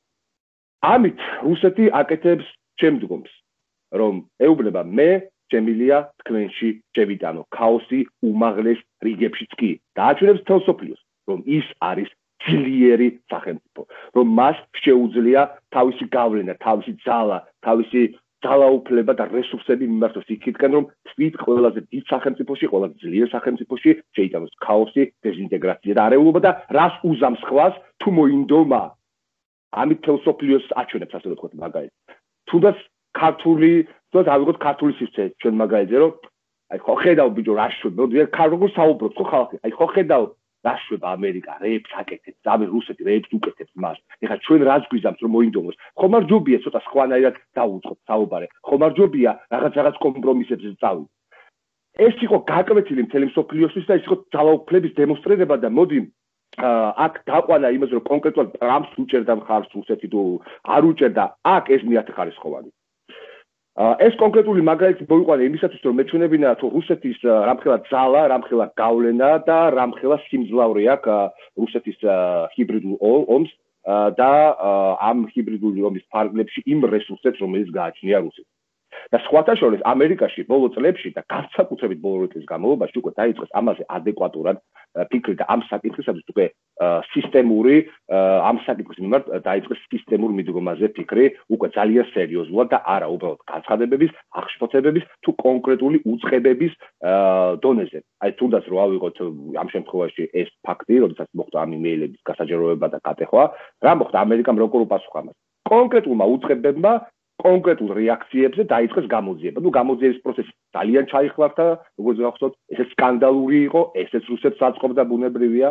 ამით რუსეთი აკეთებს შემდგომს, რომ ეუბნება მე შემილია თქვენში შევიტანო ქაოსი უმაღლეს რიგებშიც კი და აჩვენებს მთელ სოფლიოს, რომ ის არის ძლიერი სახელმწიფო, რომ მას შეუძლია თავისი გავლენა, თავისი ძალა, თავისი ძალაუფლება და რესურსები მიმართოს იქითკენ, რომ თვით ყველაზე დიდ სახელმწიფოში, ყველაზე ძლიერ სახელმწიფოში შეიტანოს ქაოსი, დეზინტეგრაცია და არეულობა და რას უზამს ხვას თუ მოინდომა. ამით მთელ სოფლიოს აჩვენებს, ასე ვთქვათ, მაგალითად. თუნდაც ქართული, თუნდაც ავიღოთ ქართული სივრცე ჩვენ მაგალითზე, რომ აი ხო ხედავ ბიჭო რა შვებ, მოდი ქარ როგორ საუბრობ ხო ხალხი, აი ხო ხედავ რა შვებ ამერიკა, რეებს აკეთებს, ამე რუსეთი რეებს უკეთებს მას. ეხლა ჩვენ რაც გვიზამს რომ მოინდომოს, ხომ არ ჯობია ცოტა სხვანაირად დაუწყოთ საუბარი, ხომ არ ჯობია რაღაც რაღაც კომპრომისებზე წავიდეთ. ეს იყო გაკვეთილი მთელი მსოფლიოსთვის და ეს იყო ძალაუფლების დემონსტრირება და მოდი აქ დაყვანა იმას რომ კონკრეტულად ტრამპს უჭერდა მხარს რუსეთი თუ არ უჭერდა, აქ ეს მეათეხარისხოვანი. ეს კონკრეტული მაგალითი მოიყვანა იმისათვის რომ მეჩვენებინა თუ რუსეთის რამხელა ძალა, რამხელა გავლენა და რამხელა სიმძლავრე აქვს რუსეთის ჰიბრიდულ ომს და ამ ჰიბრიდული ომის ფარგლებში იმ რესურსებს რომელიც გააჩნია რუსეთს. და სხვათა შორის ამერიკაში ბოლო წლებში და განსაკუთრებით ბოლო წლის განმავლობაში უკვე დაიწყეს ამაზე ადეკვატურად ფიქრი და ამ საკითხისათვის უკვე სისტემური ამ საკითხის მიმართ დაიწყეს სისტემურ მიდგომაზე ფიქრი უკვე ძალიან სერიოზულად და არა უბრალოდ განცხადებების, აღშფოთებების თუ კონკრეტული უწყებების დონეზე. აი თუნდაც რო ავიღოთ ამ შემთხვევაში ეს ფაქტი, როდესაც მოხდა ამ იმეილების გასაჯაროება და გატეხვა, რა მოხდა ამერიკამ როგორ უპასუხა მას. კონკრეტულმა უწყებებმა კონკრეტულ რეაქციებზე დაიწყეს გამოძიება. ნუ გამოძიების პროცესი ძალიან ჩაიხლარდა, როგორც გახსოვთ, ესეც სკანდალური იყო, ესეც რუსეთს აწყობდა ბუნებრივია.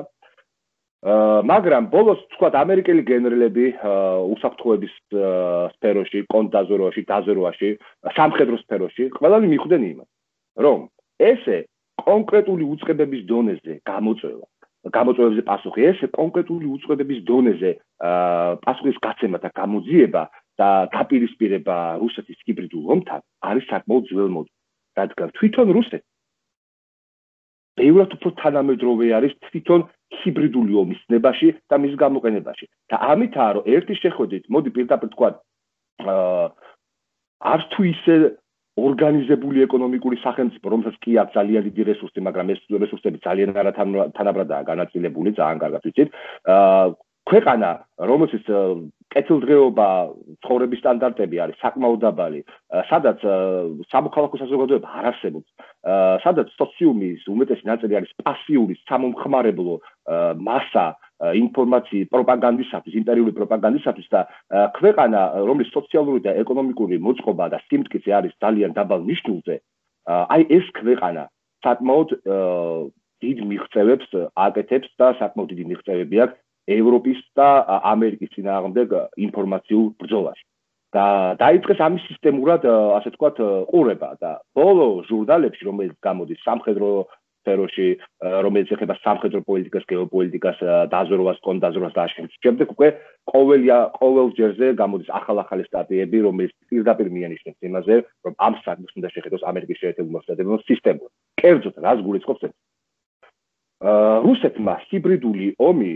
მაგრამ ბოლოს თქვათ ამერიკელი გენერლები უსაფრთხოების სფეროში, კონტრდაზვერვაში, დაზვერვაში, სამხედრო სფეროში ყველანი მიხვდნენ იმას, რომ ესე კონკრეტული უწყებების დონეზე გამოწვევა, გამოწვევებზე პასუხი, ესე კონკრეტული უწყებების დონეზე პასუხის გაცემა და გამოძიება და დაპირისპირება რუსეთის ჰიბრიდულ ომთან არის საკმაოდ ძველმოწმე, რადგან თვითონ რუსეთი ბევრად უფრო თანამედროვე არის თვითონ ჰიბრიდული ომის ცნებაში და მის გამოყენებაში. და ამითაა, რომ ერთი შეხვედრით, მოდი პირდაპირ თქვა, არც თუ ისე ორგანიზებული ეკონომიკური სახელმწიფო, რომელსაც კი აქვს ძალიან დიდი რესურსი, მაგრამ ეს რესურსები ძალიან არათანაბრადაა განაწილებული, ძალიან კარგად ვიცით. ქვეყანა, რომელსაც კეთილდღეობა, ცხოვრების სტანდარტები არის საკმაოდ დაბალი, სადაც სამოქალაქო საზოგადოება არ არსებობს, სადაც სოციუმის უმეტესი ნაწილი არის პასიური, სამომხმარებლო მასა ინფორმაციის პროპაგანდისათვის, იმპერიული პროპაგანდისათვის და ქვეყანა, რომლის სოციალური და ეკონომიკური მოწყობა და სიმტკიცე არის ძალიან დაბალ ნიშნულზე, აი ეს ქვეყანა საკმაოდ დიდ მიღწევებს აკეთებს და საკმაოდ დიდი მიღწევები აქვს ევროპის და ამერიკის წინააღმდეგ ინფორმაციულ ბრძოლაში. და დაიწყეს ამის სისტემურად, ასე ვთქვათ, ყურება და ბოლო ჟურნალებში, რომელიც გამოდის სამხედრო სფეროში, რომელიც ეხება სამხედრო პოლიტიკას, გეოპოლიტიკას, დაზრობას, კონდაზრობას და ამავდროულად. შემდეგ უკვე ყოველ ყოველ ჯერზე გამოდის ახალ-ახალი სტატიები, რომელიც პირდაპირ მიანიშნებს იმაზე, რომ ამ საკითხს უნდა შეხედოს ამერიკის შეერთებული შტატებმა სისტემურად. კერძოდ, რას გულისხმობს ეს? რუსეთმა ჰიბრიდული ომი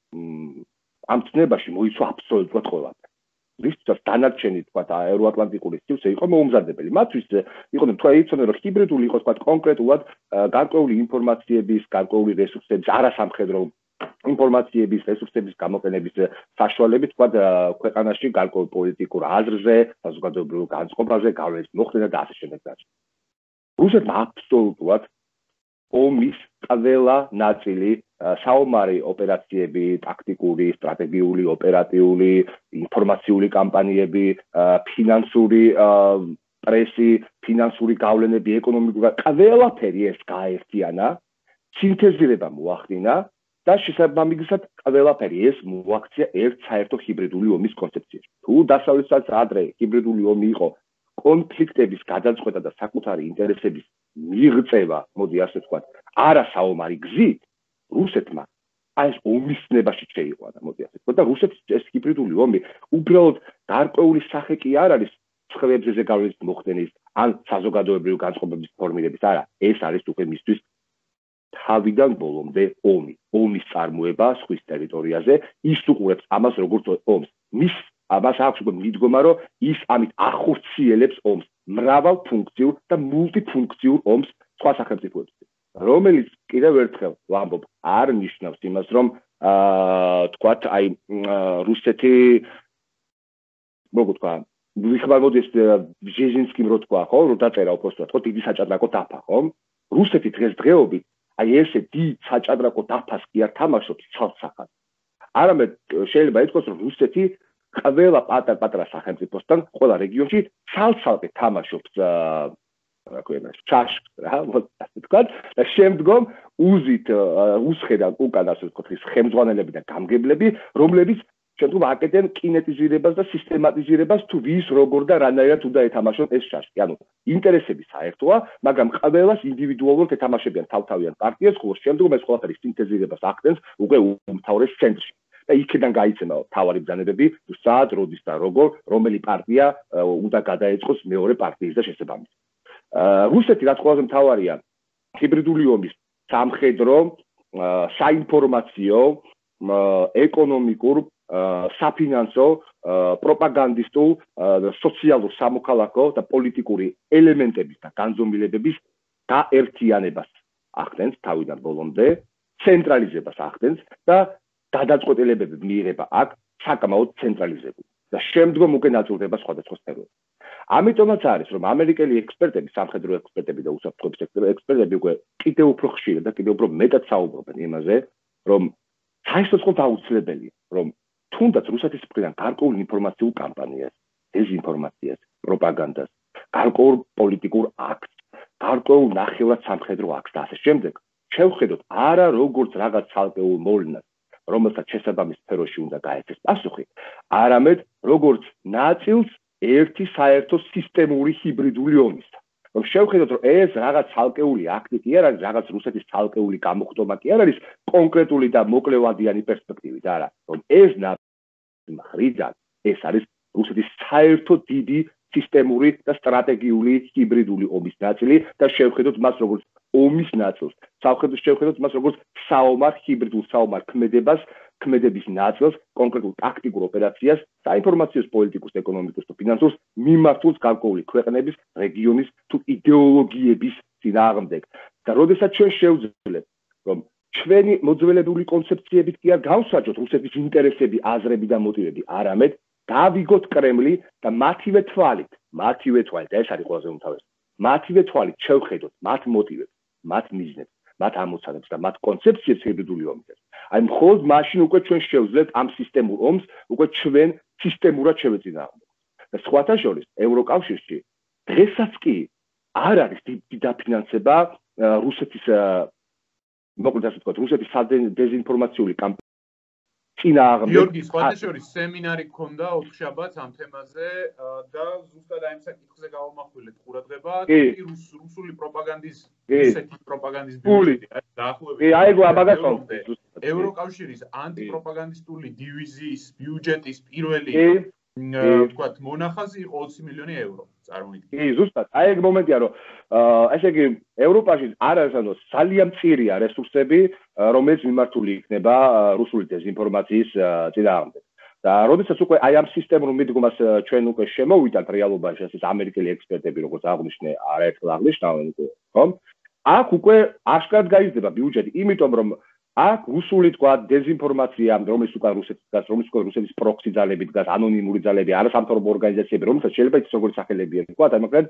ამ წნებაში მოიცვა აბსოლუტურად ყველაფერს. რისთვისაც დანარჩენი თქვა ევროატლანტიკური სივრცე იყო მოუმზადებელი. მათთვის იყო თქვა იცოდნენ რომ ჰიბრიდული იყო თქვა კონკრეტულად გარკვეული ინფორმაციების, გარკვეული რესურსების, არასამხედრო ინფორმაციების, რესურსების გამოყენების საშუალებით თქვა ქვეყანაში გარკვეულ პოლიტიკურ აზრზე, საზოგადოებრივ განწყობაზე, გავლენის მოხდენა და ასე შემდეგ. რუსეთმა აბსოლუტურად ომის ყველა ნაწილი საომარი ოპერაციები, ტაქტიკური, სტრატეგიული, ოპერატიული, ინფორმაციული კამპანიები, ფინანსური პრესი, ფინანსური გავლენები, ეკონომიკური ყველაფერი ეს გაერთიანა, სინთეზირება მოახდინა და შესაბამისად ყველაფერი ეს მოაქცია ერთ საერთო ჰიბრიდული ომის კონცეფციაში. თუ დასავლეთსაც ადრე ჰიბრიდული ომი იყო კონფლიქტების გადაწყვეტა და საკუთარი ინტერესების მიღწევა, მოდი ასე ვთქვათ, არასაომარი გზით, რუსეთმა აი ეს ომის ცნებაში შეიყვანა, მოდი ასე ვთქვათ, და რუსეთის ეს ჰიბრიდული ომი უბრალოდ გარკვეული სახე კი არ არის ცხრებზე გავლენის მოხდენის ან საზოგადოებრივი განწყობების ფორმირების, არა, ეს არის უკვე მისთვის თავიდან ბოლომდე ომი, ომის წარმოება ზღვის ტერიტორიაზე, ის უყურებს ამას როგორც ომს. მის ამას აქვს უკვე მიდგომა, რომ ის ამით ახორციელებს ომს, მრავალფუნქციურ და მულტიფუნქციურ ომს სხვა სახელმწიფოებში, რომელიც კიდევ ერთხელ ვამბობ, არ ნიშნავს იმას, რომ აა თქვათ, აი რუსეთი როგორ თქვა, ვიხმარ მოდის ბჟეზინსკიმ რო თქვა, ხო, რო დაწერა უბრალოდ, ხო, დიდი საჭადრაკო დაფა, ხო? რუსეთი დღესდღეობით აი ესე დიდ საჭადრაკო დაფას კი არ თამაშობს ცალსახად. არამედ შეიძლება ითქვას, რომ რუსეთი ყველა პატარ-პატარა სახელმწიფოსთან, ყველა რეგიონში ცალ-ცალკე თამაშობს რა ქვია, ჩაშკს რა, ასე ვთქვათ, და შემდგომ უზით უსხედავ უკან ასე ვთქვათ, ის ხელმძღვანელები და გამგებლები, რომლებიც შემდგომ აკეთებენ კინეტიზირებას და სისტემატიზირებას თუ ვის როგორ და რანაირად უნდა ეთამაშონ ეს ჩაშკი. ანუ ინტერესები საერთოა, მაგრამ ყველას ინდივიდუალურად ეთამაშებიან თავ-თავიან პარტიას, ხოლო შემდგომ ეს ყველაფერი სინთეზირებას ახდენს უკვე უმთავრეს ცენტრში. და იქიდან გაიცემა თავარი ბრძანებები, თუ სად, როდის და როგორ, რომელი პარტია უნდა გადაეწყოს მეორე პარტიის და შესაბამისად. რუსეთი რაც ყველაზე მთავარია, ჰიბრიდული ომის სამხედრო, საინფორმაციო, ეკონომიკურ, საფინანსო, პროპაგანდისტულ, სოციალურ, სამოქალაქო და პოლიტიკური ელემენტების და განზომილებების გაერთიანებას ახდენს თავიდან ბოლომდე, ცენტრალიზებას ახდენს და გადაწყვეტილებები მიიღება აქ საკმაოდ ცენტრალიზებული და შემდგომ უკვე ნაწილდება სხვადასხვა სფეროებში. ამიტომაც არის, რომ ამერიკელი ექსპერტები, სამხედრო ექსპერტები და უსაფრთხოების ექსპერტები უკვე კიდევ უფრო ხშირად და კიდევ უფრო მეტად საუბრობენ იმაზე, რომ საერთოდ აუცილებელია, რომ თუნდაც რუსეთის მხრიდან გარკვეულ ინფორმაციულ კამპანიას, დეზინფორმაციას, პროპაგანდას, გარკვეულ პოლიტიკურ აქტს, გარკვეულ ნახევრად სამხედრო აქტს და ასე შემდეგ, შევხედოთ არა როგორც რაღაც ცალკეულ მოვლენას, რომელსაც შესაბამის სფეროში უნდა გაეცეს პასუხი, არამედ როგორც ნაწილს ერთი საერთო სისტემური ჰიბრიდული ომისა. რომ შევხედოთ, რომ ეს რაღაც ცალკეული აქტი კი არ არის, რაღაც რუსეთის ცალკეული გამოხდომა კი არ არის კონკრეტული და მოკლევადიანი პერსპექტივით, არა, რომ ეს მხრიდან ეს არის რუსეთის საერთო დიდი სისტემური და სტრატეგიული ჰიბრიდული ომის ნაწილი და შევხედოთ მას როგორც ომის ნაწილს. სამხედრო შევხედოთ მას როგორც საომარ ჰიბრიდულ საომარ ქმედებას, ქმედების ნაწილს, კონკრეტულ ტაქტიკურ ოპერაციას, საინფორმაციო, პოლიტიკურ, ეკონომიკურ და ფინანსურ მიმართულს გარკვეული ქვეყნების, რეგიონის თუ იდეოლოგიების წინააღმდეგ. და როდესაც ჩვენ შევძლებთ, რომ ჩვენი მოძველებული კონცეფციებით კი არ გავსაჯოთ რუსეთის ინტერესები, აზრები და მოტივები, არამედ დავიგოთ კრემლი და მათივე თვალით, მათივე თვალით, ეს არის ყველაზე უმთავრესი. მათივე თვალით შევხედოთ მათ მოტივებს, მათ მიზნებს, მათ ამოცანებს და მათ კონცეფციებს ჰიბრიდული ომის. აი მხოლოდ მაშინ უკვე ჩვენ შევძლებთ ამ სისტემურ ომს, უკვე ჩვენ სისტემურად შევეწინააღმდეგოთ. და სხვათა შორის ევროკავშირში დღესაც კი არ არის დიდი დაფინანსება რუსეთის მოკლედ ასე ვთქვათ, რუსეთის დეზინფორმაციული კამპანია წინააღმდეგ გიორგი სხვადასხვა სემინარი გქონდა ოთხშაბათს ამ თემაზე და ზუსტად აი ამ საკითხზე გავამახვილეთ ყურადღება კი რუსული პროპაგანდის რუსეთის პროპაგანდის ბიუჯეტი აი დაახლოებით კი აი მაგას ვამბობ ევროკავშირის ანტიპროპაგანდისტული დივიზიის ბიუჯეტის პირველი ვთქვათ მონახაზი იყო ოცი მილიონი ევრო წარმოიდგინე კი ზუსტად აი ეგ მომენტია რომ ესე იგი ევროპაში არ არის ანუ ძალიან მწირია რესურსები რომელიც მიმართული იქნება რუსული დეзинფორმაციის წინააღმდეგ და როდესაც უკვე აი ამ სისტემურ მიდგომას ჩვენ უკვე შემოვიდათ რეალობაში ასე ამერიკელი ექსპერტები როგორც აღნიშნე არაერთხელ აღნიშნავენ უკვე ხომ აქ უკვე აშკარად გაიზრდება ბიუჯეტი იმიტომ რომ აქ რუსული თქვა დეзинფორმაცია რომელიც უკვე რუსეთის დგას რომელიც უკვე რუსეთის პროქსი ძალები დგას ანონიმური ძალები არასამთავრობო ორგანიზაციები რომელსაც შეიძლება ის როგორც სახელებია თქვა და მაგრამ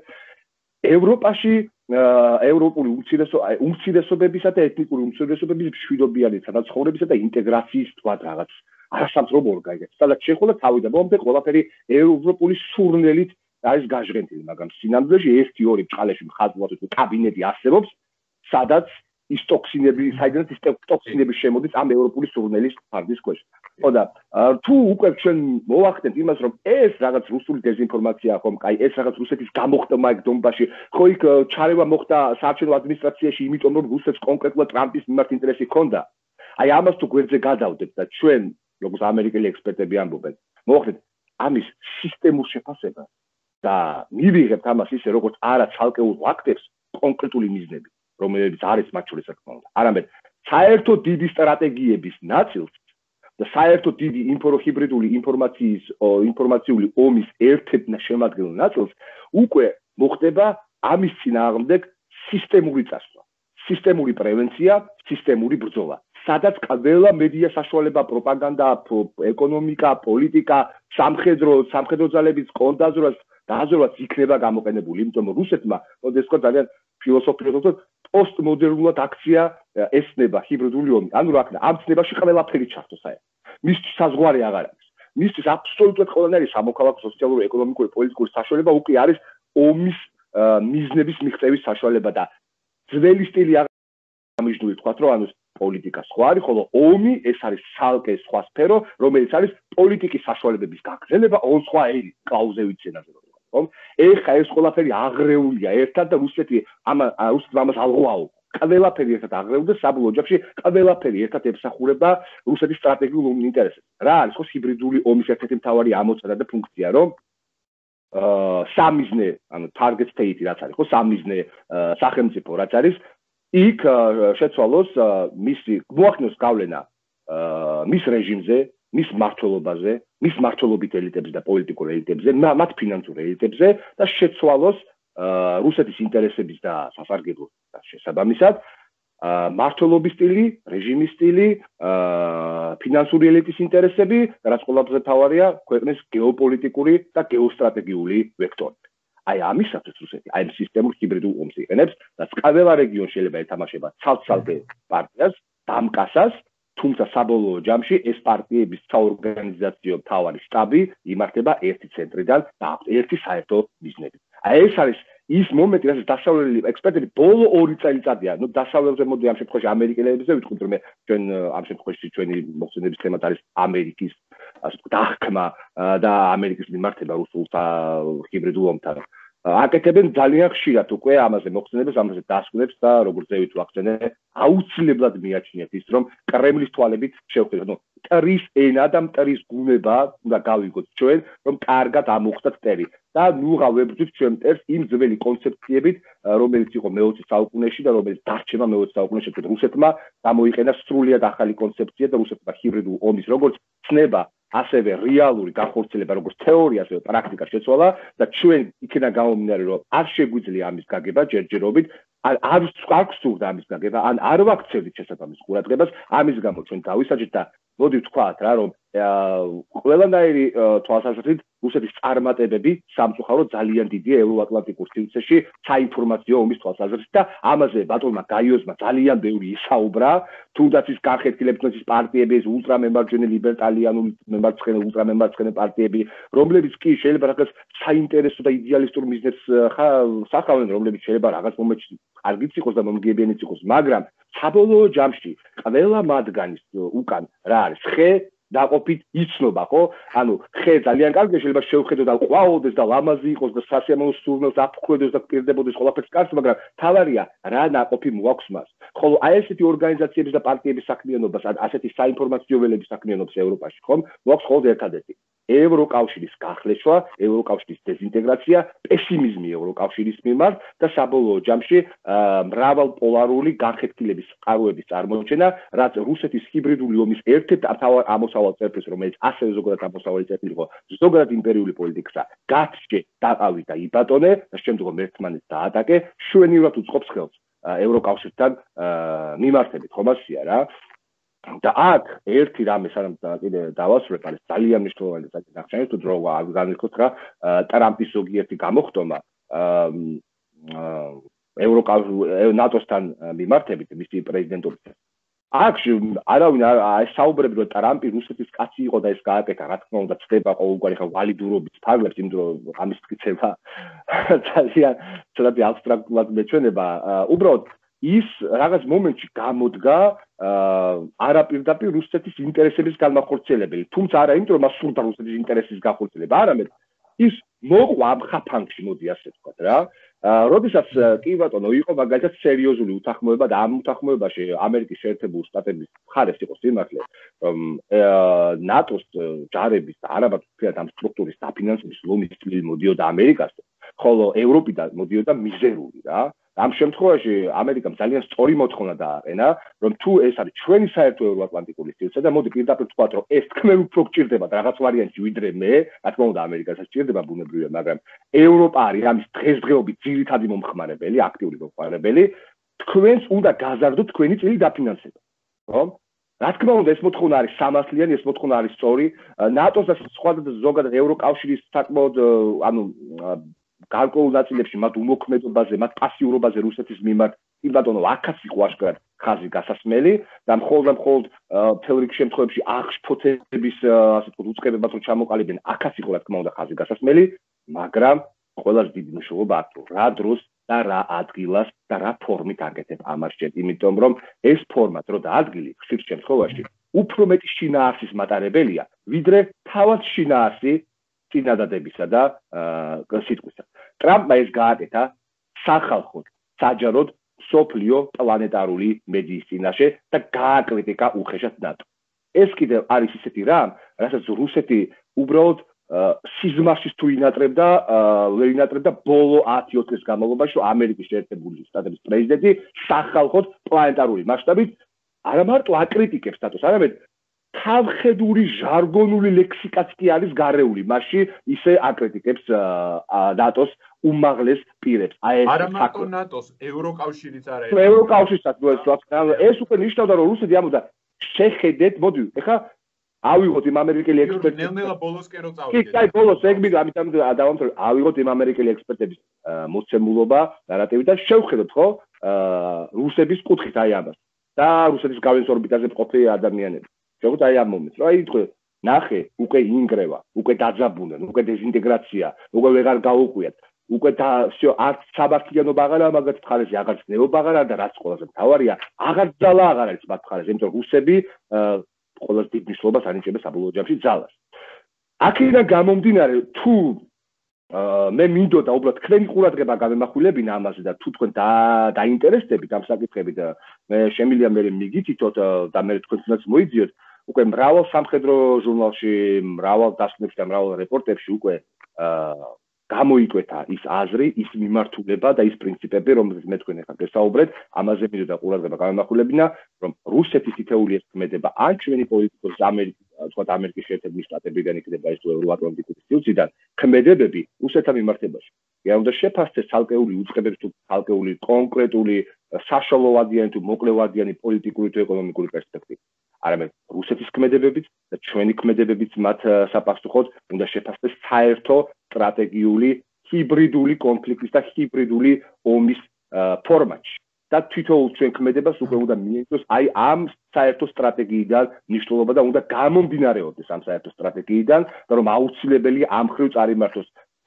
ევროპაში ევროპული უმცირესობებისა და ეთნიკური უმცირესობების მშვიდობიანი საცხოვრებისა და ინტეგრაციის თქვა რაღაც არასამთავრობო ორგანიზაცია სადაც შეხვდა თავი და მომდე ყველაფერი ევროპული სურნელით არის გაჟღენთილი მაგრამ სინამდვილეში ერთი ორი ბჭყალეში მხატვრულად კაბინეტი არსებობს სადაც ის ტოქსინები, საიდანაც ის ტოქსინები შემოდის ამ ევროპული სურნელის ფარდის ქვეშ. ხო და თუ უკვე ჩვენ მოვახდენთ იმას, რომ ეს რაღაც რუსული დეзинფორმაცია ხომ, კაი, ეს რაღაც რუსეთის გამოხდომა ეგ დონბასში, ხო იქ ჩარევა მოხდა საარჩევნო ადმინისტრაციაში, იმიტომ რომ რუსეთს კონკრეტულად ტრამპის მიმართ ინტერესი ჰქონდა. აი ამას თუ გვერდზე გადავდეთ და ჩვენ, როგორც ამერიკელი ექსპერტები ამბობენ, მოვახდენთ ამის სისტემურ შეფასებას და მივიღებთ ამას ისე როგორც არა ცალკეულ ფაქტებს, კონკრეტული მიზნები. რომელიც არის მათ შორის რა თქმა უნდა. არამედ საერთო დიდი სტრატეგიების ნაწილს და საერთო დიდი ინფოროჰიბრიდული ინფორმაციის ინფორმაციული ომის ერთ-ერთ შემადგენელ ნაწილს უკვე მოხდება ამის წინააღმდეგ სისტემური წასვლა, სისტემური პრევენცია, სისტემური ბრძოლა. სადაც ყველა მედია საშუალება, პროპაგანდა, ეკონომიკა, პოლიტიკა, სამხედრო, სამხედრო ძალების კონდაზროს დაზრვაც იქნება გამოყენებული, იმიტომ რომ რუსეთმა, მოდი თქვა ძალიან ფილოსოფიურად პოსტმოდერნულად აქცია ესნება ჰიბრიდული ომი. ანუ რა ქნა, ამ ცნებაში ყველაფერი ჩართო საერთოდ. მისთვის საზღვარი აღარ არის. მისთვის აბსოლუტურად ყველანაირი სამოქალაქო, სოციალური, ეკონომიკური, პოლიტიკური საშუალება უკვე არის ომის მიზნების მიღწევის საშუალება და ძველი სტილი აღნიშნული თქვა, რომ ანუ პოლიტიკა სხვა არის, ხოლო ომი ეს არის ცალკე სხვა სფერო, რომელიც არის პოლიტიკის საშუალებების გაგრძელება ორ სხვა ერი, კლაუზევით ენაზე. ხომ? ეხა ეს ყველაფერი აღრეულია ერთად და რუსეთი ამ რუსეთმა ამას ალღვაო. ყველაფერი ერთად აღრეულია საბოლოო ჯამში ყველაფერი ერთად ემსახურება რუსეთის სტრატეგიულ ინტერესებს. რა არის ხო ჰიბრიდული ომის ერთ-ერთი მთავარი ამოცანა და ფუნქცია, რომ აა სამიზნე, ანუ target state რაც არის, ხო სამიზნე სახელმწიფო რაც არის, იქ შეცვალოს მისი მოახდინოს გავლენა აა მის რეჟიმზე, მის მმართველობაზე, მის მმართველობით ელიტებზე და პოლიტიკურ ელიტებზე, მათ ფინანსურ ელიტებზე და შეცვალოს რუსეთის ინტერესების და სასარგებლო შესაბამისად მმართველობის სტილი, რეჟიმის სტილი, ფინანსური ელიტის ინტერესები, რაც ყველაზე მთავარია, ქვეყნის გეოპოლიტიკური და გეოსტრატეგიული ვექტორი. აი ამისათვის რუსეთი აი ამ სისტემურ ჰიბრიდულ ომს იყენებს და ყველა რეგიონი შეიძლება ეთამაშება ცალ-ცალკე პარტიას, დამკასას თუმცა საბოლოო ჯამში ეს პარტიების საორგანიზაციო მთავარი штаბი იმართება ერთი ცენტრიდან და აქვს ერთი საერთო მიზნები. აი ეს არის ის მომენტი, რასაც დასავლელი ექსპერტები ბოლო ორი წელიწადია, ნუ დასავლელზე მოდი ამ შემთხვევაში ამერიკელებზე ვიტყვით, რომ ჩვენ ამ შემთხვევაში ჩვენი მოხსენების თემად არის ამერიკის ასე ვთქვათ აღქმა და ამერიკის მიმართება რუსულ ჰიბრიდულ ომთან. აკეთებენ ძალიან ხშირად უკვე ამაზე მოხსენებას, ამაზე დასკვნებს და როგორც ზევით ვახსენე, აუცილებლად მიაჩნიათ ის, რომ კრემლის თვალებით შევხვდეთ, ანუ მტრის ენა და მტრის გუნება უნდა გავიგოთ ჩვენ, რომ კარგად ამოხდათ მტერი და ნუ გავებრძვით ჩვენ მტერს იმ ძველი კონცეფციებით, რომელიც იყო მეოცე საუკუნეში და რომელიც დარჩება მეოცე საუკუნეში. რუსეთმა გამოიყენა სრულიად ახალი კონცეფცია და რუსეთმა ჰიბრიდულ ომის როგორც ცნება ასევე რეალური განხორციელება როგორც თეორია, ასევე პრაქტიკა შეცვალა და ჩვენ იქიდან გამომდინარე, რომ არ შეგვიძლია ამის გაგება ჯერჯერობით, არ არ გვსურდა ამის გაგება, ან არ ვაქცევით შესაბამის ყურადღებას, ამის გამო ჩვენ დავისაჯეთ და მოდი ვთქვათ რა, რომ ყველანაირი თვალსაზრისით რუსეთის წარმატებები სამწუხაროდ ძალიან დიდია ევროატლანტიკურ სივრცეში საინფორმაციო ომის თვალსაზრისით და ამაზე ბატონმა გაიოზმა ძალიან ბევრი ისაუბრა, თუნდაც ის განხეთქილებით ის პარტიები, ეს ულტრამემარჯვენე ლიბერტალიანული მემარცხენე ულტრამემარცხენე პარტიები, რომლებიც კი შეიძლება რაღაც საინტერესო და იდეალისტურ მიზნებს სახავენ, რომლებიც შეიძლება რაღაც მომენტში კარგიც იყოს და მომგებიანიც იყოს, მაგრამ საბოლოო ჯამში ყველა მათგანის უკან რა არის ხე დაყოფით იცნობა, ხო? ანუ ხე ძალიან კარგია, შეიძლება შევხედოთ და ყვაოდეს და ლამაზი იყოს და სასიამოვნო სურნელს აფხვედოს და პირდებოდეს ყველაფერს კარგს, მაგრამ თავარია რა ნაყოფი მოაქვს მას. ხოლო აი ესეთი ორგანიზაციების და პარტიების საქმიანობას, ასეთი საინფორმაციო ველების საქმიანობას ევროპაში, ხომ? მოაქვს მხოლოდ ერთადერთი. ევროკავშირის გახლეშვა, ევროკავშირის დეზინტეგრაცია, პესიმიზმი ევროკავშირის მიმართ და საბოლოო ჯამში მრავალპოლარული განხეთქილების წყაროების წარმოჩენა, რაც რუსეთის ჰიბრიდული ომის ერთ-ერთ მთავარ ამოსავალ წერტილს, რომელიც ასევე ზოგადად ამოსავალი წერტილი იყო, ზოგადად იმპერიული პოლიტიკისა, გათჭე, დაყავი და იბატონე და შემდგომ ერთმანეთს დაატაკე, შვენივრად უწყობს ხელს ევროკავშირთან მიმართებით, ხომ ასია რა? და აქ ერთი რამე სანამ კიდე დავასრულებ, არის ძალიან მნიშვნელოვანი და ძალიან აღჭურვილი, თუ დრო განვიხოთ რა ტრამპის ზოგიერთი გამოხტომა ევროკავშირ ნატოსთან მიმართებით მისი პრეზიდენტობით. აქ არავინ არ საუბრებს რომ ტრამპი რუსეთის კაცი იყო და ეს გააკეთა, რა თქმა უნდა, ცდება ყოველგვარი ხა ვალიდურობის ფარგლებს, იმიტომ რომ ამის მტკიცება ძალიან ცოტათი აბსტრაქტულად მეჩვენება. უბრალოდ ის რაღაც მომენტში გამოდგა არაპირდაპირ რუსეთის ინტერესების განმახორციელებელი, თუმცა არა იმიტომ რომ მას სურდა რუსეთის ინტერესის განხორციელება, არამედ ის მოყვა ამ ხაფანგში, მოდი ასე ვთქვათ რა. როდესაც კი ბატონო იყო მაგალითად სერიოზული უთანხმოება და ამ უთანხმოებაში ამერიკის შეერთებული შტატების მხარეს იყო სიმართლე, რომ ნატოს ჯარების და არაბათ ვთქვათ ამ სტრუქტურის დაფინანსების ლომის წილი მოდიოდა ამერიკასთან, ხოლო ევროპიდან მოდიოდა მიზერული რა. ამ შემთხვევაში ამერიკამ ძალიან სწორი მოთხოვნა დააყენა, რომ თუ ეს არის ჩვენი საერთო ევროატლანტიკური სივრცე და მოდი პირდაპირ ვთქვათ, რომ ეს თქვენ უფრო გჭირდება რაღაც ვარიანტში ვიდრე მე, რა თქმა უნდა ამერიკასაც გჭირდება ბუნებრივია, მაგრამ ევროპა არის ამის დღესდღეობით ძირითადი მომხმარებელი, აქტიური მომხმარებელი, თქვენს უნდა გაზარდოთ თქვენი წილი დაფინანსება, ხო? რა თქმა უნდა ეს მოთხოვნა არის სამართლიანი, ეს მოთხოვნა არის სწორი, ნატოს და სხვა ზოგადად ევროკავშირის საკმაოდ ანუ გარკვეულ ნაწილებში მათ უმოქმედობაზე, მათ პასიურობაზე რუსეთის მიმართ, კი ბატონო, აქაც იყო აშკარად ხაზი გასასმელი და მხოლოდ და მხოლოდ მთელ რიგ შემთხვევებში აღშფოთების ასე ვთქვათ უწყებებად რომ ჩამოყალიბდნენ, აქაც იყო რა თქმა უნდა ხაზი გასასმელი, მაგრამ ყველაზე დიდი მნიშვნელობა აქვს რა დროს და რა ადგილას და რა ფორმით აკეთებ ამას შეთ, იმიტომ რომ ეს ფორმატ რო და ადგილი ხშირ შემთხვევაში უფრო მეტი შინაარსის მატარებელია, ვიდრე თავად შინაარსი წინადადებისა და სიტყვისა. ტრამპმა ეს გააკეთა სახალხოდ, საჯაროდ სოფლიო პლანეტარული მედიის წინაშე და გააკრიტიკა უხეშად ნატო. ეს კიდევ არის ისეთი რამ, რასაც რუსეთი უბრალოდ სიზმარშიც თუ ინატრებდა, ვერ ინატრებდა ბოლო ათი ოცი წლის განმავლობაში, რომ ამერიკის შეერთებული შტატების პრეზიდენტი სახალხოდ პლანეტარული მასშტაბით არა მარტო აკრიტიკებს ნატოს, არამედ თავხედური ჟარგონული ლექსიკაც კი არის გარეული, მასში ისე აკრიტიკებს ნატოს უმაღლეს პირებს. არა მარტო ნატოს, ევროკავშირიც არა. ევროკავშირსაც ეს უკვე ნიშნავდა, რომ რუსეთი ამბობდა, შეხედეთ, მოდი, ეხლა ავიღოთ იმ ამერიკელი ექსპერტები. ნელ-ნელა ბოლოსკენ რო წავიდეთ. კი, აი, ბოლოს ეგ მიგა, ამიტომ დავამთავრე, ავიღოთ იმ ამერიკელი ექსპერტების მოცემულობა, ნარატივი და შევხედოთ, ხო, რუსების კუთხით აი ამას. და რუსეთის გავლენის ორბიტაზე მყოფი ადამიანები. შევხედოთ აი ამ მომენტს, რომ აი თქვენ ნახე, უკვე ინგრევა, უკვე დაძაბუნენ, უკვე დეზინტეგრაცია, უკვე ვეღარ გაუყვიათ. უკვე და всё არც საბართლიანობა აღარა მაგათ მხარეზე, აღარც ნეობა აღარა და რაც ყველაზე მთავარია, აღარც ძალა აღარ არის მათ მხარეზე, იმიტომ რომ რუსები ყველაზე დიდ მნიშვნელობას ანიჭებენ საბოლოო ჯამში ძალას. აქედან გამომდინარე, თუ მე მინდოდა უბრალოდ თქვენი ყურადღება გამემახვილებინა ამაზე და თუ თქვენ დაინტერესდებით ამ საკითხებით, მე შემიძლია მე მიგითითოთ და მე თქვენთანაც მოიძიოთ, უკვე მრავალ სამხედრო ჟურნალში, მრავალ დასკვნებში და მრავალ რეპორტებში უკვე გამოიკვეთა ის აზრი, ის მიმართულება და ის პრინციპები, რომელზეც მე თქვენ ახლა გესაუბრეთ, ამაზე მინდოდა ყურადღება გამემახვილებინა, რომ რუსეთის თითეული ეთქმედება ან ჩვენი პოლიტიკოსის ამერიკის, თქვათ ამერიკის შეერთებული შტატებიდან იქნება ეს ევროატლანტიკური სივრციდან, ქმედებები რუსეთთან მიმართებაში. რა უნდა შეფასდეს ცალკეული უწყებების თუ ცალკეული კონკრეტული საშუალოვადიანი თუ მოკლევადიანი პოლიტიკური თუ ეკონომიკური პერსპექტივა. არამედ რუსეთის ქმედებებით და ჩვენი ქმედებებით მათ საპასუხოდ უნდა შეფასდეს საერთო სტრატეგიული ჰიბრიდული კონფლიქტის და ჰიბრიდული ომის ფორმატში. და თვითოულ ჩვენ ქმედებას უკვე უნდა მიეწოს აი ამ საერთო სტრატეგიიდან მნიშვნელობა და უნდა გამომდინარეობდეს ამ საერთო სტრატეგიიდან და რომ აუცილებელია ამ ხრივ წარიმართოს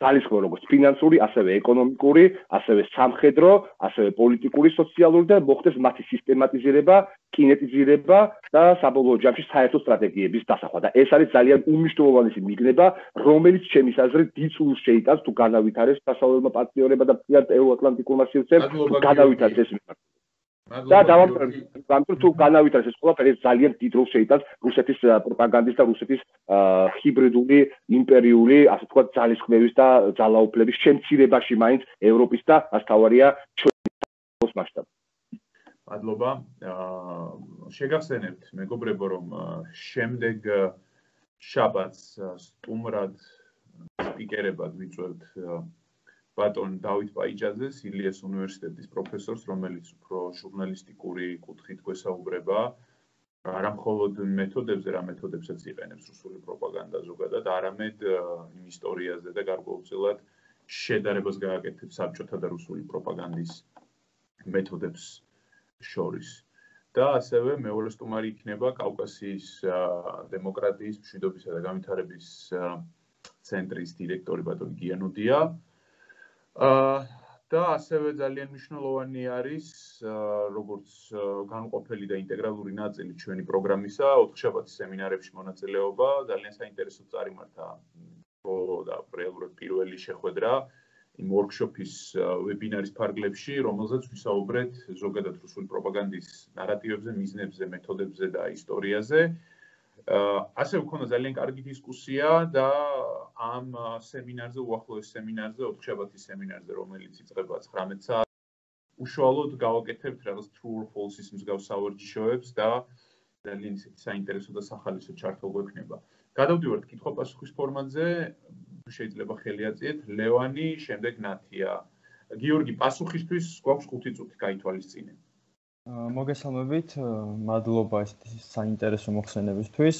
ძალისხმევა როგორც ფინანსური, ასევე ეკონომიკური, ასევე სამხედრო, ასევე პოლიტიკური, სოციალური და მოხდეს მათი სისტემატიზირება, კინეტიზირება და საბოლოო ჯამში საერთო სტრატეგიების დასახვა. და ეს არის ძალიან უმნიშვნელოვანესი მიგნება, რომელიც ჩემის აზრით დიდ შეიტანს თუ განავითარეს სასწავლებლო პარტნიორობა და მთლიან ევროატლანტიკურმა სივრცემ განავითარეს ეს მიმართულება. და დავამტკიცებ, თუ განავითარეს ეს ყველაფერი ძალიან დიდ როლს შეიტანს რუსეთის პროპაგანდის და რუსეთის ჰიბრიდული იმპერიული, ასე ვთქვათ, ძალისხმევის და ძალაუფლების შემცირებაში მაინც ევროპის და ასთავარია ჩვენს მასშტაბში. მადლობა. შეგახსენებთ, მეგობრებო, რომ შემდეგ შაბათს სტუმრად სპიკერებად ვიწვევთ ბატონ დავით პაიჭაძეს, ილიას უნივერსიტეტის პროფესორს, რომელიც უფრო ჟურნალისტიკური კუთხით გვესაუბრება არა მხოლოდ მეთოდებზე, რა მეთოდებსაც იყენებს რუსული პროპაგანდა ზოგადად, არამედ იმ ისტორიაზე და გარკვეულწილად შედარებას გააკეთებს საბჭოთა და რუსული პროპაგანდის მეთოდებს შორის. და ასევე მეორე სტუმარი იქნება კავკასიის დემოკრატიის, მშვიდობისა და განვითარების ცენტრის დირექტორი ბატონი გიანუდია. და ასევე ძალიან მნიშვნელოვანი არის, როგორც განყოფელი და ინტეგრალური ნაწილი ჩვენი პროგრამისა, ოთხშაბათის სემინარებში მონაწილეობა, ძალიან საინტერესო წარიმართა და რეალურად პირველი შეხვედრა იმ ვორქშოპის ვებინარის ფარგლებში, რომელზეც ვისაუბრეთ ზოგადად რუსული პროპაგანდის ნარატივებზე, მიზნებზე, მეთოდებზე და ისტორიაზე. ასევე ვქონდა ძალიან კარგი დისკუსია და ამ სემინარზე, უახლოეს სემინარზე, ოთხშაბათის სემინარზე, რომელიც იწყება ცხრამეტ საათს, უშუალოდ გავაკეთებთ რაღაც true or false-ის მსგავს სავარჯიშოებს და ძალიან საინტერესო და სახალისო ჩართვა გვექნება. გადავდივართ კითხვა-პასუხის ფორმატზე, შეიძლება ხელი აწიეთ, ლევანი, შემდეგ ნათია. გიორგი, პასუხისთვის გვაქვს ხუთი წუთი გაითვალისწინე. მოგესალმებით, მადლობა ესეთი საინტერესო მოხსენებისთვის.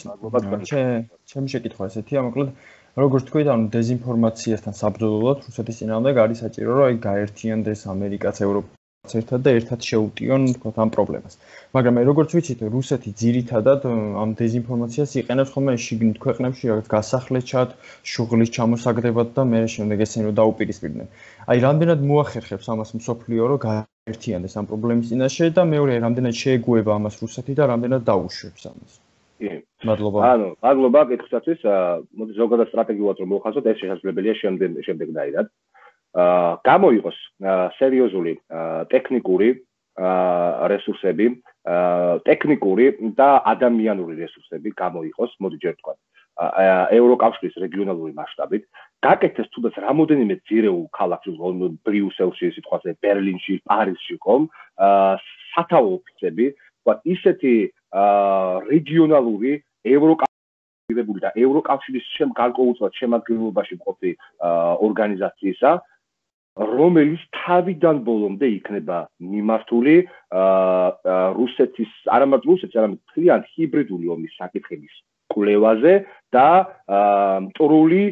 ჩემი შეკითხვა ესეთია, მოკლედ, როგორც თქვით, ანუ დეზინფორმაციასთან საბრძოლოდ რუსეთის წინააღმდეგ არის საჭირო, რომ აი გაერთიანდეს ამერიკაც, ევროპაც ერთად და ერთად შეუტიონ, თქო, ამ პრობლემას. მაგრამ აი როგორც ვიცით, რუსეთი ძირითადად ამ დეზინფორმაციას იყენებს ხოლმე შიგნით ქვეყნებში, რაღაც გასახლეჩად, შუღლის ჩამოსაგდებად და მე შემდეგ ესენი რომ დაუპირისპირდნენ. აი რამდენად მოახერხებს ამას მსოფლიო, რომ გაერთიანდეს ამ პრობლემის წინაშე და მეორე რამდენად შეეგუება ამას რუსეთი და რამდენად დაუშვებს ამას. მადლობა. ანუ, მადლობა კითხვისათვის. მოდი ზოგადად სტრატეგიულად რომ მოვხაზოთ, ეს შესაძლებელია შემდეგ შემდეგნაირად. აა გამოიყოს სერიოზული ტექნიკური რესურსები, ტექნიკური და ადამიანური რესურსები გამოიყოს, მოდი ჯერ ვთქვათ, ევროკავშირის რეგიონალური მასშტაბით, გაკეთდეს თუნდაც რამოდენიმე ძირეულ ქალაქში, ბრიუსელში, სიტყვაზე, ბერლინში, პარიზში ხომ, სათაო ოფისები, ვთქვათ, ისეთი რეგიონალური ევროკავშირები და ევროკავშირის გარკვეულწილად შემადგენლობაში მყოფი ორგანიზაციისა, რომელიც თავიდან ბოლომდე იქნება მიმართული რუსეთის, არამარტ რუსეთის, არამედ მთლიან ჰიბრიდული ომის საკითხების კვლევაზე და მტრული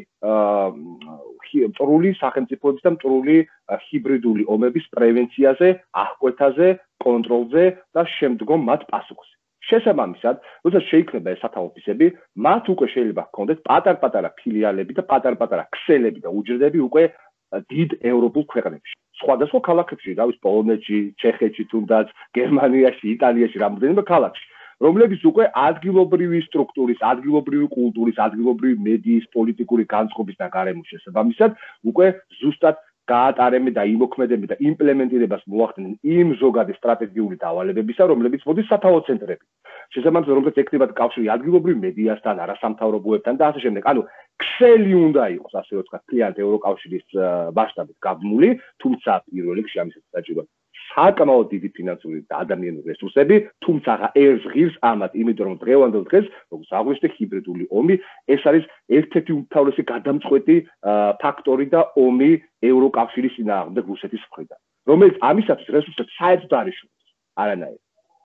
მტრული სახელმწიფოების და მტრული ჰიბრიდული ომების პრევენციაზე, აღკვეთაზე, კონტროლზე და შემდგომ მათ პასუხზე. შესაბამისად, როდესაც შეიქმნება ეს სათაო ოფისები, მათ უკვე შეიძლება ჰქონდეთ პატარ-პატარა ფილიალები და პატარ-პატარა ქსელები და უჯრედები უკვე დიდ ევროპულ ქვეყნებში. სხვადასხვა ქალაქებში, რა ვიცი, პოლონეთში, ჩეხეთში, თუნდაც გერმანიაში, იტალიაში, რამდენიმე ქალაქში, რომლებიც უკვე ადგილობრივი სტრუქტურის, ადგილობრივი კულტურის, ადგილობრივი მედიის, პოლიტიკური განწყობის და გარემოს შესაბამისად, უკვე ზუსტად გაატარებენ და იმოქმედებენ და იმპლემენტირებას მოახდენენ იმ ზოგადი სტრატეგიული დავალებებისა, რომლებიც მოდის სათაო ცენტრები. შესაბამისად, რომელზეც ექნებათ კავშირი ადგილობრივ მედიასთან, არასამთავრობოებთან და ასე შემდეგ. ანუ ქსელი უნდა იყოს, ასე რომ ვთქვათ, მთლიან ევროკავშირის მასშტაბით გაბმული, თუმცა პირველ რიგში ამისათვის საჭიროა საკმაოდ დიდი ფინანსური და ადამიანური რესურსები, თუმცა ერთ ღირს ამათ, იმიტომ რომ დღევანდელ დღეს, როგორც აღვნიშნე, ჰიბრიდული ომი, ეს არის ერთ-ერთი უმთავრესი გადამწყვეტი ფაქტორი და ომი ევროკავშირის წინააღმდეგ რუსეთის მხრიდან, რომელიც ამისათვის რესურსებს საერთოდ არ იშურს, არანაირად.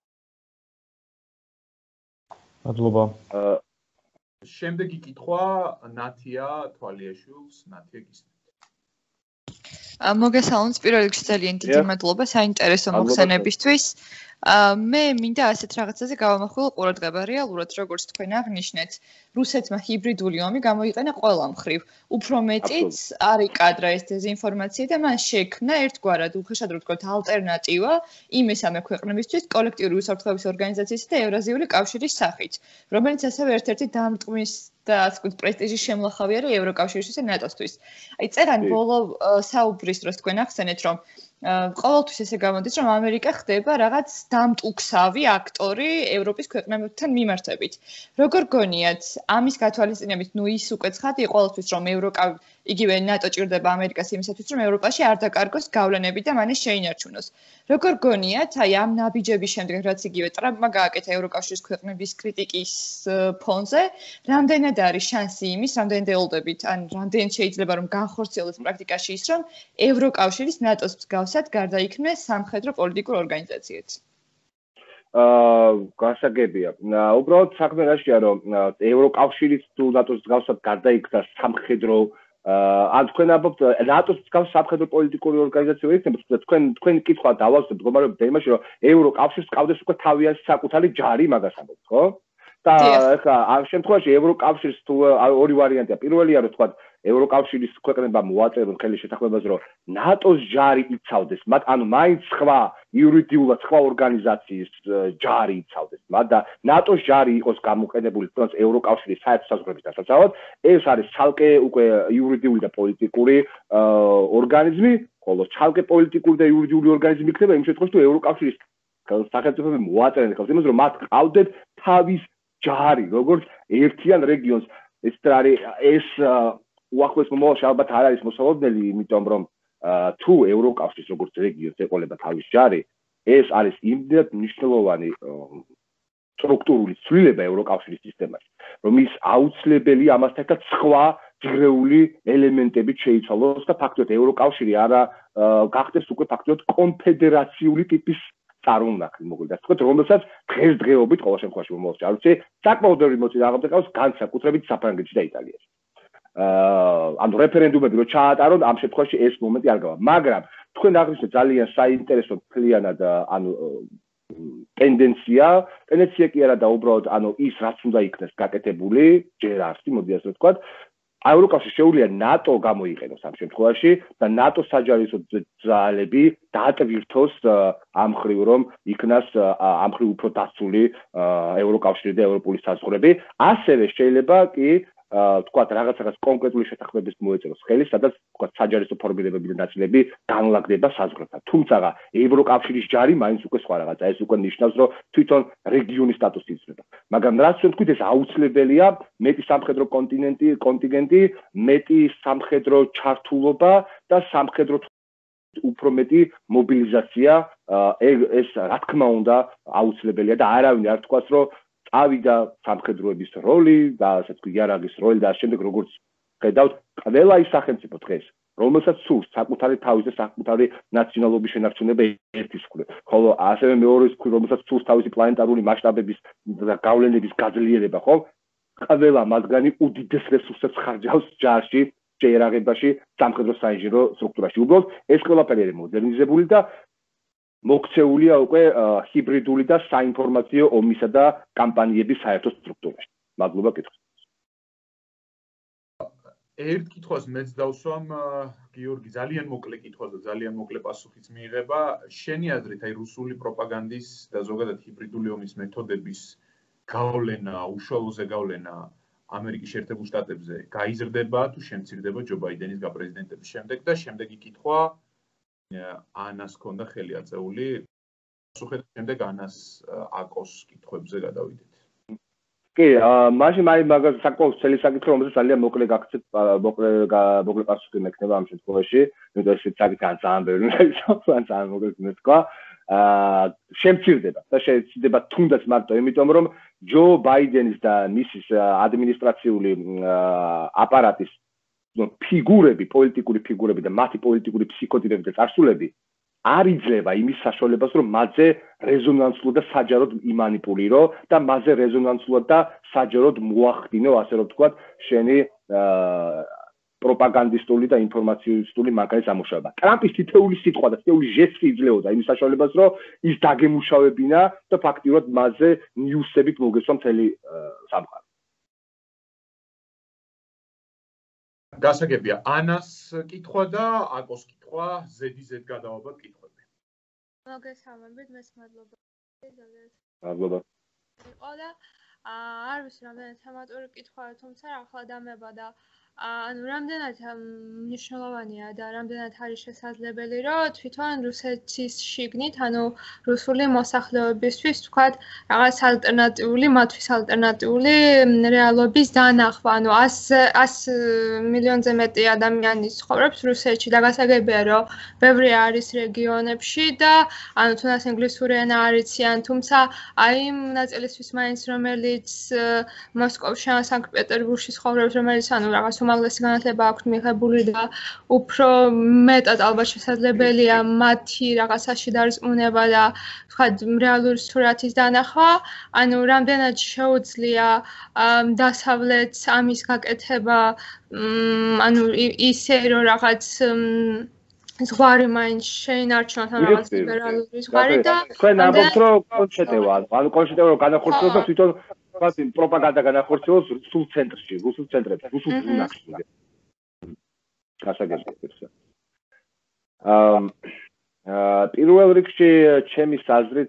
მადლობა. შემდეგი კითხვა ნათია თვალიაშვილს, ნათია გისმენთ. მოგესალმებით, პირველ რიგში ძალიან დიდი მადლობა საინტერესო მოხსენებისთვის. მე მინდა ასეთ რაღაცაზე გავამახვილო ყურადღება. რეალურად, როგორც თქვენ აღნიშნეთ, რუსეთმა ჰიბრიდული ომი გამოიყენა ყველა მხრივ. უფრო მეტიც არ იკადრა ეს დეზინფორმაცია და მან შექმნა ერთგვარად, უხეშად რო ვთქვათ, ალტერნატივა იმ მესამე ქვეყნებისთვის კოლექტიური უსაფრთხოების ორგანიზაციისა და ევრაზიული კავშირის სახით, რომელიც ასევე ერთ-ერთი დამრტყმის და ასე ვთქვათ, პრესტიჟის შემლახავი არის ევროკავშირისთვის და ნატოსთვის. აი, წერან ბოლო საუბრის დროს თქვენ ახსენეთ, რომ ყოველთვის ესე გამოდის, რომ ამერიკა ხდება რაღაც დამტუქსავი აქტორი ევროპის ქვეყნებთან მიმართებით. როგორ გონიათ, ამის გათვალისწინებით, ნუ ის უკვე ცხადია ყოველთვის, რომ ევროკავ იგივე ნატო ჭირდება ამერიკას იმისათვის, რომ ევროპაში არ დაკარგოს გავლენები და მანე შეინარჩუნოს. როგორ გონიათ, აი ამ ნაბიჯების შემდეგ, რაც იგივე ტრამპმა გააკეთა ევროკავშირის ქვეყნების κρიტიკის ფონზე, რამდენად არის შანსი იმის, რამდენად ელოდებით, ან რამდენად შეიძლება რომ განხორციელდეს პრაქტიკაში ის, რომ ევროკავშირის ნატოს მსგავსად გარდაიქმნეს სამხედრო პოლიტიკურ ორგანიზაციად? აა, გასაგებია. უბრალოდ საქმე რაშია, რომ ევროკავშირის თუ ნატოს მსგავსად გარდაიქმნა სამხედრო ან თქვენ ამბობთ ნატოს მსგავს სამხედრო პოლიტიკური ორგანიზაცია იქნება, თქვენ თქვენ კითხვა დავასწრებთ მდგომარეობა იმაში, რომ ევროკავშირს ყავდეს უკვე თავიანთი საკუთარი ჯარი, მაგას ამბობთ, ხო? და ეხლა ამ შემთხვევაში ევროკავშირს თუ ორი ვარიანტია. პირველია, რომ თქვა ევროკავშირის ქვეყნებმა მოაწერონ ხელი შეთანხმებაზე, რომ ნატოს ჯარი იცავდეს, მათ ანუ მაინც სხვა იურიდიულად სხვა ორგანიზაციის ჯარი იცავდეს, მათ და ნატოს ჯარი იყოს გამოყენებული თუნდაც ევროკავშირის საერთო საზღვრების დასაცავად. ეს არის ცალკე უკვე იურიდიული და პოლიტიკური ორგანიზმი, ხოლო ცალკე პოლიტიკური და იურიდიული ორგანიზმი იქნება იმ შემთხვევაში, თუ ევროკავშირის სახელმწიფოები მოაწერენ ხალხს იმას, რომ მათ ყავდეთ თავის ჯარი, როგორც ერთიან რეგიონს. ეს არის ეს უახლოეს მომავალში ალბათ არ არის მოსალოდნელი, იმიტომ რომ თუ ევროკავშირის როგორც რეგიონს ეყოლება თავის ჯარი, ეს არის იმდენად მნიშვნელოვანი სტრუქტურული ცვლილება ევროკავშირის სისტემაში, რომ ის აუცილებელია ამასთან ერთად სხვა ძღრეული ელემენტებით შეიცვალოს და ფაქტობრივად ევროკავშირი არა გახდეს უკვე ფაქტობრივად კონფედერაციული ტიპის წარმონაქმნი, მოკლედ თქვით, რომელსაც დღესდღეობით ყოველ შემთხვევაში მომავალში არ ვიცი, საკმაოდ ბევრი მოწინააღმდეგე აღწევს განსაკუთრებით საფრანგეთში და იტალიაში. აა ანუ რეფერენდუმები რო ჩაატარონ, ამ შემთხვევაში ეს მომენტი არ გავა. მაგრამ თქვენ აღნიშნეთ ძალიან საინტერესო ფლიანად ანუ ტენდენცია, ტენდენცია კი არა და უბრალოდ ანუ ის რაც უნდა იქნეს გაკეთებული, ჯერ არსი, მოდი ასე ვთქვათ, ევროკავშირი შეუძლია ნატო გამოიყენოს ამ შემთხვევაში და ნატოს საჯარისო ძალები დაატვირთოს ამ ხრივ რომ იქნას ამ ხრივ უფრო დაცული ევროკავშირი და ევროპული საზღვრები. ასევე შეიძლება კი თქვათ რაღაც რაღაც კონკრეტული შეთანხმების მოეწეროს ხელი, სადაც თქვათ საჯარისო ფორმირებები და ნაწილები განლაგდება საზღვრებთან. თუმცა ევროკავშირის ჯარი მაინც უკვე სხვა რაღაცა, ეს უკვე ნიშნავს, რომ თვითონ რეგიონის სტატუსი იცვლება. მაგრამ რაც თქვენ თქვით, ეს აუცილებელია, მეტი სამხედრო კონტინენტი, კონტინგენტი, მეტი სამხედრო ჩართულობა და სამხედრო უფრო მეტი მობილიზაცია, ეს რა თქმა უნდა აუცილებელია და არავინ არ თქვას, რომ წავიდა სამხედროების როლი და ასე თქვი იარაღის როლი და შემდეგ როგორც ხედავთ, ყველა ის სახელმწიფო დღეს, რომელსაც სურს საკუთარი თავის და საკუთარი ნაციონალობის შენარჩუნება ერთის მხრივ, ხოლო ასევე მეორეს მხრივ, რომელსაც სურს თავისი პლანეტარული მასშტაბების და გავლენების გაძლიერება, ხო? ყველა მათგანი უდიდეს რესურსებს ხარჯავს ჯარში, შეერაღებაში, სამხედრო საინჟინრო სტრუქტურაში. უბრალოდ ეს ყველაფერი არის მოდერნიზებული და მოქცეულია უკვე ჰიბრიდული და საინფორმაციო ომისა და კამპანიების საერთო სტრუქტურაში. მადლობა კითხვას. ერთ კითხვას მეც დავსვამ, გიორგი, ძალიან მოკლე კითხვა და ძალიან მოკლე პასუხიც მიიღება. შენი აზრით, აი რუსული პროპაგანდის და ზოგადად ჰიბრიდული ომის მეთოდების გავლენა, უშუალოზე გავლენა ამერიკის შეერთებულ შტატებზე გაიზრდება თუ შემცირდება ჯო ბაიდენის გაპრეზიდენტების შემდეგ და შემდეგი კითხვა ანას ქონდა ხელი აწეული. პასუხეთ შემდეგ ანას აკოს კითხვებზე გადავიდეთ. კი, მაშინ მაინც მაგას საკმაოდ ძელი საკითხი, რომელსაც ძალიან მოკლე გაგცეთ, მოკლე მოკლე პასუხი მექნება ამ შემთხვევაში, იმიტომ რომ ეს საკითხი ძალიან ბევრი უნდა იყოს, ძალიან მოკლედ მეთქვა. აა შემცირდება და შემცირდება თუნდაც მარტო იმიტომ რომ ჯო ბაიდენის და მისის ადმინისტრაციული აპარატის ფიგურები, პოლიტიკური ფიგურები და მათი პოლიტიკური ფსიქოტიპები და წარსულები არ იძლევა იმის საშუალებას, რომ მათზე რეზონანსულად და საჯაროდ იმანიპულირო და მათზე რეზონანსულად და საჯაროდ მოახდინო, ასე რომ ვთქვათ, შენი პროპაგანდისტული და ინფორმაციული მაგარი სამუშაოება. ტრამპის თითოეული სიტყვა და თითოეული ჟესტი იძლეოდა იმის საშუალებას, რომ ის დაგემუშავებინა და ფაქტიურად მასზე ნიუსებით მოგესვა მთელი სამყარო. გასაგებია, ანას კითხვა და აკოს კითხვა, ზედი ზედ გადავაბად კითხვები. მოგესალმებით, მეს მადლობა. მადლობა. იყო და არ ვიცი რამდენად თემატური კითხვა, თუმცა ახლა დამება და ანუ რამდენად მნიშვნელოვანია და რამდენად არის შესაძლებელი, რომ თვითონ რუსეთის შიგნით, ანუ რუსული მოსახლეობისთვის თქვათ რაღაც ალტერნატიული, მათთვის ალტერნატიული რეალობის დანახვა, ანუ ას მილიონზე მეტი ადამიანი ცხოვრობს რუსეთში და გასაგებია, რომ ბევრი არის რეგიონებში და ანუ თუნდაც ინგლისური ენა არ იციან, თუმცა აი იმ ნაწილისთვის მაინც რომელიც მოსკოვში ან სანქტ-პეტერბურგში ცხოვრობს, რომელიც ანუ რაღაც უმაღლესი განათლება აქვს მიღებული და უფრო მეტად ალბათ შესაძლებელია მათი რაღაცაში დარწმუნება და თქვა რეალური სურათის დანახვა, ანუ რამდენად შეუძლია დასავლეთს ამის გაკეთება, ანუ ისე რომ რაღაც ზღვარი მაინც შეინარჩუნოთ ან რაღაც ლიბერალური ზღვარი და თქვენ ამბობთ რომ კონშეტევა, ანუ კონშეტევა რომ განახორციელოს თვითონ ვთქვათ პროპაგანდა განახორციელოს რუსულ ცენტრში, რუსულ ცენტრებში, რუსულ ბუნაკში. გასაგებია. აა პირველ რიგში ჩემი აზრით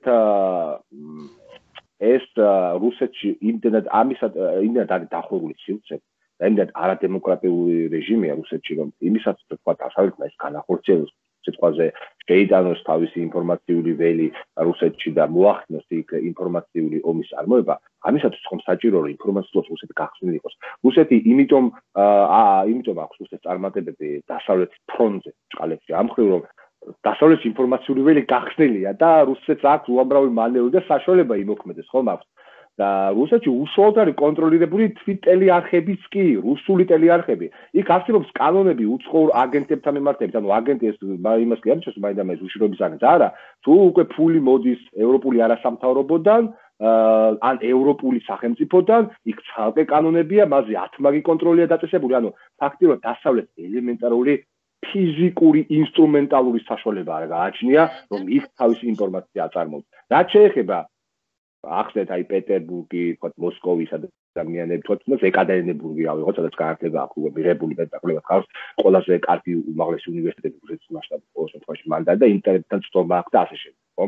ეს რუსეთში იმდენად ამისად იმდენად არის დახვეული სივრცე და იმდენად არადემოკრატიული რეჟიმია რუსეთში, რომ იმისაც ვთქვათ დასავლეთმა ეს განახორციელოს სიტყვაზე შეიტანოს თავისი ინფორმაციული ველი რუსეთში და მოახდინოს იქ ინფორმაციული ომის წარმოება, ამისათვის ხომ საჭირო რომ ინფორმაციულად რუსეთი გახსნილი იყოს. რუსეთი იმიტომ აა იმიტომ აქვს რუსეთს წარმატებები დასავლეთის ფრონტზე, ჭყალებში, ამ მხრივ რომ დასავლეთის ინფორმაციული ველი გახსნილია და რუსეთს აქვს უამრავი მანევრი და საშუალება იმოქმედებს, ხომ აქვს. და რუსეთში უშუალოდ არის კონტროლირებული თვით ტელეარხებიც კი, რუსული ტელეარხები. იქ არსებობს კანონები უცხოურ აგენტებთან მიმართებით, ანუ აგენტი ეს იმას კი არის, მაინდა მე უშუალობის აგენტი არა, თუ უკვე ფული მოდის ევროპული არასამთავრობოდან, ან ევროპული სახელმწიფოდან, იქ ცალკე კანონებია, მასზე ათმაგი კონტროლია დაწესებული, ანუ ფაქტიურად დასავლეთ ელემენტარული ფიზიკური ინსტრუმენტალური საშუალება არ გააჩნია, რომ იქ თავისი ინფორმაცია აწარმოოს. რაც შეეხება ახსნეთ აი პეტერბურგი, თქვათ მოსკოვის ადამიანები, თქვათ ეკატერინბურგი ავიღოთ, სადაც განათლება აქვს მიღებული მეტაკლებად ხავს, ყველაზე კარგი უმაღლესი უნივერსიტეტი რუსეთის მასშტაბით ყოველ შემთხვევაში მანდ და ინტერნეტთან წვდომა აქვს და ასე შემდეგ, ხო?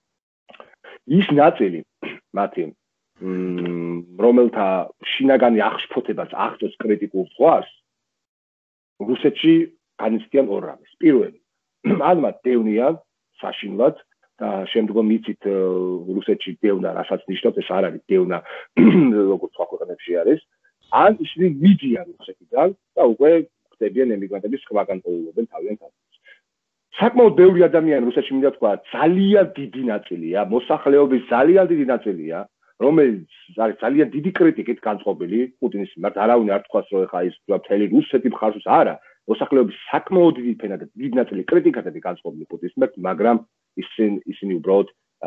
ის ნაწილი მათი რომელთა შინაგანი აღშფოთებას აღწევს კრიტიკულ ზღვას, რუსეთში განიცდიან ორ რამეს. პირველი, ან მათ დევნიან საშინლად და შემდგომ იცით რუსეთში დევნა რასაც ნიშნავს, ეს არ არის დევნა როგორც სხვა ქვეყნებში არის, ან ისინი მიდიან რუსეთიდან და უკვე ხდებიან ემიგრანტების სხვაგან პოულობენ თავიანთ ადგილს. საკმაოდ ბევრი ადამიანი რუსეთში მინდა თქვა, ძალიან დიდი ნაწილია, მოსახლეობის ძალიან დიდი ნაწილია, რომელიც არის ძალიან დიდი კრიტიკით განწყობილი პუტინის მიმართ, არავინ არ თქვას, რომ ეხა ის მთელი რუსეთი მხარს არა, მოსახლეობის საკმაოდ დიდი ფენა და დიდი ნაწილი კრიტიკათები განწყობილი პუტინის მიმართ, მაგრამ ისინი ისინი უბრალოდ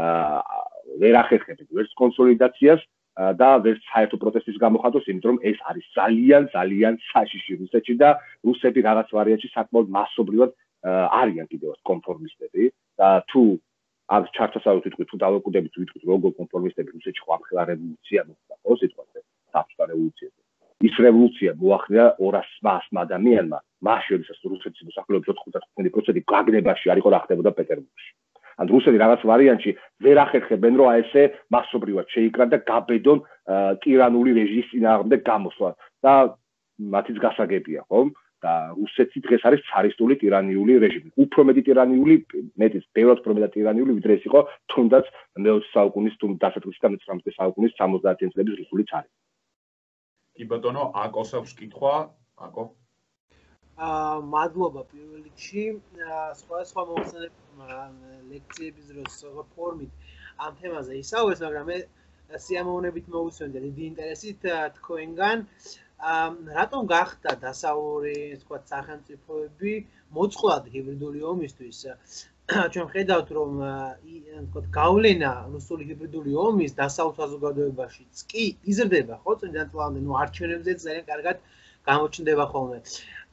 ვერ ახერხებენ ვერც კონსოლიდაციას და ვერც საერთო პროტესტის გამოხატვას, იმიტომ რომ ეს არის ძალიან ძალიან საშიში რუსეთში და რუსები რაღაც ვარიანტში საკმაოდ მასობრივად არიან კიდევ კონფორმისტები და თუ ამ ჩართასავით ვიტყვით, თუ დავაკუდებით ვიტყვით როგორ კონფორმისტები რუსეთში ხო ამხელა რევოლუცია მოხდა, ხო სიტყვაზე, საბჭოთა რევოლუციაზე. ის რევოლუცია მოახდინა ორასმა ადამიანმა, მაშინ როდესაც რუსეთის მოსახლეობის ოცდათხუთმეტი პროცენტი გაგნებაში არ იყო რა ხდებოდა პეტერბურგში. ან რუსები რაღაც ვარიანტში ვერ ახერხებენ რომ ესე მასობრივად შეიკრან და გაბედონ ტირანული რეჟიმის წინააღმდეგ გამოსვლა და მათიც გასაგებია, ხო? და რუსეთი დღეს არის цаრისტული ტირანიული რეჟიმი. უფრო მეტი ტირანიული, მეტიც ბევრად უფრო მეტი ტირანიული, ვიდრე ეს იყო თუნდაც მეოცე საუკუნის თუ დასაწყისი და მეცხრამეტე საუკუნის სამოცდაათი წლების რუსული цаრი. კი ბატონო, აკოს აქვს კითხვა, აკო? აა მადლობა პირველ რიგში, სხვა სხვა მოხსენებმა ლექციების დროს ფორმით ამ თემაზე ისაუბრეს, მაგრამ მე სიამოვნებით მოვუსმენთ და დიდი ინტერესით თქვენგან, რატომ გახდა დასავლური, თქვა, სახელმწიფოები მოწყვლად ჰიბრიდული ომისთვის? ჩვენ ხედავთ, რომ თქვა, გავლენა რუსული ჰიბრიდული ომის დასავლურ საზოგადოებაშიც კი იზრდება, ხო, წინდან წლამდე, ნუ არჩევნებზე ძალიან კარგად გამოჩნდება ხოლმე.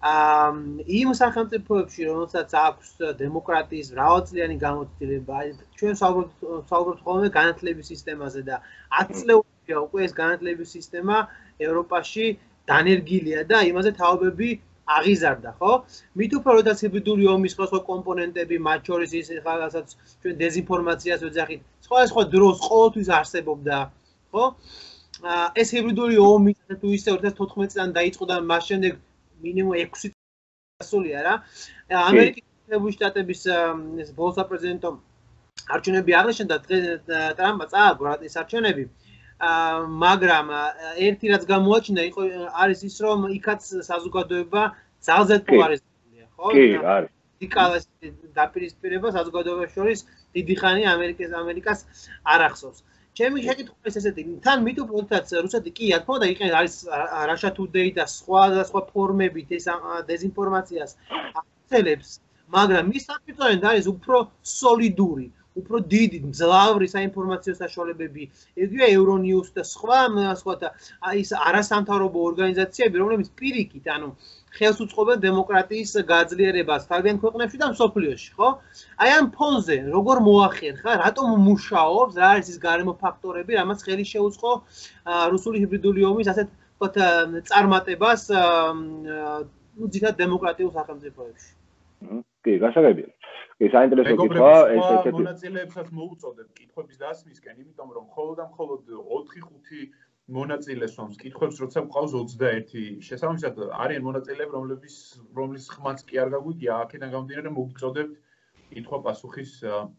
იმ სახელმწიფოებში, რომელსაც აქვს დემოკრატიის მრავალწლიანი განმავლობა, ჩვენ საუბრობთ ხოლმე განათლების სისტემაზე და ათი წლეულია უკვე ეს განათლების სისტემა ევროპაში დანერგილია და იმაზე თაობები აღიზარდა, ხო? მით უფრო როდესაც ჰიბრიდული ომის სხვა კომპონენტები, მათ შორის ის ხალხსაც ჩვენ დეზინფორმაციას ვეძახით, სხვადასხვა დროს ყოველთვის არსებობდა, ხო? ეს ჰიბრიდული ომი თუ ისე ორი ათას თოთხმეტი წლიდან დაიწყო და მას შემდეგ მინიმუმ ექვსი წელი რა. ამერიკის შეერთებული შტატების ბოლო საპრეზიდენტო არჩევნები აღნიშნა და ტრამპმა წააგო ეს არჩევნები. მაგრამ ერთი რაც გამოაჩნდა იყო არის ის რომ იქაც საზოგადოება ძალზედ პოლარიზებულია, ხო? კი, არის. რადიკალას დაპირისპირება საზოგადოებას შორის დიდი ხანი ამერიკის ამერიკას არ ახსოვს. ჩემი შეკითხვა ის ესეთი, თან მით უფრო როდესაც რუსეთი კი რა თქმა უნდა იყენებს არის Russia Today და სხვა და სხვა ფორმებით ეს დეზინფორმაციას ახდენს, მაგრამ მის საფუძვლად არის უფრო სოლიდური უფრო დიდი მძლავრი საინფორმაციო საშუალებები, იგივე Euronews და სხვა სხვათა ის არასამთავრობო ორგანიზაციები, რომლებიც პირიქით, ანუ ხელს უწყობენ დემოკრატიის გაძლიერებას თავიანთ ქვეყნებში და მსოფლიოში, ხო? აი ამ ფონზე როგორ მოახერხა, რატომ მუშაობს, რა არის ის გარემო ფაქტორები, რამაც ხელი შეუწყო რუსული ჰიბრიდული ომის ასეთ ვთქვათ წარმატებას ნუ ძირითადად დემოკრატიულ სახელმწიფოებში. კი, გასაგებია. კი, საინტერესო კითხვა, ეს ესეთი მონაწილეებსაც მოუწოდებ კითხვების დასმისკენ, იმიტომ რომ მხოლოდ და მხოლოდ ოთხი ხუთი მონაწილეს ვამს კითხვებს, როცა მყავს ოცდაერთი. შესაბამისად, არიან მონაწილეები, რომლებიც რომლის ხმაც კი არ გაგვიგია, აქედან გამომდინარე მოგვიწოდებთ კითხვა-პასუხის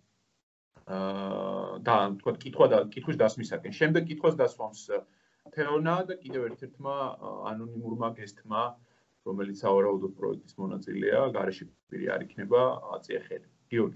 აა და თქვა კითხვა და კითხვის დასმისაკენ. შემდეგ კითხვას დასვამს თეონა და კიდევ ერთ-ერთმა ანონიმურმა გესტმა, რომელიც სავარაუდოდ პროექტის მონაწილეა, გარეშე პირი არ იქნება აწია ხელი. გიორგი.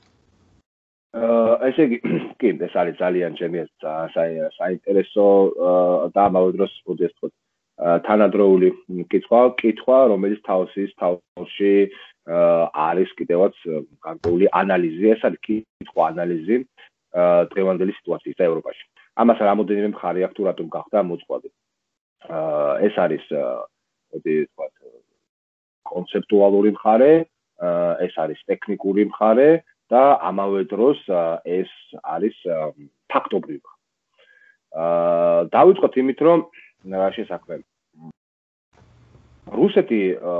ესე იგი, კი, ეს არის ძალიან ჩემი საინტერესო და ამავე დროს მოდი ასე ვთქვათ, თანადროული კითხვა, კითხვა, რომელიც თავის თავში არის კიდევაც გარკვეული ანალიზი, ეს არის კითხვა ანალიზი დღევანდელი სიტუაციის და ევროპაში. ამას რამოდენიმე მხარე აქვს თუ რატომ გახდა მოწყვეტი. ეს არის მოდი ვთქვათ კონცეპტუალური მხარე, ეს არის ტექნიკური მხარე და ამავე დროს ეს არის ფაქტობრივი. აა დავიწყოთ იმით, რომ რა შესაძლოა. რუსეთი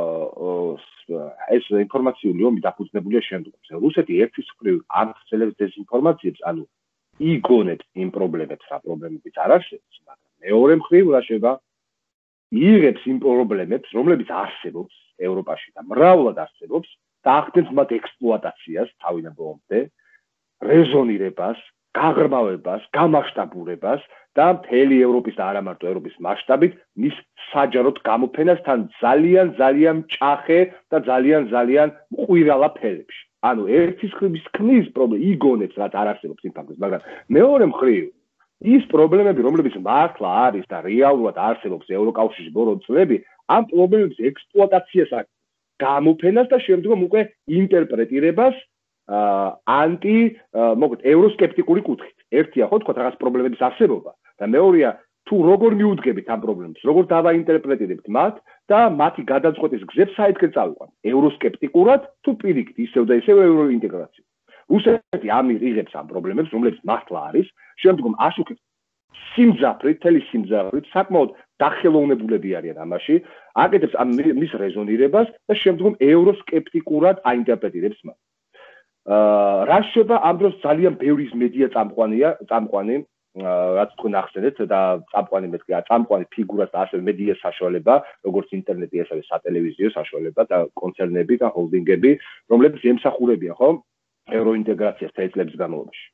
ეს ინფორმაციული ომი დაფუძნებულია შემდგომზე. რუსეთი ერთის მხრივ აღწევს დეზინფორმაციებს, ანუ იგონებს იმ პრობლემებს, რა პრობლემებიც არ არსებობს, მაგრამ მეორე მხრივ რა შეება იღებს იმ პრობლემებს, რომლებიც არსებობს ევროპაში და მრავლად არსებობს და ახდენს მათ ექსპლუატაციას თავიდან ბოლომდე, რეზონირებას, გაღრმავებას, გამასშტაბურებას და მთელი ევროპის და არა მარტო ევროპის მასშტაბით მის საჯაროდ გამოფენას თან ძალიან ძალიან მჭახე და ძალიან ძალიან მყვირალა ფერებში. ანუ ერთის მხრივ ქმნის პრობლემა, იგონებს რაც არ არსებობს იმ ფაქტს, მაგრამ მეორე მხრივ ის პრობლემები, რომლებიც მართლა არის და რეალურად არსებობს ევროკავშირში ბოლო წლები, ამ პრობლემების ექსპლუატაციას აქვს, გამოფენას და შემდგომ უკვე ინტერპრეტირებას ანტი, მოკლედ ევროსკეპტიკური კუთხით. ერთია ხო თქვა რაღაც პრობლემების არსებობა და მეორეა თუ როგორ მიუდგებით ამ პრობლემებს, როგორ დავაინტერპრეტირებთ მათ და მათი გადაწყვეტის გზებს საერთოდ წავიყვანთ, ევროსკეპტიკურად თუ პირიქით ისევ და ისევ ევროინტეგრაცია. რუსეთი ამირ იღებს ამ პრობლემებს, რომლებიც მართლა არის, შემდგომ აშუქებს სიმძაფრით, თელი სიმძაფრით, საკმაოდ დახელოვნებულები არიან ამაში, აკეთებს ამ მის რეზონირებას და შემდგომ ევროსკეპტიკურად აინტერპრეტირებს მათ. აა რა შეება ამ დროს ძალიან ბევრი მედია წამყვანია, წამყვანი, რაც თქვენ ახსენეთ და წამყვანი მეთქი, წამყვანი ფიგურას და ასევე მედია საშუალება, როგორც ინტერნეტი, ასევე სატელევიზიო საშუალება და კონცერნები და ჰოლდინგები, რომლებიც ემსახურებიან, ხო? ევროინტეგრაციას წლების განმავლობაში.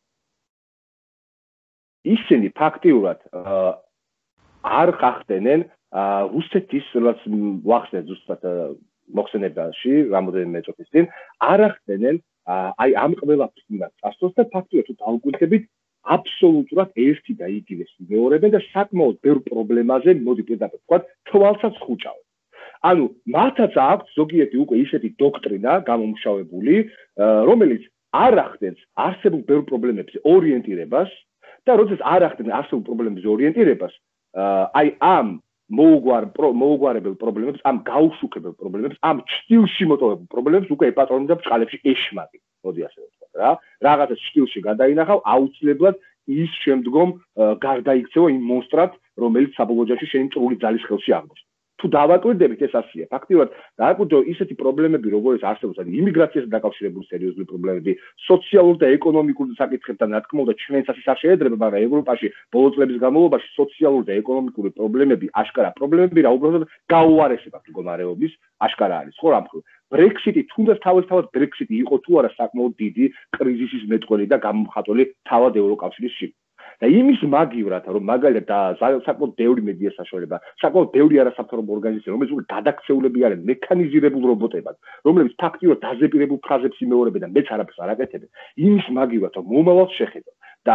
ისინი ფაქტიურად არ ხახდენენ რუსეთის, რაც ვახსენეთ ზუსტად მოხსენებაში, რამოდენიმე წუთის წინ, არ ახდენენ აი ამ ყველაფრის მიმართ წასვლას და ფაქტიურად თუ დავუკვირდებით, აბსოლუტურად ერთი და იგივე სიმეორებენ და საკმაოდ ბევრ პრობლემაზე, მოდი პირდაპირ ვთქვათ, თვალსაც ხუჭავენ. ანუ მათაც აქვს ზოგიერთი უკვე ისეთი დოქტრინა გამომუშავებული, რომელიც არ ახდენს არსებულ ბევრ პრობლემებზე ორიენტირებას და როდესაც არ ახდენს არსებულ პრობლემებზე ორიენტირებას, აი ამ მოუგვარ მოუგვარებელ პრობლემებს, ამ გაუშუქებელ პრობლემებს, ამ ჭtildeში მოტოვებულ პრობლემებს უკვე ეპატრონებდა ბჭყალებში ეშმაკი. მოდი ასე ვთქვათ რა. რაღაცა ჭtildeში გადაინახავ, აუცილებლად ის შემდგომ გარდაიქცევა იმ მონსტრად, რომელიც საბოლოო ჯამში შენი მწვრთული ძალის ხელში აღმოჩნდა. თუ დავაკვირდებით ეს ასია. ფაქტიურად დააკვირდო ისეთი პრობლემები, როგორც არსებობს იმიგრაციასთან დაკავშირებული სერიოზული პრობლემები, სოციალურ და ეკონომიკურ საკითხებთან რა თქმა უნდა ჩვენსაც ის არ შეედრება, მაგრამ ევროპაში ბოლო წლების განმავლობაში სოციალური და ეკონომიკური პრობლემები, აშკარა პრობლემები რა უბრალოდ გაუარესება მდგომარეობის აშკარა არის. ხო რა მხრივ ბრექსიტი თუნდაც თავისთავად ბრექსიტი იყო თუ არა საკმაოდ დიდი კრიზისის მეტყველი და გამომხატველი თავად ევროკავშირის შიგნით. და იმის მაგივრად, რომ მაგალითად და საკმაოდ ბევრი მედია საშუალება, საკმაოდ ბევრი არასამთავრობო ორგანიზაცია, რომელიც უკვე გადაქცეულები არიან მექანიზირებულ რობოტებად, რომლებიც ფაქტიურად დაზეპირებულ ფრაზებს იმეორებენ და მეც არაფერს არ აკეთებენ, იმის მაგივრად, რომ მომავალს შეხედონ და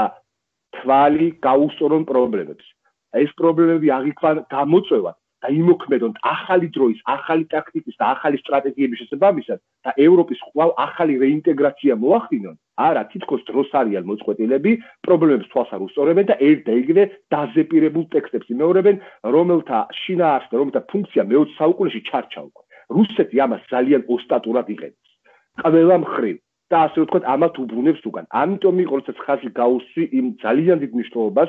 თვალი გაუსწორონ პრობლემებს. ეს პრობლემები აღიქვან გამოწვევად და იმოქმედონ ახალი დროის, ახალი ტაქტიკის და ახალი სტრატეგიების შესაბამისად და ევროპის კვლავ ახალი რეინტეგრაცია მოახდინონ. არა, თითქოს დროს არიან მოწყვეტილები, პრობლემებს თვალს არ უსწორებენ და ერთ და იგივე დაზეპირებულ ტექსტებს იმეორებენ, რომელთა შინაარსი და რომელთა ფუნქცია მეოცე საუკუნეში ჩარჩა უკვე. რუსეთი ამას ძალიან ოსტატურად იყენებს. ყველა მხრივ და ასე ვთქვათ, ამათ უბრუნებს უკან. ამიტომ იყო, როდესაც ხაზი გაუსვი იმ ძალიან დიდ მნიშვნელობას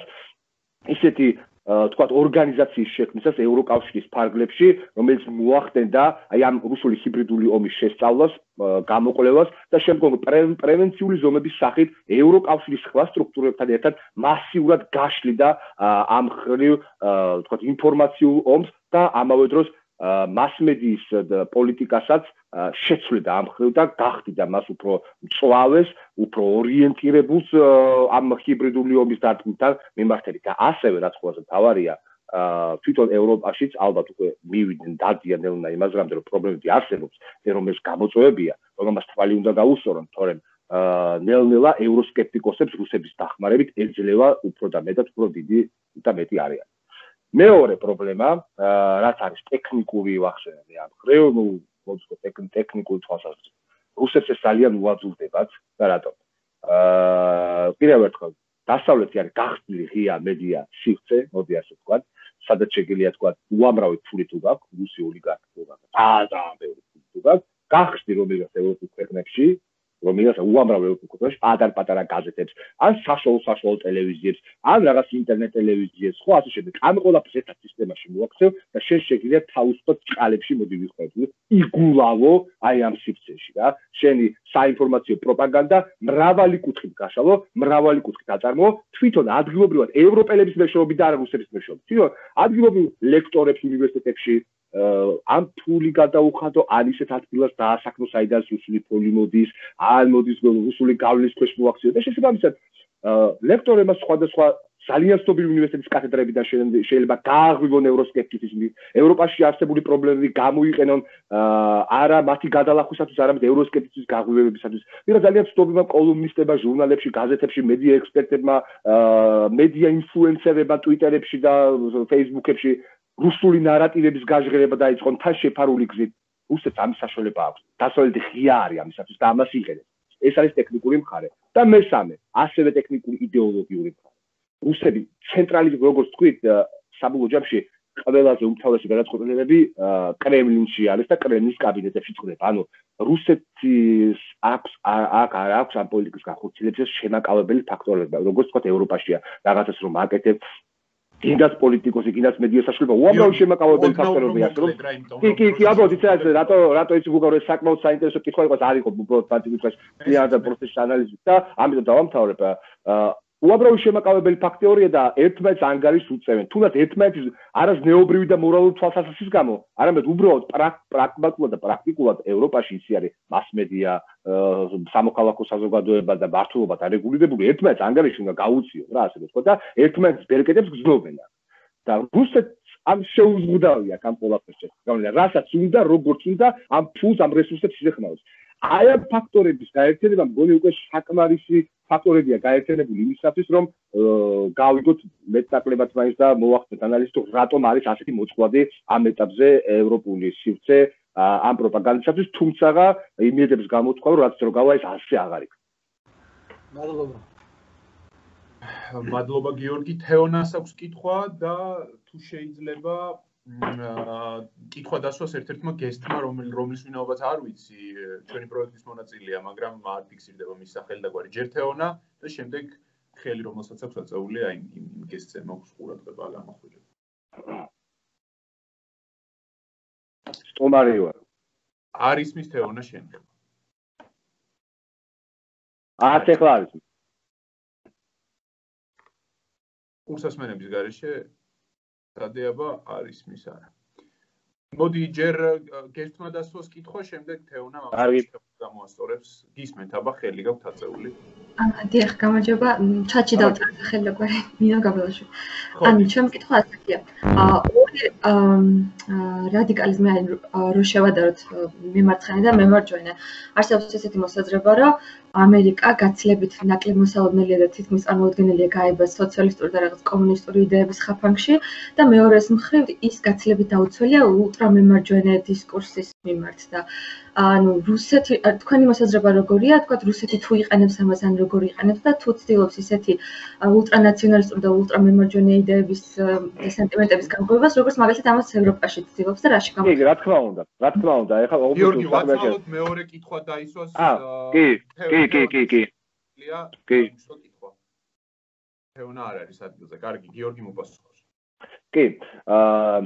ისეთი თქვათ ორგანიზაციის შექმნისას ევროკავშირის ფარგლებში, რომელიც მოახდენდა აი ამ რუსული ჰიბრიდული ომის შესწავლას, გამოკვლევას და შემდგომ პრევენციული ზომების სახით ევროკავშირის სხვა სტრუქტურებთან ერთად მასიურად გაშლიდა ამ ხრივ თქვათ ინფორმაციულ ომს და ამავე დროს მასმედიის პოლიტიკასაც შეცვლიდა ამ ხრივ და გახდიდა მას უფრო მწვავეს, უფრო ორიენტირებულს ამ ჰიბრიდული ომის დარტყმთან მიმართებით. და ასევე რაც ყველაზე მთავარია, თვითონ ევროპაშიც ალბათ უკვე მივიდნენ დადიან ნელ-ნელა იმაზე, რომ პრობლემები არსებობს, რომელს გამოწვევებია, რომელმაც თვალი უნდა გაუსწორონ, თორემ ნელ-ნელა ევროსკეპტიკოსებს რუსების დახმარებით ეძლევა უფრო და მეტად უფრო დიდი და მეტი არეალი. მეორე პრობლემა, რაც არის ტექნიკური ვახშენები ამ ხრივ, ნუ მოძღოთ ტექნიკური თვალსაზრისით. რუსებს ეს ძალიან უაძულდებათ და რატომ? აა პირველ ერთხელ დასავლეთი არის გახსნილი ღია მედია სივრცე, მოდი ასე ვთქვათ, სადაც შეგიძლია თქვათ უამრავი ფული თუ გაქვს, რუსი ოლიგარქი თუ გაქვს, ძალიან ბევრი ფული თუ გაქვს, გახსნი რომელიღაც ევროპულ ქვეყნებში, რომელიღაც უამრავ ევროპულ ქვეყნებში პატარ-პატარა გაზეთებს, ან საშუალო-საშუალო ტელევიზიებს, ან რაღაც ინტერნეტ ტელევიზიებს, ხო ასე შემდეგ. ამ ყველაფერს ერთად სისტემაში მოაქცევ და შენ შეგიძლია თავისუფლად ჭყალებში მოდი ვიხვევი. იგულავო აი ამ სივრცეში რა. შენი საინფორმაციო პროპაგანდა მრავალი კუთხით გაშალო, მრავალი კუთხით აწარმოო, თვითონ ადგილობრივად ევროპელების მეშვეობით და არა რუსების მეშვეობით. თვითონ ადგილობრივ ლექტორებს უნივერსიტეტებში ამ ფული გადაუხადო, ან ისეთ ადგილას დაასაქმნო, საიდანაც რუსული ფული მოდის, ან მოდის რუსული გავლენის ქვეშ მოაქციო და შესაბამისად ლექტორებმა სხვადასხვა ძალიან ცნობილი უნივერსიტეტის კათედრებიდან შეიძლება გააღვივონ ევროსკეპტიციზმი, ევროპაში არსებული პრობლემები გამოიყენონ არა მათი გადალახვისათვის, არამედ ევროსკეპტიციზმის გაღვივებებისათვის. ვიღა ძალიან ცნობილმა კოლუმნისტებმა, ჟურნალებში, გაზეთებში, მედია ექსპერტებმა, მედია ინფლუენსერებმა, ტვიტერებში და ფეისბუქებში რუსული ნარატივების გაჟღერება დაიწყონ თან შეფარული გზით. რუსეთს ამის საშუალება აქვს. დასავლეთი ღია არის ამისათვის და ამას იყენებს. ეს არის ტექნიკური მხარე. და მესამე, ასევე ტექნიკური იდეოლოგიური მხარე. რუსები ცენტრალიზმი როგორც თქვით, საბოლოო ჯამში ყველაზე უმთავრესი გადაწყვეტილებები კრემლინში არის და კრემლის კაბინეტებში წყდება. ანუ რუსეთის აქვს აქ არ აქვს ამ პოლიტიკის განხორციელებას შემაკავებელი ფაქტორები, როგორც თქვათ ევროპაშია, რაღაცას რომ აკეთებს კიდაც პოლიტიკოსი, კიდაც მედია საშუალება, უამრავი შემაკავებელი ფაქტორები აქვს, რომ კი, კი, კი, აბა იცი რატო რატო იცი უგავრო საკმაოდ საინტერესო კითხვა იყო, არ იყო უბრალოდ პარტიკულარში და პროცესის ანალიზით და ამიტომ დავამთავრებ. უამრავი შემაკავებელი ფაქტორია და ერთმანეთს ანგარიშს უწევენ. თუნდაც ერთმანეთის არას ნეობრივი და მორალური თვალსაზრისის გამო, არამედ უბრალოდ პრაგმატულად და პრაქტიკულად ევროპაში ისი არის მასმედია, სამოქალაქო საზოგადოება და მართლობა დარეგულირებული, ერთმანეთს ანგარიში უნდა გაუწიონ რა ასე ვთქვა და ერთმანეთის ბერკეტებს გზნობენ. და რუსეთს ამ შეუზღუდავია ამ ყველაფერს შეგვიძლია, რასაც უნდა, როგორც უნდა ამ ფულს, ამ რესურსებს იზეხნაოს. აი ამ ფაქტორების გაერთიანება მგონი უკვე საკმარისი ფაქტორებია გაერთიანებული იმისათვის, რომ გავიგოთ მეტნაკლებად მაინც და მოვახდეთ ანალიზი, თუ რატომ არის ასეთი მოწყვლადი ამ ეტაპზე ევროპული სივრცე ამ პროპაგანდისათვის, თუმცა იმედებს გამოთქვა, რომ რაც რო გავა ეს ასე აღარ იქნება. მადლობა. მადლობა გიორგი, თეონას აქვს კითხვა და თუ შეიძლება კითხვა დასვას ერთ-ერთმა გესტმა, რომლის ვინაობაც არ ვიცი, ჩვენი პროექტის მონაწილეა, მაგრამ არ ფიქსირდება მის სახელი და გვარი ჯერ თეონა და შემდეგ ხელი, რომელსაც აქვს აწეული, აი იმ გესტზე მაქვს ყურადღება გამოხვილება. სტომარი ვარ. არის მის თეონა შენ. აა ახლა არის. კურსასმენების გარეშე დადეაბა არის მის არა. მოდი ჯერ გესტმა დასვას კითხვა, შემდეგ თეონა გამოასწორებს. გისმენთ აბა ხელი გაქვთ აწეული. დიახ, გამარჯობა. ჩატში დავწერე ხელი და გვარი მინო გაბლაშვილი. ანუ ჩემი კითხვა ასეთია. ორი რადიკალიზმი რო შევადაროთ მემარცხენე და მემარჯვენე. არსებობს ესეთი მოსაზრება, რომ ამერიკა გაცილებით ნაკლებ მოსალოდნელია და თითქმის წარმოუდგენელია გაება სოციალისტური და რაღაც კომუნისტური იდეების ხაფანგში და მეორეს მხრივ ის გაცილებით დაუცველია ულტრამემარჯვენე დისკურსის მიმართ და ანუ რუსეთი თქვენი მოსაზრება როგორია, თქვათ რუსეთი თუ იყენებს ამას ან როგორ იყენებს და თუ ცდილობს ისეთი ულტრანაციონალისტური და ულტრამემარჯვენე იდეების და სენტიმენტების გამგებლობას, როგორც მაგალითად ამას ევროპაში ცდილობს და რაში გამგებლობს? კი, რა თქმა უნდა, რა თქმა უნდა, ეხლა გიორგი, ვაცალოთ მეორე კითხვა დაისვას. კი, კი, კი, კი, კი. კი. თეონა არ არის ადგილზე. კარგი, გიორგი მოპასუხოს. კი, აა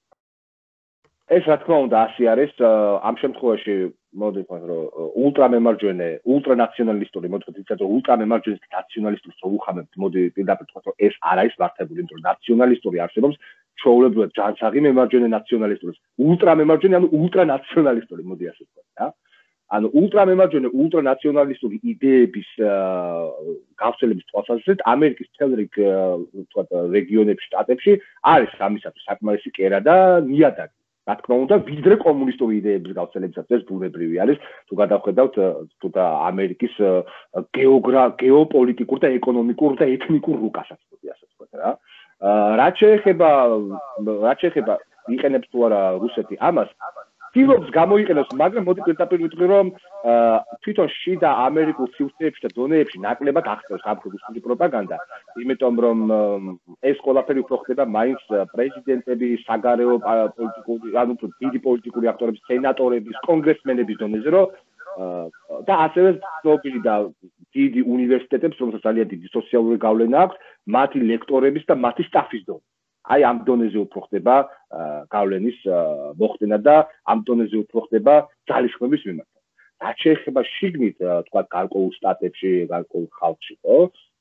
ეს რა თქმა უნდა ასე არის, ამ შემთხვევაში მოდი ვთქვათ, რომ ულტრამემარჯვენე, ულტრანაციონალისტური, მოდი ვთქვათ, ისე რომ ულტრამემარჯვენე ნაციონალისტურს რო უხამებთ, მოდი პირდაპირ ვთქვათ, რომ ეს არ არის მართებული, იმიტომ რომ ნაციონალისტური არსებობს ჩვეულებრივად ჯანსაღი მემარჯვენე ნაციონალისტურის. ულტრამემარჯვენე, ანუ ულტრანაციონალისტური, მოდი ასე ვთქვათ, რა. ანუ ულტრამემარჯვენე, ულტრანაციონალისტური იდეების გავრცელების თვალსაზრისით ამერიკის მთელ რიგ ვთქვათ, რეგიონებში, შტატებში არის ამისათვის საკმარისი კერა და ნიადაგი. რა თქმა უნდა, ვიდრე კომუნისტური იდეების გავრცელებისათვის ეს ბუნებრივი არის, თუ გადავხედავთ თუ და ამერიკის გეოპოლიტიკურ და ეკონომიკურ და ეთნიკურ რუკასაც, მოდი ასე ვთქვათ რა. რაც შეეხება რაც შეეხება იყენებს თუ არა რუსეთი ამას, ცდილობს გამოიყენოს, მაგრამ მოდი პირდაპირ ვიტყვი, რომ თვითონ შიდა ამერიკულ სივრცეებში და ზონეებში ნაკლებად აღწევს ამ რუსული პროპაგანდა, იმიტომ რომ ეს ყველაფერი უფრო ხდება მაინც პრეზიდენტები, საგარეო პოლიტიკური, ანუ დიდი პოლიტიკური აქტორების, სენატორების, კონგრესმენების დონეზე, რომ და ასევე ცნობილი და დიდი უნივერსიტეტებს, რომელსაც ძალიან დიდი სოციალური გავლენა აქვს, მათი ლექტორების და მათი სტაფის დონეზე. აი ამ დონეზე უფრო ხდება გავლენის მოხდენა და ამ დონეზე უფრო ხდება ძალისხმების მიმართ. რაც შეეხება შიგნით, თქვა გარკვეულ შტატებში, გარკვეულ ხალხში, ხო?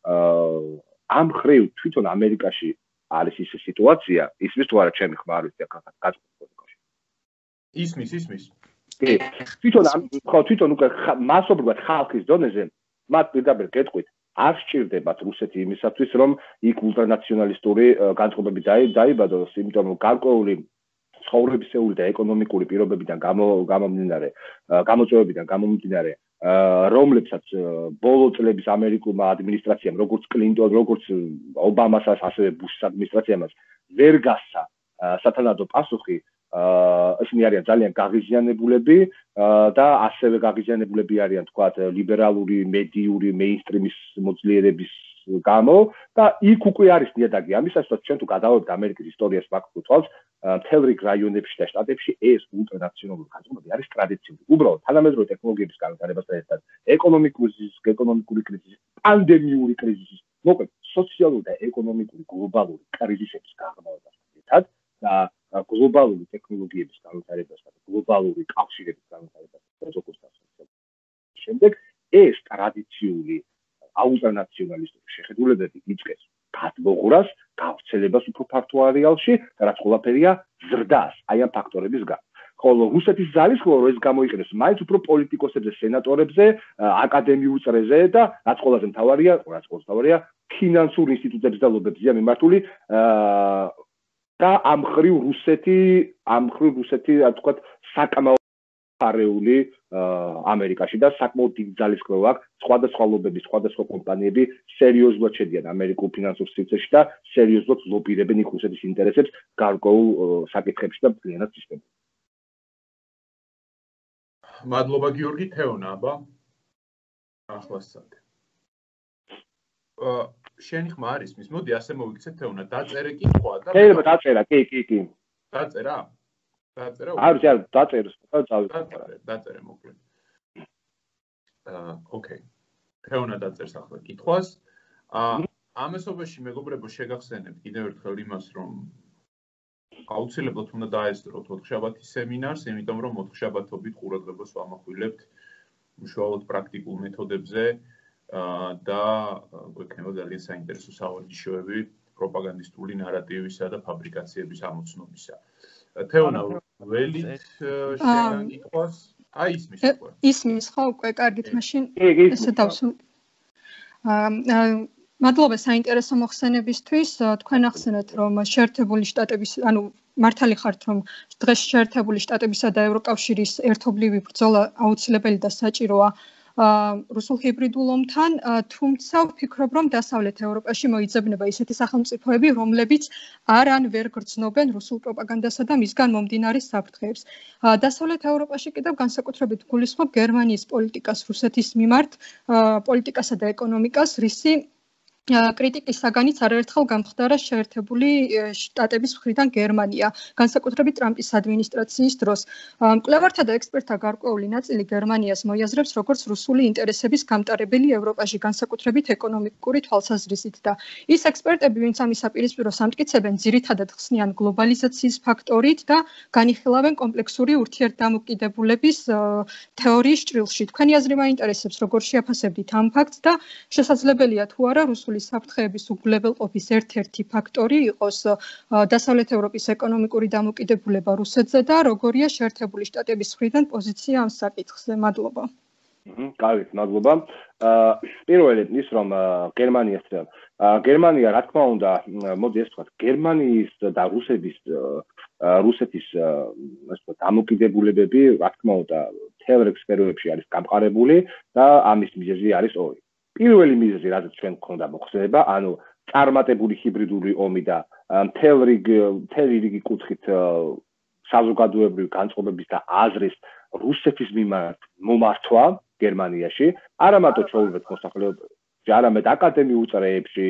ამ ხრივ თვითონ ამერიკაში არის ის სიტუაცია, ისმის თუ არა ჩემი ხმა არ ვიცი აქ გაწყობილობაში. ისმის, ისმის. კი, თვითონ ამ ხო თვითონ უკვე მასობრივად ხალხის დონეზე მათ პირდაპირ გეტყვით არ სჭირდებათ რუსეთი იმისათვის, რომ იქ ულტრანაციონალისტური განწყობები დაიბადოს, იმიტომ რომ გარკვეული ცხოვრებისეული და ეკონომიკური პირობებიდან გამომდინარე, გამოწვევებიდან გამომდინარე, რომლებსაც ბოლო წლების ამერიკულმა ადმინისტრაციამ, როგორც კლინტონ, როგორც ობამასაც, ასევე ბუშის ადმინისტრაციამაც ვერ გასცა სათანადო პასუხი, ესენი არიან ძალიან გაღიზიანებულები და ასევე გაღიზიანებულები არიან თქვათ ლიბერალური მედიური მეინსტრიმის მოძლიერების გამო და იქ უკვე არის ნიადაგი ამისათვის ჩვენ თუ გადავებთ ამერიკის ისტორიას მაგ თვალს მთელ რიგ რაიონებში და შტატებში ეს ულტრანაციონალური განწყობები არის ტრადიციული. უბრალოდ თანამედროვე ტექნოლოგიების განვითარებასთან ერთად ეკონომიკური ეკონომიკური კრიზისი, პანდემიური კრიზისი, მოკლედ სოციალური და ეკონომიკური გლობალური კრიზისების გაღრმავებასთან ერთად და გლობალური ტექნოლოგიების განვითარებასთან, გლობალური კავშირების განვითარებასთან, როგორც დასაწყისად. შემდეგ ეს ტრადიციული აულტრანაციონალისტური შეხედულებები იწყეს გადმოღვრას, გავრცელებას უფრო ფართო არეალში და რაც ყველაფერია ზრდას, აი ამ ფაქტორების გამო. ხოლო რუსეთის ძალისხმევა რომ ეს გამოიყენოს მაინც უფრო პოლიტიკოსებზე, სენატორებზე, აკადემიურ წრეზე და რაც ყველაზე მთავარია, რაც ყველაზე მთავარია, ფინანსურ ინსტიტუტებზე და ლობებზეა მიმართული და ამ ხრივ რუსეთი, ამ ხრივ რუსეთი, რა ვთქვათ, საკმაოდ ფარეული ამერიკაში და საკმაოდ დიდ ძალისხმევა აქვს სხვადასხვა ლობების, სხვადასხვა კომპანიები სერიოზულად შედიან ამერიკულ ფინანსურ სივრცეში და სერიოზულად ლობირებენ იქ რუსეთის ინტერესებს გარკვეულ საკითხებში და მთლიანად სისტემაში. მადლობა გიორგი თეონა, აბა. ახლასწად. შენი ხმა არის მის, მოდი ასე მოვიქცეთ თეონა, დაწერე კითხვა და შეიძლება დაწერა, კი, კი, კი. დაწერა? დაწერა? არ ვიცი, არ დაწერს, დაწერე, დაწერე მოკლედ. აა, ოკეი. თეონა დაწერს ახლა კითხვას. აა, ამასობაში მეგობრებო შეგახსენებთ კიდევ ერთხელ იმას, რომ აუცილებლად უნდა დაესწროთ ოთხშაბათის სემინარს, იმიტომ რომ ოთხშაბათობით ყურადღებას ვამახვილებთ უშუალოდ პრაქტიკულ მეთოდებზე და გვექნება ძალიან საინტერესო სავარჯიშოები პროპაგანდისტული ნარატივისა და ფაბრიკაციების ამოცნობისა. თეონა, ველით შეგან კითხვას? აი ისმის უკვე. ისმის ხო უკვე, კარგით, მაშინ ესე დავსვამ. აა მადლობა საინტერესო მოხსენებისთვის. თქვენ ახსენეთ, რომ შეერთებული შტატების, ანუ მართალი ხართ, რომ დღეს შეერთებული შტატებისა და ევროკავშირის ერთობლივი ბრძოლა აუცილებელი და საჭიროა რუსულ ჰიბრიდულ ომთან, თუმცა ვფიქრობ, რომ დასავლეთ ევროპაში მოიძებნება ისეთი სახელმწიფოები, რომლებიც არ ან ვერ გრძნობენ რუსულ პროპაგანდასა და მისგან მომდინარე საფრთხეებს. დასავლეთ ევროპაში კიდევ განსაკუთრებით გულისხმობ გერმანიის პოლიტიკას რუსეთის მიმართ, პოლიტიკასა და ეკონომიკას, რისი კრიტიკის საგანიც არაერთხელ გამხდარა შეერთებული შტატების მხრიდან გერმანია, განსაკუთრებით ტრამპის ადმინისტრაციის დროს. მკვლევართა და ექსპერტთა გარკვეული ნაწილი გერმანიას მოიაზრებს როგორც რუსული ინტერესების გამტარებელი ევროპაში, განსაკუთრებით ეკონომიკური თვალსაზრისით და ის ექსპერტები, ვინც ამის საპირისპიროს ამტკიცებენ, ძირითადად ხსნიან გლობალიზაციის ფაქტორით და განიხილავენ კომპლექსური ურთიერთდამოკიდებულების თეორიის ჭრილში. თქვენი აზრი მაინტერესებს, როგორ შეაფასებდით ამ ფაქტს და შესაძლებელია თუ არა რუსული საფრთხეების უგულებელყოფის ერთ-ერთი ფაქტორი იყოს დასავლეთ ევროპის ეკონომიკური დამოკიდებულება რუსეთზე და როგორია შეერთებული შტატების მხრიდან პოზიცია ამ საკითხზე? მადლობა. კარგით, მადლობა. პირველი ის რომ გერმანიას გერმანია რა თქმა უნდა, მოდი ეს ვთქვათ, გერმანიის და რუსეთის რუსეთის ასე ვთქვათ, დამოკიდებულებები რა თქმა უნდა, თელ სფეროებში არის გამყარებული და ამის მიზეზი არის ორი. პირველი მიზეზი, რადგან ჩვენ გქონდა მოხსენება, ანუ წარმატებული ჰიბრიდული ომი და მთელ რიგი კუთხით საზოგადოებრივი განწყობების და აზრის რუსეთის მიმართ მომართვა გერმანიაში, არა მარტო ჩვეულებრივ მოსახლეობაში, არამედ აკადემიურ წრეებში,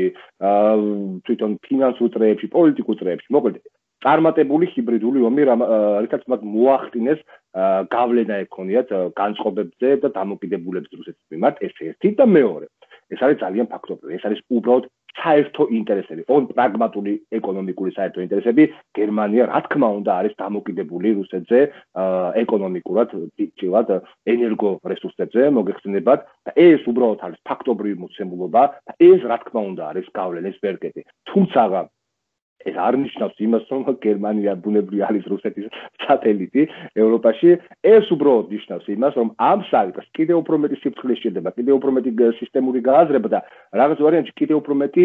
თვითონ ფინანსურ წრეებში, პოლიტიკურ წრეებში, მოკლედ წარმატებული ჰიბრიდული ომი, რითაც მათ მოახდინეს გავლენა ეკონიათ განწყობებზე და დამოკიდებულების რუსეთის მიმართ, ეს ერთი და მეორე. ეს არის ძალიან ფაქტობრივი, ეს არის უბრალოდ საერთო ინტერესები, ოღონდ პრაგმატული ეკონომიკური საერთო ინტერესები. გერმანია რა თქმა უნდა არის დამოკიდებული რუსეთზე ეკონომიკურად, დიდწილად ენერგო რესურსებზე, მოგეხსენებათ და ეს უბრალოდ არის ფაქტობრივი მოცემულობა და ეს რა თქმა უნდა არის გავლენის ბერკეტი. თუმცა ეს არ ნიშნავს იმას, რომ გერმანია ბუნებრივი არის რუსეთის სატელიტი ევროპაში. ეს უბრალოდ ნიშნავს იმას, რომ ამ საკითხს კიდევ უფრო მეტი სიფრთხილე სჭირდება, კიდევ უფრო მეტი სისტემური გააზრება და რაღაც ვარიანტში კიდევ უფრო მეტი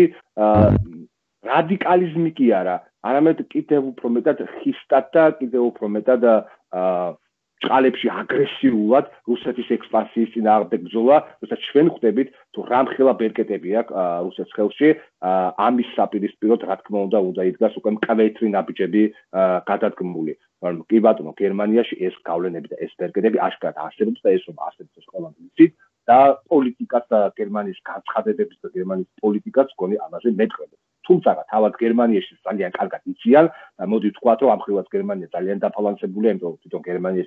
რადიკალიზმი კი არა, არამედ კიდევ უფრო მეტად ხისტად და კიდევ უფრო მეტად ჭყალებში აგრესიულად რუსეთის ექსპანსიის წინააღმდეგ ბრძოლა, როცა ჩვენ ხვდებით თუ რამხელა ბერკეტები აქვს რუსეთის ხელში, ამის საპირისპიროდ რა თქმა უნდა უნდა იდგას უკვე მკვეთრი ნაბიჯები გადადგმული. მაგრამ კი ბატონო, გერმანიაში ეს გავლენები და ეს ბერკეტები აშკარად არსებობს და ეს რომ არსებობს ყველამ ვიცით და პოლიტიკას და გერმანიის განცხადებების და გერმანიის პოლიტიკას გონი ამაზე მეტყველებს. თუმცა თავად გერმანიაში ძალიან კარგად იციან და მოდი ვთქვათ, რომ ამხრივად გერმანია ძალიან დაფალანსებულია, იმიტომ რომ თვითონ გერმანიის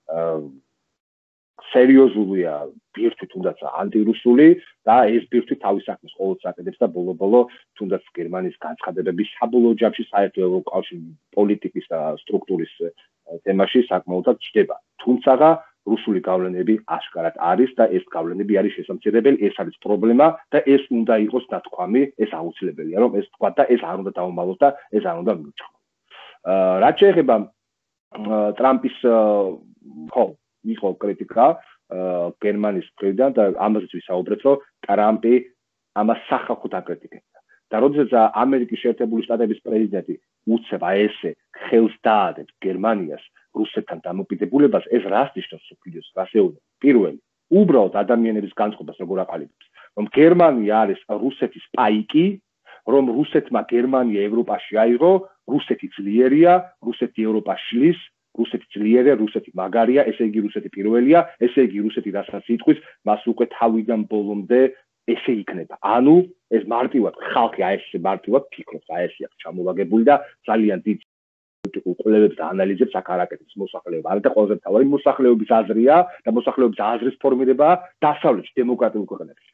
სერიოზულია ბირთვი თუნდაც ანტირუსული და ეს ბირთვი თავის საქმეს ყოველთვის აკეთებს და ბოლო-ბოლო თუნდაც გერმანიის განცხადებების საბოლოო ჯამში საერთო ევროკავშირის პოლიტიკის და სტრუქტურის თემაში საკმაოდ ჩდება. თუმცა რუსული გავლენები აშკარად არის და ეს გავლენები არის შესამცირებელი, ეს არის პრობლემა და ეს უნდა იყოს ნათქვამი, ეს აუცილებელია რომ ეს თქვა და ეს არ უნდა დავუმალოს და ეს არ უნდა მიჩხო. რაც შეეხება ტრამპის ხო იყო კრიტიკა გერმანიის მხრიდან და ამაზეც ვისაუბრეთ, რომ ტრამპი ამას სახალხოდ აკრიტიკებდა. და როდესაც ამერიკის შეერთებული შტატების პრეზიდენტი უცებ აი ესე ხელს დაადებს გერმანიას რუსეთთან დამოკიდებულებას, ეს რას ნიშნავს სოფლიოს გასეულებას? პირველი, უბრალოდ ადამიანების განწყობას როგორ აყალიბებს, რომ გერმანია არის რუსეთის პაიკი, რომ რუსეთმა გერმანია ევროპაში აიღო, რუსეთი ძლიერია, რუსეთი ევროპას შლის, რუსეთი ძლიერია, რუსეთი მაგარია, ესე იგი რუსეთი პირველია, ესე იგი რუსეთი რასაც იტყვის, მას უკვე თავიდან ბოლომდე ესე იქნება. ანუ ეს მარტივად ხალხი აი ესე მარტივად ფიქრობს, აი ესე აქვს ჩამოვაგებული და ძალიან დიდ პოლიტიკურ კვლევებს და ანალიზებს აქ არ აკეთებს მოსახლეობა. არადა ყველაზე მთავარი მოსახლეობის აზრია და მოსახლეობის აზრის ფორმირება დასავლეთში დემოკრატიულ ქვეყნებში.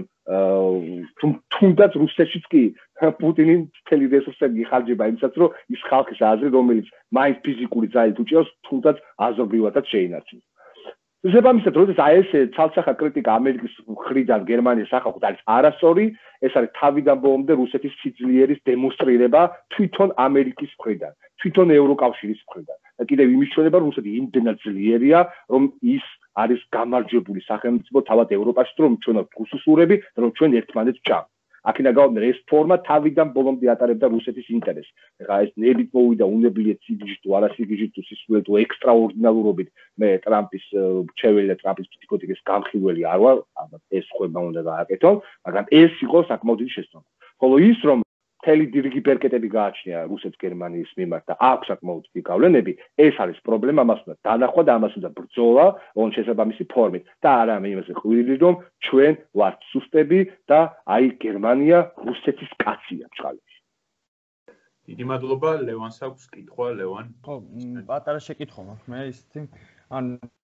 რომ თუნდაც რუსეთშიც კი პუტინი მთელი რესურსები ხარჯება იმისათვის, რომ ის ხალხის აზრი, რომელიც მაინც ფიზიკური ძალით უჭირავს, თუნდაც აზრობრივადაც შეინარჩუნოს. ზებამისად, როდესაც აი ეს ცალსახა კრიტიკა ამერიკის მხრიდან გერმანიის სახალხოდ არის არასწორი, ეს არის თავიდან ბოლომდე რუსეთის სიძლიერის დემონსტრირება თვითონ ამერიკის მხრიდან, თვითონ ევროკავშირის მხრიდან. და კიდევ იმის ჩვენება, რომ რუსეთი იმდენად ძლიერია, რომ ის არის გამარჯვებული სახელმწიფო თავად ევროპაში, რომ ჩვენ ვართ რუსულები და რომ ჩვენ ერთმანეთს ვჭამთ. აქედან გამომდინარე, ეს ფორმა თავიდან ბოლომდე ატარებდა რუსეთის ინტერესს. ეხლა ეს ნებით მოვიდა უნებლიეთ სიგიჟით თუ არა სიგიჟით თუ სისულელით თუ ექსტრაორდინალურობით მე ტრამპის მრჩეველი და ტრამპის ფსიქოტიკის გამხილველი არ ვარ, ალბათ ეს ხובה უნდა გააკეთონ, მაგრამ ეს იყო საკმაოდ დიდი შესწავლა. ხოლო ის რომ მთელი დირიგი ბერკეტები გააჩნია რუსეთს გერმანიის მიმართ და აქვს საკმაოდ დიდი გავლენები, ეს არის პრობლემა, მას უნდა დანახვა და ამას უნდა ბრძოლა ოღონ შესაბამისი ფორმით და არა იმაზე ყვირილი რომ ჩვენ ვართ სუსტები და აი გერმანია რუსეთის კაცია ბჭყალებში. დიდი მადლობა, ლევანს აქვს კითხვა, ლევან. ხო, პატარა შეკითხვა მაქვს მე ისეთი ან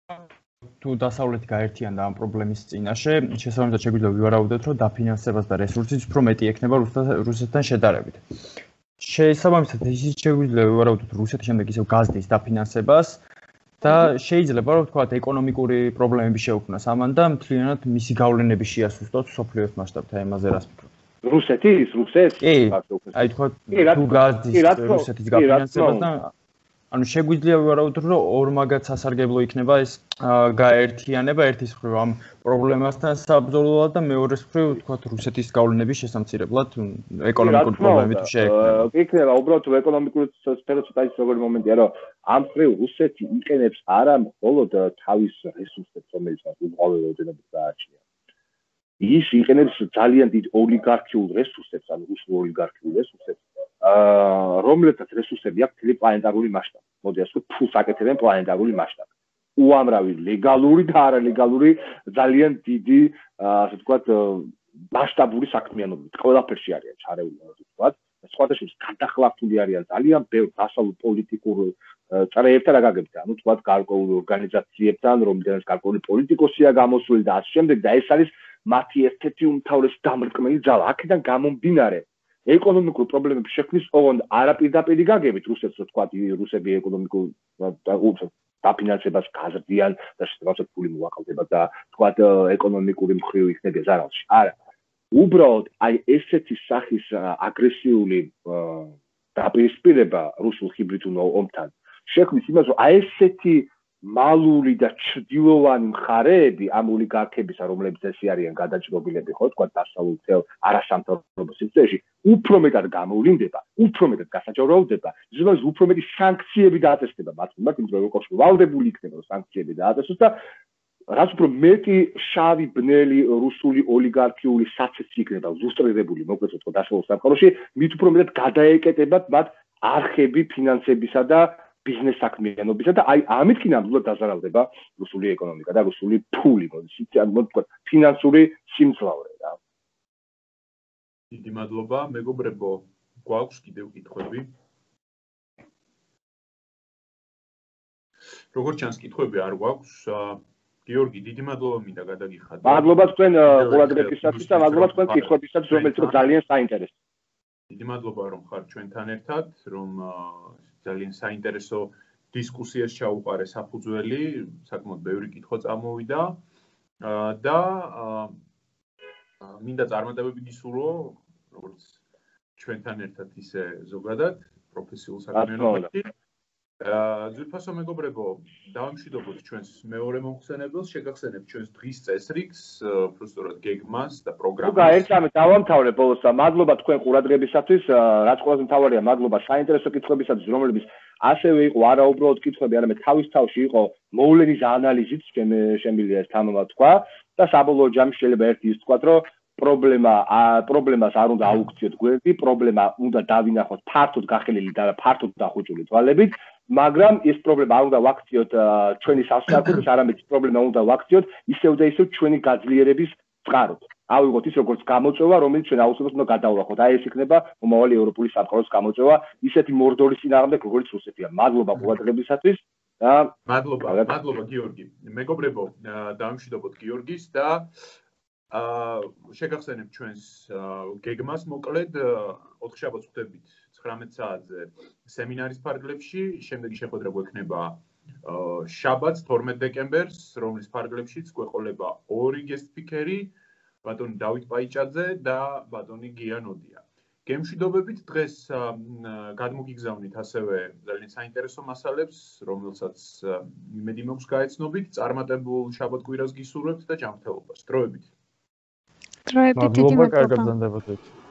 თუ დასავლეთი გაერთიანდა ამ პრობლემის წინაშე, შესაბამისად შეგვიძლია ვივარაუდოთ, რომ დაფინანსებას და რესურსიც უფრო მეტი ექნება რუსეთთან შედარებით. შესაბამისად ისიც შეგვიძლია ვივარაუდოთ, რომ რუსეთი შემდეგ ისევ გაზდის დაფინანსებას და შეიძლება რომ ვთქვათ, ეკონომიკური პრობლემები შეუქმნას ამან და მთლიანად მისი გავლენები შეასუსტოს სოფლიოს მასშტაბით. აი ამაზე რას ფიქრობთ? რუსეთის, რუსეთს? კი. აი თქვა თუ გაზდის რუსეთის გაფინანსებას და ანუ შეგვიძლია ვივარაუდოთ, რომ ორმაგად სასარგებლო იქნება ეს გაერთიანება ერთის მხრივ ამ პრობლემასთან საბრძოლოდ და მეორეს მხრივ ვთქვათ რუსეთის გავლენების შესამცირებლად ეკონომიკური პრობლემები თუ შეექმნება. იქნება უბრალოდ ეკონომიკური სფეროს ცოტა ის როგორი მომენტია, რომ ამ მხრივ რუსეთი იყენებს არა მხოლოდ თავის რესურსებს, რომელიც მას უყალოდ ოდენობით გააჩნია. ის იყენებს ძალიან დიდ ოლიგარქიულ რესურსებს, ანუ რუსულ ოლიგარქიულ რესურსებს. რომლებსაც რესურსები აქვს მთელი პლანეტარული მასშტაბი. მოდი ასე ვთქვათ, ფულს აკეთებენ პლანეტარული მასშტაბი. უამრავი ლეგალური და არალეგალური ძალიან დიდი, ასე ვთქვათ, მასშტაბური საქმიანობებით. ყველაფერში არიან ჩარეული, ასე ვთქვათ. სხვადასხვა შორის გადახლართული არიან ძალიან ბევრ დასავლურ პოლიტიკურ წრეებთან აკაგებთან, ანუ ვთქვათ, გარკვეულ ორგანიზაციებთან, რომლიდანაც გარკვეული პოლიტიკოსია გამოსული და ასე შემდეგ და ეს არის მათი ერთ-ერთი უმთავრესი დამრტყმელი ძალა. აქედან გამომდინარე ეკონომიკურ პრობლემებს შექმნის ოღონდ არაპირდაპირი გაგებით რუსეთს ვთქვათ, რუსები ეკონომიკურ დაფინანსებას გაზრდიან და შესაძლოა ფული მოაყავდება და ვთქვათ ეკონომიკური მხრივ იქნება ზარალში. არა. უბრალოდ აი ესეთი სახის აგრესიული დაპირისპირება რუსულ ჰიბრიდულ ომთან შექმნის იმას, რომ აი ესეთი მალული და ჩრდილოვანი მხარეები ამ ოლიგარქებისა, რომლებიც ესე არიან გადაჭრობილები, ხო, თქვა დასავლურ თელ არასამთავრობო სისტემაში, უფრო მეტად გამოვლინდება, უფრო მეტად გასაჯაროვდება, ზოგადად უფრო მეტი სანქციები დააწესდება მათ მიმართ, იმიტომ რომ კავშირი ვალდებული იქნება, რომ სანქციები დააწესოს და რაც უფრო მეტი შავი ბნელი რუსული ოლიგარქიული საცეცი იქნება ზუსტრირებული, მოკლედ ვთქვათ, დასავლურ სამყაროში, მით უფრო მეტად გადაეკეტებათ მათ არხები ფინანსებისა და ბიზნეს საქმიანობისა და აი ამით კი ნამდვილად დაზარალდება რუსული ეკონომიკა და რუსული ფული, მოდი ვთქვათ, ფინანსური სიმძლავრე რა. დიდი მადლობა, მეგობრებო, გვაქვს კიდევ კითხვები? როგორც ჩანს, კითხვები არ გვაქვს. გიორგი, დიდი მადლობა მინდა გადაგიხადო. მადლობა თქვენ ყურადღებისათვის და მადლობა თქვენ კითხვებისათვის, რომელიც ძალიან საინტერესოა. დიდი მადლობა რომ ხართ ჩვენთან ერთად, რომ ძალიან საინტერესო დისკუსიას ჩაუყარე საფუძველი, საკმაოდ ბევრი კითხვა წამოვიდა და მინდა წარმატებები გისურვო, როგორც ჩვენთან ერთად ისე ზოგადად პროფესიულ საქმიანობაში. ძვირფასო მეგობრებო, დავამშვიდობოთ ჩვენს მეორე მომხსენებელს, შეგახსენებთ ჩვენს დღის წესრიგს, უბრალოდ გეგმას და პროგრამას. გაერთიანეთ, დავამთავრე ბოლოს და მადლობა თქვენ ყურადღებისათვის, რაც ყველაზე მთავარია, მადლობა საინტერესო კითხვებისათვის, რომლებიც ასევე იყო არა უბრალოდ კითხვები, არამედ თავის თავში იყო მოვლენის ანალიზით, შემიძლია ეს თანობა თქვა და საბოლოო ჯამში შეიძლება ერთი ის თქვა, რომ პრობლემა პრობლემას არ უნდა აუქციოთ გვერდი, პრობლემა უნდა დავინახოთ ფართოდ გაყელილი და ფართოდ დახუჭული თვალებით, მაგრამ ეს პრობლემა არ უნდა ვაქციოთ ჩვენი სასწრაფოდ, არამედ პრობლემა უნდა ვაქციოთ ისევ და ისევ ჩვენი გაძლიერების წყაროდ. ავიღოთ ის როგორც გამოწვევა, რომელიც ჩვენ აუცილებლად უნდა გადავлахოთ. აი ეს იქნება მომავალი ევროპული სამყაროს გამოწვევა, ისეთი მორდორის წინააღმდეგ, როგორც რუსეთია. მადლობა ყურადღებისათვის და მადლობა, მადლობა გიორგი. მეგობრებო, დავიმშვიდობოთ გიორგის და აა შეგახსენებთ ჩვენს გეგმას მოკლედ ოთხშაბათს ხვდებით ცხრამეტ საათზე სემინარის ფარგლებში, შემდეგი შეხვედრა გვექნება შაბათს თორმეტ დეკემბერს, რომლის ფარგლებშიც გვეყოლება ორი guest speaker-ი, ბატონი დავით პაიჭაძე და ბატონი გია ნოდია. გემშვიდობებით დღეს გადმოგიგზავნით ასევე ძალიან საინტერესო მასალებს, რომელსაც იმედი მაქვს გაეცნობით, წარმატებულ შაბათ-კვირას გისურვებთ და ჯანმრთელობას. დროებით. დროებით, დიდი მადლობა. კარგად გრძანდებოდეთ.